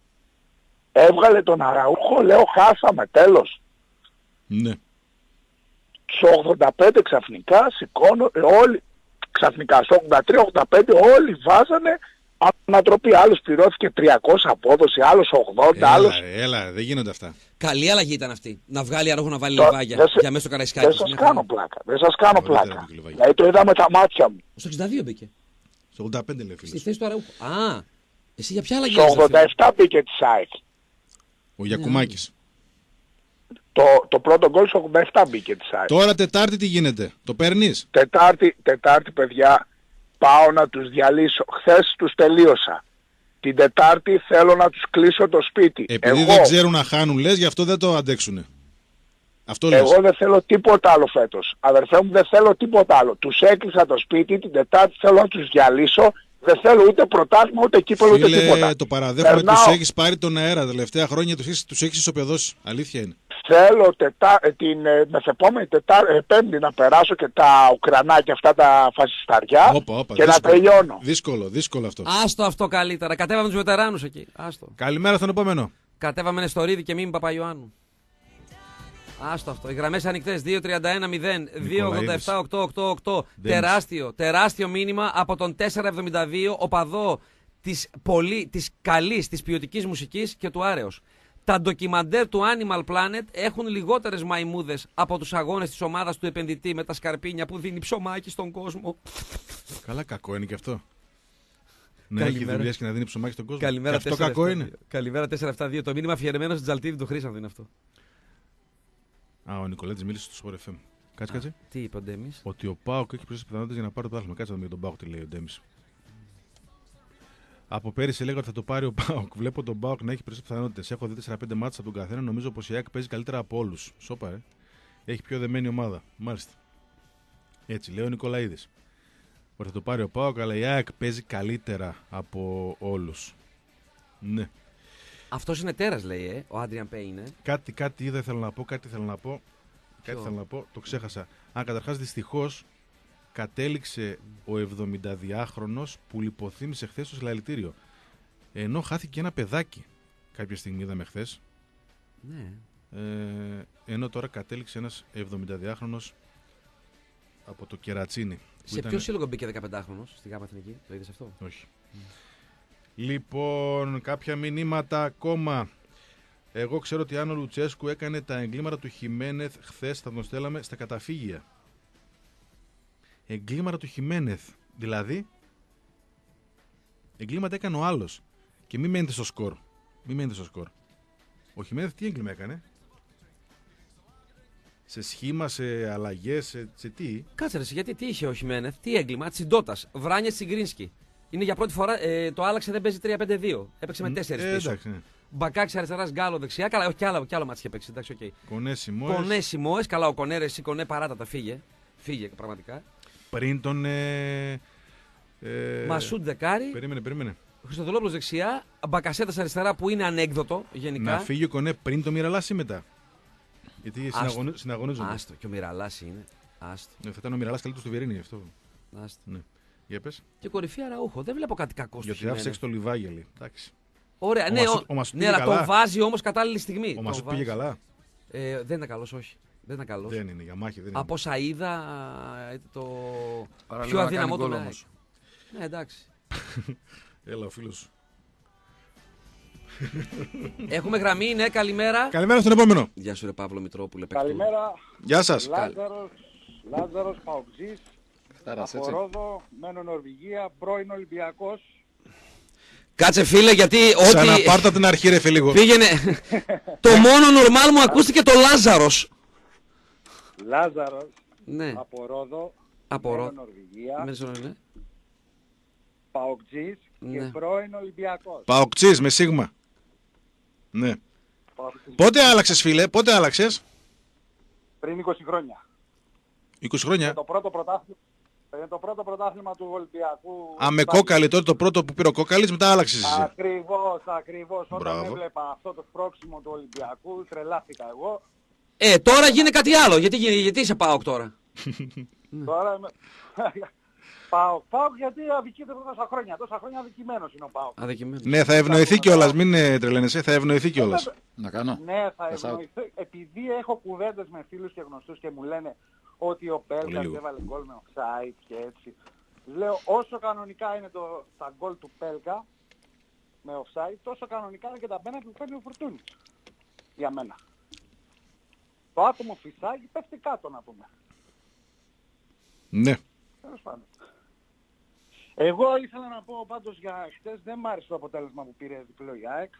Έβγαλε τον Αραούχο λέω χάσαμε τέλος. Ναι. Στο ογδόντα πέντε ξαφνικά σηκώνω ε, όλοι ξαφνικά στο ογδόντα τρία ογδόντα πέντε όλοι βάζανε ανατροπή. Άλλος πληρώθηκε τριακόσια απόδοση, άλλος ογδόντα, Έλα, άλλος... ρε, έλα, δεν γίνονται αυτά. Καλή αλλαγή ήταν αυτή. Να βγάλει αργό να βάλει Το- λεβάγια δεν σε- για μέσα στο Καραϊσκάκι. Δεν σας κάνω πλάκα. Δεν σας κάνω Ωραία, πλάκα. δεν είναι Δηλαδή το είδα με τα μάτια μου. Στο εξήντα δύο μπήκε. Στο ογδόντα πέντε λέει Στη φίλος. θέση του Αραούχου. Α, εσύ για ποια αλλαγή Στο λες, ρε ογδόντα φίλε? επτά μπήκε τη ΣΑΕΚ. Ο Γιακουμάκης. Το, το πρώτο γκολ στο ογδόντα επτά μπήκε τη ΣΑΕΚ. Τώρα Τετάρτη τι γίνεται, το παίρνεις? Τετάρτη, τετάρτη παιδιά πάω να τους διαλύσω. Χθες τους τελείωσα. Την Τετάρτη θέλω να τους κλείσω το σπίτι. Επειδή εγώ, δεν ξέρουν να χάνουν λες, γι' αυτό δεν το αντέξουνε. Αυτό λες. εγώ δεν θέλω τίποτα άλλο φέτος. Αδερφέ μου δεν θέλω τίποτα άλλο. Τους έκλεισα το σπίτι, την Τετάρτη θέλω να τους διαλύσω. Δεν θέλω ούτε πρωτάθλημα ούτε κύπελο ούτε Φίλε, τίποτα. το παραδέχομαι, Περνάω. τους έχεις πάρει τον αέρα. Τα τελευταία χρόνια τους έχεις, τους έχεις ισοπεδώσει. Αλήθεια είναι. Θέλω τετά, ε, την ε, μεθεπόμενη τετά, ε, Πέμπτη να περάσω και τα Ουκρανάκια αυτά τα φασισταριά Όπα, όπα, και δύσκολο. να τελειώνω. Δύσκολο, δύσκολο αυτό. Άστο αυτό καλύτερα. Κατέβαμε τους βετεράνους εκεί. Άστο. Καλημέρα στον επόμενο. Κατέβαμε στο Ρίδι και μήμη Παπαϊωάννου. Άστο αυτό. Οι γραμμές ανοιχτές δύο τριάντα ένα μηδέν δύο ογδόντα επτά οκτακόσια ογδόντα οκτώ. Τεράστιο, τεράστιο μήνυμα από τον τετρακόσια εβδομήντα δύο οπαδό της, πολύ, της καλής, της ποιοτικής μουσικής και του Άρεος. Τα ντοκιμαντέρ του Animal Planet έχουν λιγότερες μαϊμούδες από τους αγώνες της ομάδας του επενδυτή με τα σκαρπίνια που δίνει ψωμάκι στον κόσμο. Καλά, κακό είναι και αυτό. Να έχει Καλημέρα. δουλειές και να δίνει ψωμάκι στον κόσμο. Καλημέρα, Και αυτό κακό είναι. Καλημέρα τετρακόσια εβδομήντα δύο. Το μήνυμα αφιερωμένο στην Τζαλτίδη του Χρήσανθου είναι αυτό. Α, ο Νικολέτης μίλησε στο Sport εφ εμ. Κάτσε, κάτσε. Τι είπε ο Ντέμις? Ότι ο Πάοκ έχει περισσότερες πιθανότητες για να πάρει το πρωτάθλημα. Κάτσε να δούμε για τον Πάοκ τι λέει ο Ντέμις. Από πέρυσι έλεγα ότι θα το πάρει ο Πάοκ. Βλέπω τον Πάοκ να έχει περισσότερες πιθανότητες. Έχω δει τέσσερα πέντε μάτσα από τον καθένα. Νομίζω πως η ΑΕΚ παίζει καλύτερα από όλους. Σόπα, ε. Έχει πιο δεμένη ομάδα. Μάλιστα. Έτσι λέει ο Νικολαίδης. Ότι θα το πάρει ο Πάοκ, αλλά η ΑΕΚ παίζει καλύτερα από όλους. Ναι. Αυτός είναι τέρας, λέει, ε, ο Άντριαν Πέι είναι. Κάτι, κάτι είδα, ήθελα να πω, κάτι ήθελα να πω. Ποιο? Κάτι ήθελα να πω, το ξέχασα. Α, καταρχάς δυστυχώς κατέληξε ο εβδομηνταδυάχρονος που λιποθύμησε χθες στο συλλαλητήριο. Ενώ χάθηκε ένα παιδάκι. Κάποια στιγμή είδαμε χθες. Ναι. Ε, ενώ τώρα κατέληξε ένας εβδομηνταδυάχρονος από το Κερατσίνι. Σε ήταν... ποιο σύλλογο μπήκε δεκαπεντάχρονος στη ΓΑΜΑ Εθνική, το είδες αυτό? Όχι. Mm. Λοιπόν, κάποια μηνύματα ακόμα. Εγώ ξέρω ότι αν ο Λουτσέσκου έκανε τα εγκλήματα του Χιμένεθ χθες, θα τον στέλαμε στα καταφύγια. Εγκλήματα του Χιμένεθ. Δηλαδή, εγκλήματα έκανε ο άλλος. Και μην μένετε στο σκορ. Μην μένετε στο σκορ. Ο Χιμένεθ τι έγκλημα έκανε? Σε σχήμα, σε αλλαγές, σε, σε τι? Κάτσε ρε, γιατί τι είχε ο Χιμένεθ, τι έγκλημα, Τσιντότας, Βράνιε Τσιγκρίνσκι. Είναι για πρώτη φορά, ε, το άλλαξε, δεν παίζει τρία πέντε δύο. Έπαιξε με τέσσερις ε, πίσω. Εντάξει, ναι. Μπακάκι αριστερά, Γκάλο δεξιά. Καλά, όχι κι άλλο, κι άλλο μάτι είχε παίξει. Εντάξει, okay. Κονέ Σιμόες. Κονέ Σιμόες, καλά, ο Κονέ, εσύ Κονέ παράτατα, φύγε. Φύγε πραγματικά. Πριν τον. Ε, ε, Μασούντ δεκάρι. Περίμενε, περίμενε. Χριστοδουλόπουλος δεξιά. Μπακασέτας αριστερά που είναι ανέκδοτο γενικά. Να φύγει ο Κονέ πριν το Μιραλάς ή μετά? Γιατί συναγωνι... συναγωνίζονται. Άστο, και ο Μιραλάς είναι. Άστο. Ναι, θα ήταν ο Μιραλάς καλύτερος του Βιερίνη αυτό. Άστο. Ναι. Για πες. Και κορυφή Αραούχο. Δεν βλέπω κάτι κακό στο Γιατί άφησε το Λιβάγελη. Εντάξει. Ωραία, ο ναι, Μασού, ο... ο Μασού ναι αλλά καλά. το βάζει όμως κατάλληλη στιγμή. Ο Μασού πήγε καλά. Ε, δεν ήταν καλός, όχι. Δεν ήταν καλός. Δεν είναι, για μάχη δεν είναι. Από όσα είδα, το Παραλίγο πιο να αδύναμό κάνει του γκολ όμως. Ναι, εντάξει. Έλα, ο φίλος σου. Έχουμε γραμμή, ναι, καλημέρα. Καλημέρα στον επόμενο. Γεια σου ρε Παύλο Μητρόπουλε. Καλημέρα. Γεια σας. Λάζαρος, Λάζαρος Παουτζής, από Ρόδο, μένω Νορβηγία, πρώην Ολυμπιακός. Κάτσε φίλε, γιατί ό,τι... Ξαναπάρτα από την αρχή ρε φίλε. Πήγαινε... το μόνο νορμάλ μου ακούστηκε το Λάζαρος. Λάζαρος, ναι. από Ρόδο, από μένω Ρόδο. Νορβηγία. Μένω, ναι. Παοκτζής ναι. και πρώην Ολυμπιακός. Παοκτζής με σίγμα. Ναι. Παοκτζής. Πότε άλλαξες φίλε, πότε άλλαξες? Πριν είκοσι χρόνια. είκοσι χρόνια. Είναι το πρώτο πρωτάθλημα, είναι το πρώτο πρωτάθλημα του Ολυμπιακού. Α, με κόκαλη τότε το πρώτο που πήρε ο κόκαλης, μετά άλλαξες εσύ. Ακριβώς, ακριβώς. Όταν Μπράβο. έβλεπα αυτό το σπρώξιμο του Ολυμπιακού, τρελάθηκα εγώ. Ε, τώρα γίνει κάτι άλλο. Γιατί, γιατί είσαι ΠΑΟΚ τώρα? Τώρα είμαι... ΠΑΟΚ, ΠΑΟΚ γιατί αδικείται τόσα χρόνια. Τόσα χρόνια αδικημένος είναι ο ΠΑΟΚ. Αδικημένος. Ναι, θα ευνοηθεί κιόλας, μην τρελαίνεσαι, θα ευνοηθεί κιόλας. Να κάνω. Ναι, θα ευνοηθεί. Επειδή έχω κουβέντες με φίλους και γνωστούς και μου λένε ότι ο Πέλκας έβαλε γκολ με offside και έτσι. Λέω όσο κανονικά είναι το, τα γκολ του Πέλκα με offside, τόσο κανονικά είναι και τα πέναλτι που παίρνει ο Φουρτούνης. Για μένα. Το άτομο φυσάκι πέφτει κάτω να πούμε. Ναι. Τέλος πάντων. Εγώ ήθελα να πω πάντως για χτες, δεν μ' άρεσε το αποτέλεσμα που πήρε διπλό η ΑΕΚ.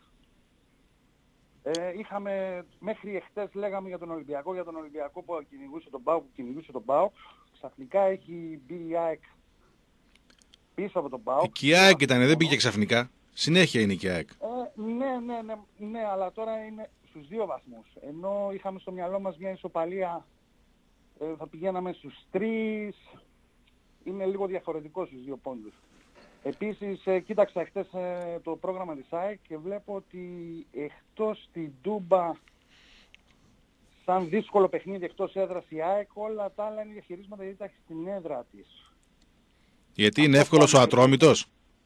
Ε, είχαμε, μέχρι εχθές λέγαμε για τον Ολυμπιακό, για τον Ολυμπιακό που κυνηγούσε τον ΠΑΟΚ, που κυνηγούσε τον ΠΑΟΚ. Ξαφνικά έχει μπει η ΑΕΚ πίσω από τον ΠΑΟΚ. Και η ΑΕΚ ήταν, δεν πήγε ξαφνικά. Συνέχεια είναι και η ΑΕΚ. Ε, ναι, ναι, ναι, ναι, αλλά τώρα είναι στους δύο βαθμούς. Ενώ είχαμε στο μυαλό μας μια ισοπαλία, ε, θα πηγαίναμε στους τρεις. Είναι λίγο διαφορετικό στους δύο πόντους. Επίσης, ε, κοίταξα χτες ε, το πρόγραμμα της ΑΕΚ και βλέπω ότι εκτός την Τούμπα, σαν δύσκολο παιχνίδι εκτός έδρας η ΑΕΚ, όλα τα άλλα είναι διαχειρίσματα γιατί τα έχει στην έδρα της. Γιατί είναι εύκολος ο Ατρόμητος.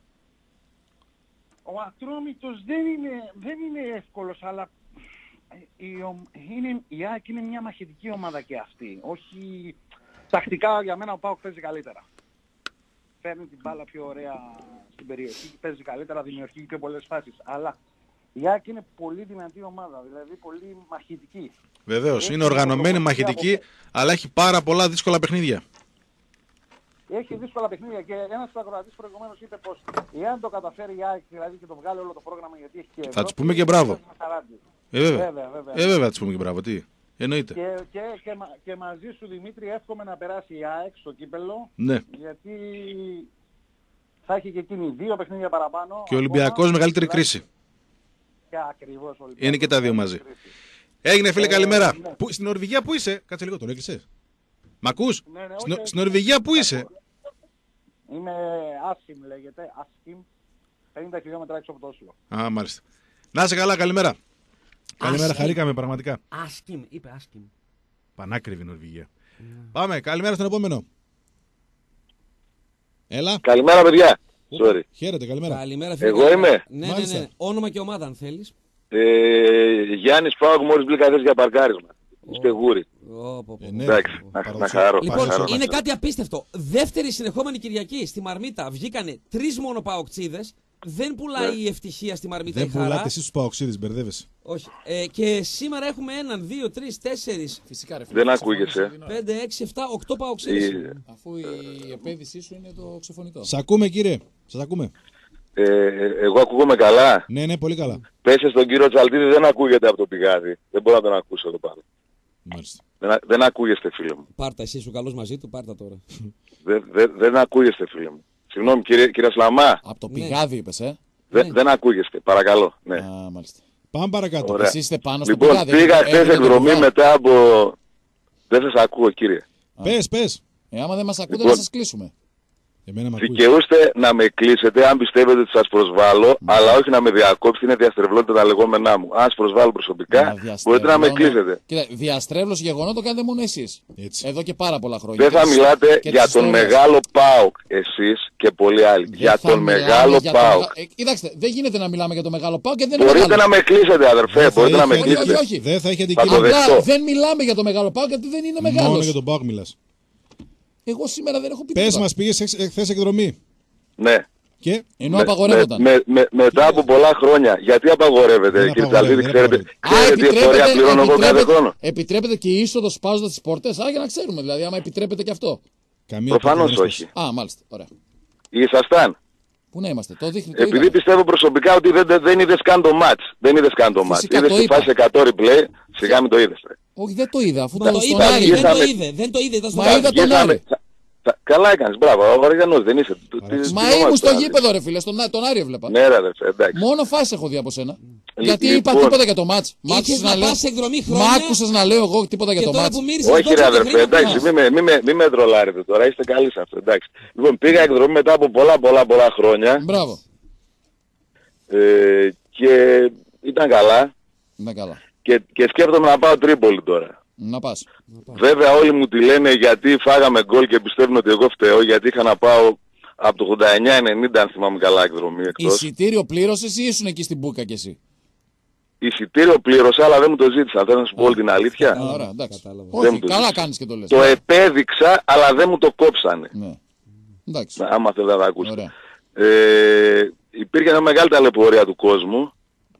Ο Ατρόμητος δεν είναι, δεν είναι εύκολος, αλλά η, είναι, η ΑΕΚ είναι μια μαχητική ομάδα και αυτή. Όχι... Τακτικά για μένα ο ΠΑΟΚ παίζει καλύτερα. Φέρνει την μπάλα πιο ωραία στην περιοχή, παίζει καλύτερα, δημιουργεί πιο πολλές φάσεις. Αλλά η ΑΕΚ είναι πολύ δυνατή ομάδα, δηλαδή πολύ μαχητική. Βεβαίως, είναι οργανωμένη, μαχητική, από... αλλά έχει πάρα πολλά δύσκολα παιχνίδια. Έχει δύσκολα παιχνίδια και ένας ακροατής προηγουμένως είπε πως εάν το καταφέρει η ΑΕΚ δηλαδή και το βγάλει όλο το πρόγραμμα γιατί έχει και Ευρώπη, θα τους πούμε και μπράβο. Ε, βέβαια. Βέβαια, βέβαια. Ε, βέβαια θα τους πούμε και μπράβο. Τι. Εννοείται. Και, και, και, και μαζί σου Δημήτρη εύχομαι να περάσει η ΑΕΚ στο κύπελλο. Ναι. Γιατί θα έχει και εκείνη δύο παιχνίδια παραπάνω. Και ο Ολυμπιακός μεγαλύτερη κρίση. Και ακριβώς ο είναι και τα δύο μαζί. Κρίση. Έγινε φίλε, καλημέρα. Ναι. Που, στην Νορβηγία που είσαι? Κάτσε λίγο, τον έκλεισες. Μ' ακούς? Ναι, ναι, στην, στην Νορβηγία που είσαι? Είμαι Άσχημ λέγεται. Άσχημ. πενήντα χιλιόμετρα έξω από το Όσλο. Α, μάλιστα. Να είσαι καλά, καλημέρα. Καλημέρα, χαρήκαμε πραγματικά. Άσκιμ, είπε άσκιμ. Πανάκριβη Νορβηγία. Mm. Πάμε, καλημέρα στον επόμενο. Έλα. Καλημέρα, παιδιά. Sorry. Χαίρετε, καλημέρα. Καλημέρα, φίλε. Εγώ είμαι. Ναι, ναι, ναι. Όνομα και ομάδα, αν θέλεις. Ε, Γιάννης Πάοκ, μόλις μπήκα θες για παρκάρισμα. Είστε γούρι. Εντάξει, να χαρώ. Λοιπόν, είναι κάτι απίστευτο. Δεύτερη συνεχόμενη Κυριακή στη Μαρμίτα βγήκανε τρεις μόνο παοκτσίδες. Δεν πουλάει η ευτυχία στη Μαρμίτα η χαρά. Δεν πουλάτε εσείς τους παοξίδες, μπερδεύεσαι. Όχι. Ε, και σήμερα έχουμε έναν, δύο, τρεις, τέσσερις. Φυσικά, ρε, δεν ακούγεσαι. Πέντε, έξι, εφτά, οκτώ παοξίδες. Η... Αφού η επένδυσή σου είναι το ξεφωνητό. Σας ακούμε, κύριε. Σας ακούμε. Ε, εγώ ακούγομαι καλά. Ναι, ναι, πολύ καλά. Πέσε στον κύριο Τσαλτίδη, δεν ακούγεται από το πηγάδι. Δεν μπορώ να τον ακούσω εδώ πάνω. Μάλιστα. Δεν, δεν ακούγεστε, φίλε μου. Πάρτα, εσύ σου καλός μαζί του, πάρτα τώρα. δεν, δεν, δεν ακούγεστε, φίλε μου. Συγγνώμη, κύριε, κύριε Σλαμά. Από το πηγάδι είπες, ε. Δεν, ναι. δεν ακούγεστε, παρακαλώ. Ναι. Α, μάλιστα. Πάμε παρακάτω. Εσείς είστε πάνω στο λοιπόν, πηγάδι. Λοιπόν, πήγα χθες εκδρομή μετά από... Δεν σας ακούω, κύριε. Πες, πες. Ε, άμα δεν μας ακούτε, λοιπόν, να σας κλείσουμε. Δικαιούστε να με κλείσετε αν πιστεύετε ότι σας προσβάλλω, mm. αλλά όχι να με διακόψετε, είναι διαστρεβλώνετε τα λεγόμενά μου. Αν σας προσβάλλω προσωπικά, μπορείτε να με κλείσετε. Κοίτα, διαστρέβλωση γεγονότο κάνετε μόνο εσείς. Έτσι. Εδώ και πάρα πολλά χρόνια. Δεν θα μιλάτε για τον μεγάλο ΠΑΟΚ εσείς και πολλοί άλλοι. Δεν για τον μεγάλο ΠΑΟΚ. Ε, κοιτάξτε, δεν γίνεται να μιλάμε για τον μεγάλο ΠΑΟΚ και δεν είναι Μπορείτε μεγάλο. να με κλείσετε, αδερφέ. Μπορείτε να με κλείσετε. Όχι, όχι. Δεν θα έχει αντικείμενο. Απλά δεν μιλάμε για τον μεγάλο ΠΑΟΚ γιατί δεν είναι μεγάλος. Μόνο για τον ΠΑΟΚ μιλάς. Εγώ σήμερα δεν έχω πει τίποτα. Πες μας, πήγες χθες εκδρομή. Ναι. Και? Ενώ με, απαγορεύονταν. Με, με, με, μετά από πολλά χρόνια. Γιατί απαγορεύεται, κύριε Τσαλτίδη, ξέρετε, ξέρετε τι εφορία πληρώνω εγώ κάθε χρόνο. Επιτρέπεται και η είσοδος σπάζοντας τις πόρτες, α, για να ξέρουμε δηλαδή, άμα επιτρέπεται και αυτό. Προφανώς όχι. Α, μάλιστα, ωραία. Ήσασταν. Πού να είμαστε, το δείχνει. Επειδή είδαμε. Πιστεύω προσωπικά ότι δεν, δεν είδες καν το μάτς. Δεν είδες καν το μάτς. Είδες τη φάση εκατό replay, σιγά μην το είδες. Όχι, δεν το είδα, αφού το στον Άρη. Δεν το είδε, δεν το είδε. Μα είδα τον Άρη. Καλά έκανες, μπράβο, ο Οργανός δεν είσαι. Μα ήμουν στο γήπεδο ρε φίλε, στον, τον Άρη έβλεπα. Ναι ρε αδερφέ, εντάξει. Μόνο φάση έχω δει από σένα. Γιατί είπα τίποτα για το μάτς. Μ' άκουσες να λέω εγώ τίποτα για το μάτς. Όχι ρε αδερφέ, εντάξει, μη με τρολάρετε τώρα, είστε καλοί σε αυτό, εντάξει. Λοιπόν, πήγα εκδρομή μετά από πολλά πολλά πολλά χρόνια. Μπράβο. Και ήταν καλά. Ήταν καλά. Και σκέφτομαι να πάω Τρίπολη τώρα. Να πας. Βέβαια όλοι μου τη λένε γιατί φάγαμε γκολ και πιστεύουν ότι εγώ φταίω, γιατί είχα να πάω από το ογδόντα εννιά ενενήντα αν θυμάμαι καλά εκδρομή εκτός. Εισιτήριο πλήρωσες ή ήσουν εκεί στην Μπούκα κι εσύ? Εισιτήριο πλήρωσα αλλά δεν μου το ζήτησαν, θέλω να σου πω όλη την αλήθεια. Α, ωραία, εντάξει. Όχι, καλά κάνεις και το λες. Το επέδειξα αλλά δεν μου το κόψανε. Ναι. Εντάξει. Άμα θέλω να τα ακούσω. Ε, υπήρχε μια μεγάλη ταλαιπωρία του κόσμου.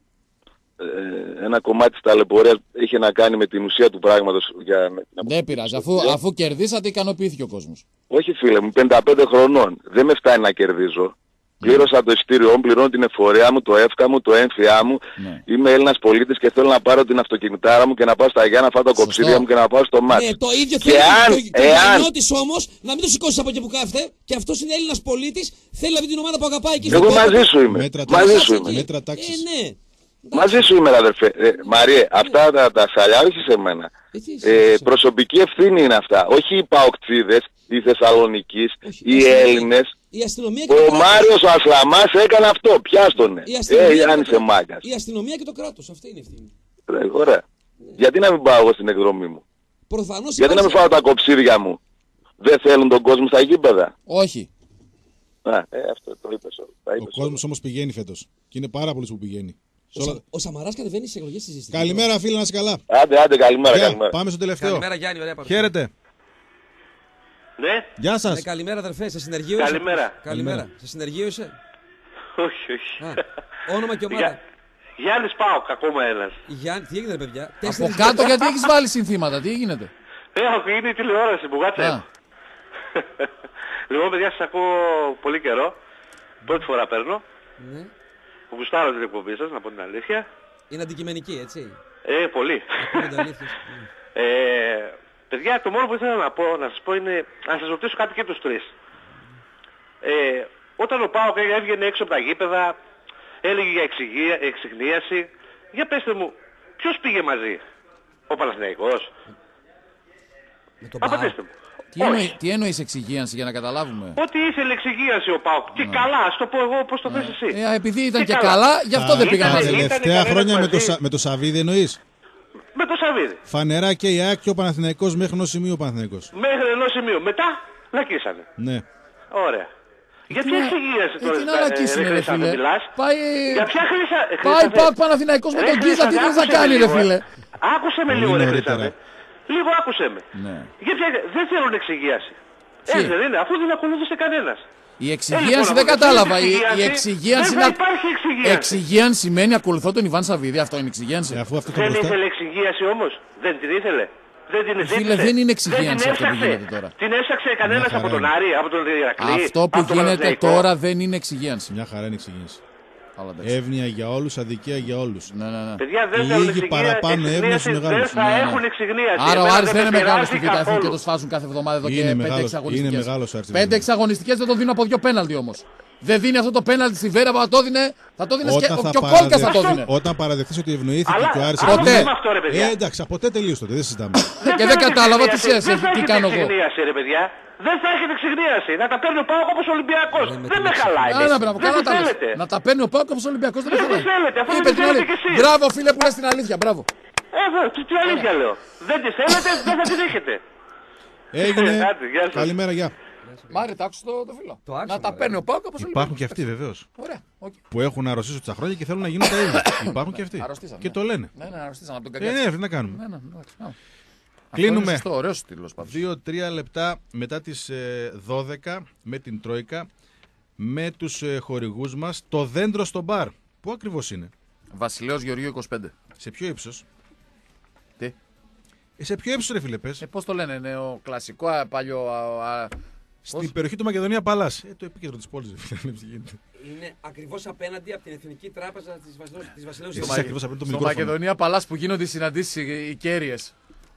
Ε, ένα κομμάτι της ταλαιπωρίας είχε να κάνει με την ουσία του πράγματος. Για... Δεν πειράζει, αφού, αφού κερδίσατε ικανοποιήθηκε ο κόσμος. Όχι φίλε μου, πενήντα πέντε χρονών, δεν με φτάνει να κερδίζω. Πλήρωσα το ειστήριό μου, πληρώνω την εφορία μου, το εύκα μου, το έμφυά μου. Ναι. Είμαι Έλληνας πολίτης και θέλω να πάρω την αυτοκινητάρα μου και να πάω στα Γιάννα, να φάω τα κοψίδια μου και να πάω στο μάτι. Ναι, το ίδιο θέλει αν, και ο Γιαννιώτης όμως να μην το σηκώσεις από εκεί που κάθεται και αυτός είναι Έλληνας πολίτης, θέλει να βρει την ομάδα που αγαπάει εκεί. Εγώ μαζί σου είμαι. Μαζί σου είμαι. Ε, ναι. Μαζί σου είμαι αδερφέ. Ε, Μαριέ, αυτά τα, τα σαλιά όχι σε μένα. Ε, προσωπική ευθύνη είναι αυτά. Όχι οι παοκτσίδες, οι Θεσσαλονικείς, οι Έλληνες. Ο Μάριος ο Ασλαμάς έκανε αυτό. Πιάστονε. Ε, αν είσαι μάγκας. Η αστυνομία και το κράτος. Αυτή είναι η ευθύνη. Ε, ωραία. Γιατί να μην πάω εγώ στην εκδρομή μου? Προφανώς. Γιατί να μην φάω τα κοψίδια μου? Δεν θέλουν τον κόσμο στα γήπεδα? Όχι. Α, ε, αυτό το είπες. Ο κόσμος όμως πηγαίνει φέτος. Και είναι πάρα πολλοί που πηγαίνει. Ο, Σα... ο Σαμαράς κατεβαίνει στις εκλογές της. Καλημέρα φίλε, να είσαι καλά. Άντε, άντε, καλημέρα, καλημέρα. Πάμε στο τελευταίο. Καλημέρα Γιάννη, ωραία παρουσία. Χαίρετε. Ναι. Γεια σας. Ναι, καλημέρα αδερφέ, σε συνεργείο είσαι? Καλημέρα. Καλημέρα. Σε συνεργείο είσαι? Όχι, όχι. Α, όνομα και ομάδα. Γιάννης Πάοκ, ακόμα ένας. Γιάννη, τι έγινε παιδιά? Από κάτω γιατί έχεις βάλει συνθήματα, τι γίνεται? Ε, είναι η τηλεόραση που κάτσε. Λοιπόν παιδιά, σας ακούω πολύ καιρό. Πρώτη φορά παίρνω. Ναι. Που γουστάρω την εκπομπή σας, να πω την αλήθεια. Είναι αντικειμενική, έτσι. Ε, πολύ. ε, παιδιά, το μόνο που ήθελα να πω, να σας πω είναι, να σας ρωτήσω κάτι και τους τρεις. Ε, όταν ο ΠΑΟΚ έβγαινε έξω από τα γήπεδα, έλεγε για εξυγίαση, για πέστε μου, ποιος πήγε μαζί? Ο Παναθηναϊκός? Με τον Απαντήστε μου. Τι, εννοεί, τι εννοείς εξυγίανση για να καταλάβουμε? Ότι ήθελε εξυγίανση ο ΠΑΟΚ. Και καλά, ας το πω εγώ πώς το θες εσύ. Ε, επειδή ήταν και, και καλά, γι' αυτό Α, δεν πήγαμε. Τα τελευταία χρόνια με το, με το Σαββίδι εννοείς? Με το Σαββίδι. Φανερά και η ΑΕΚ και ο Παναθηναϊκός μέχρι ενός σημείου ο Παναθηναϊκός. Μέχρι ενός σημείου. Μετά λακίσανε. Ναι. Ωραία. Για ποια εξυγίαση τώρα δεν θα μιλάς? Πάει... Για ποια χρήσα... Πάει ΠΑΟΚ Παναθηναϊκός με τον Κίζα, τι θες να κάνει ρε φίλε? Άκουσε με λίγο ρε Χρήσταφε. Λίγο άκουσε με. Για ποια... Δεν θέλουν εξυγίαση. Έτσι δεν είναι, αφού δεν ακολούθησε κανένας. Η εξυγίανση δεν κατάλαβα. Η εξυγίανση είναι. Εξυγίανση σημαίνει ακολουθώ τον Ιβάν Σαββίδη. Αυτό είναι εξυγίανση. Δεν ήθελε εξυγίαση όμως. Δεν την ήθελε. Δεν την ζήτησε. Φίλε, δεν είναι εξυγίανση αυτό που γίνεται τώρα. Την έψαξε κανένας από τον Άρη, από τον Ηρακλή? Αυτό που γίνεται τώρα δεν είναι εξυγίανση. Μια χαρά είναι εξυγίανση. Εύνοια για όλους, αδικία για όλους. Ναι, ναι, ναι. Παιδιά, δεν θέλουν λίγοι παραπάνω εύνοια στους μεγάλους. Δεν θα έχουν εξυγνίαση. Άρα ο Άρης δεν είναι μεγάλος στη Β' Εθνική και το σφάζουν κάθε εβδομάδα εδώ και πέντε εξαγωνιστικές. Είναι μεγάλος ο Άρης. Πέντε εξαγωνιστικές δεν το δίνουν από δύο πέναλτι όμως. Δεν δίνει αυτό το πέναλτι στη Βέρα που θα το δίνει. Θα το δίνει και ο Κόλκας θα το δίνει. Όταν παραδεχθείς ότι ευνοήθηκε και ο Άρης. Ποτέ. Ε, εντάξει, από ποτέ τελείωσε τότε. Δεν συζητάμε. Και δεν κατάλαβα τι σχέση έχει, τι κάνω εγώ. Δεν θα έχετε εξυγνίαση. Να τα παίρνει ο ΠΑΟΚ όπως ο Ολυμπιακός. Δεν με χαλάει. Άρα, μπράβο, καλά τα λες. Να τα παίρνει ο ΠΑΟΚ όπως ο Ολυμπιακός. Δεν με χαλάει. Είπε την αλήθεια. Μπράβο, φίλε που λες την αλήθεια. Μπράβο. Εδώ, τι αλήθεια λέω. Δεν τη θέλετε, δεν θα την έχετε. Έγινε. Καλημέρα, γεια. Μάρι, τ' άκουσε το, το φίλο. Το άξω, να τα παίρνει ο ΠΑΟΚ όπως ο Ολυμπιακός. Υπάρχουν και αυτοί βεβαίως. Ωραία. Που έχουν αρρωστήσει τόσα χρόνια και θέλουν να γίνουν τα ίδια. Υπάρχουν και αυτοί. Και το λένε. Ναι, ναι, αρρωστήσαν από τον Κακάτσι. Ναι, ναι, να κάνουμε. Κλείνουμε δύο τρία λεπτά μετά τις δώδεκα με την Τρόικα, με τους χορηγούς μας, το δέντρο στο μπαρ. Πού ακριβώς είναι? Βασιλέως Γεωργίου είκοσι πέντε. Σε ποιο ύψος? Τι? Ε, σε ποιο ύψος ρε φίλε πες? Ε, πώς το λένε, είναι ο κλασικό α, παλιό... Α, α, στην πώς? Περιοχή του Μακεδονία Παλάς. Ε, το επίκεντρο της πόλης. Είναι ακριβώς απέναντι από την Εθνική Τράπεζα της Βασιλέως. Στο Μακεδονία Παλάς που γίνονται οι συναντήσεις οι κέρυες.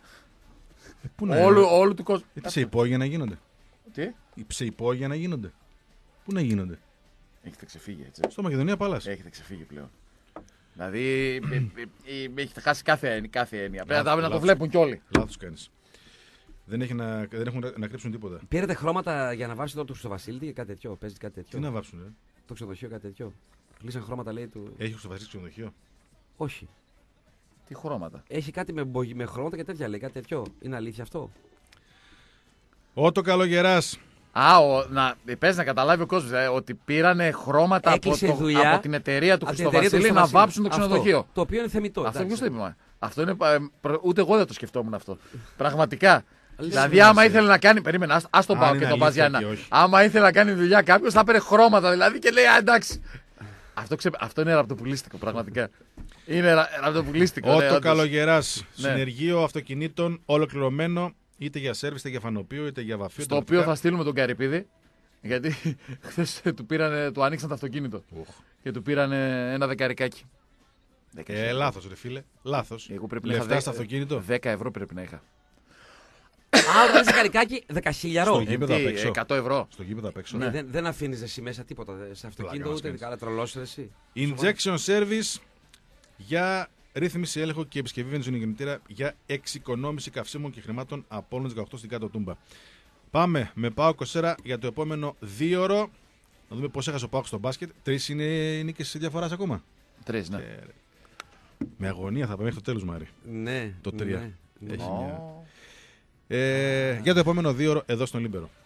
Πού να όλου, όλου του κόσμου. Ε, σε υπόγεια να γίνονται. Τι? Σε υπόγεια να γίνονται. Πού να γίνονται? Έχετε ξεφύγει έτσι. Στο Μακεδονία Παλάς. Έχετε ξεφύγει πλέον. Δηλαδή έχετε χάσει κάθε, κάθε έννοια. Πρέπει να το βλέπουν κι όλοι. Λάθος κάνεις. Δεν, έχει να, δεν έχουν να κρύψουν τίποτα. Πήρατε χρώματα για να βάψει τώρα το Χρυστοβασίλη ή κάτι τέτοιο? Παίζει κάτι τέτοιο? Τι να βάψουν, ε? Το ξενοδοχείο κάτι τέτοιο. Κλείσαν χρώματα λέει του. Έχει Χρυστοβασίλη ξενοδοχείο? Όχι. Τι χρώματα? Έχει κάτι με, με χρώματα και τέτοια λέει, κάτι τέτοιο. Είναι αλήθεια αυτό? Ότο Καλογεράς. Α, ο, να, πες να καταλάβει ο κόσμος ε, ότι πήρανε χρώματα από, το, από την εταιρεία του Χρυστοβασίλη να βάψουν το ξενοδοχείο. Αυτό, το οποίο είναι θεμιτό. Αυτό ποιος το είπε? Αυτό είναι, ούτε εγώ δεν το σκεφτόμουν αυτό. Πραγματικά. Δηλαδή, άμα ήθελε να κάνει. Περίμενα, α τον πάω και τον πα για ένα. Άμα ήθελε να κάνει δουλειά κάποιο, θα πήρε χρώματα δηλαδή και λέει α, εντάξει. Αυτό, ξε... Αυτό είναι ραπτοπουλίστικο, πραγματικά. Είναι ρα... ραπτοπουλίστικο. Ότο ναι, Καλογεράς. Ναι. Συνεργείο αυτοκινήτων ολοκληρωμένο είτε για σέρβις, είτε για φανοπείο, είτε για βαφείο. Στο οποίο θα στείλουμε τον Καρυπίδη. Γιατί χθες του, πήρανε, του ανοίξαν το αυτοκίνητο. Οχ. Και του πήρανε ένα δεκαρικάκι. Ε, λάθος, ρε φίλε. Λάθος. Εγώ πρέπει λεφτά να είχα στο αυτοκίνητο. δέκα ευρώ πρέπει να είχα. Α, όταν είσαι καρικάκι, δεκαχίλιαρο. Στο γήπεδο απ' έξω. εκατό ευρώ. Στο γήπεδο απ' έξω. Ναι, δεν, δεν αφήνεις εσύ μέσα τίποτα. Σε αυτοκίνητο ούτε καλά τρολός εσύ. Injection service για ρύθμιση, έλεγχο και επισκευή βενζινοκινητήρα για εξοικονόμηση καυσίμων και χρημάτων από όλων δεκαοκτώ στην κάτω Τούμπα. Πάμε με ΠΑΟΚ είκοσι για το επόμενο δύο ώρο. Να δούμε πώς έχασε ο ΠΑΟΚ στο μπάσκετ. Τρεις είναι νίκες διαφοράς ακόμα. Τρεις, ναι. Ε, με αγωνία θα πάμε μέχρι το τέλος, Μάρη. Ναι. Το τρία. Ναι, ναι. Έχει oh. μια... ε, για το επόμενο δύο ώρο εδώ στον Λίμπερο.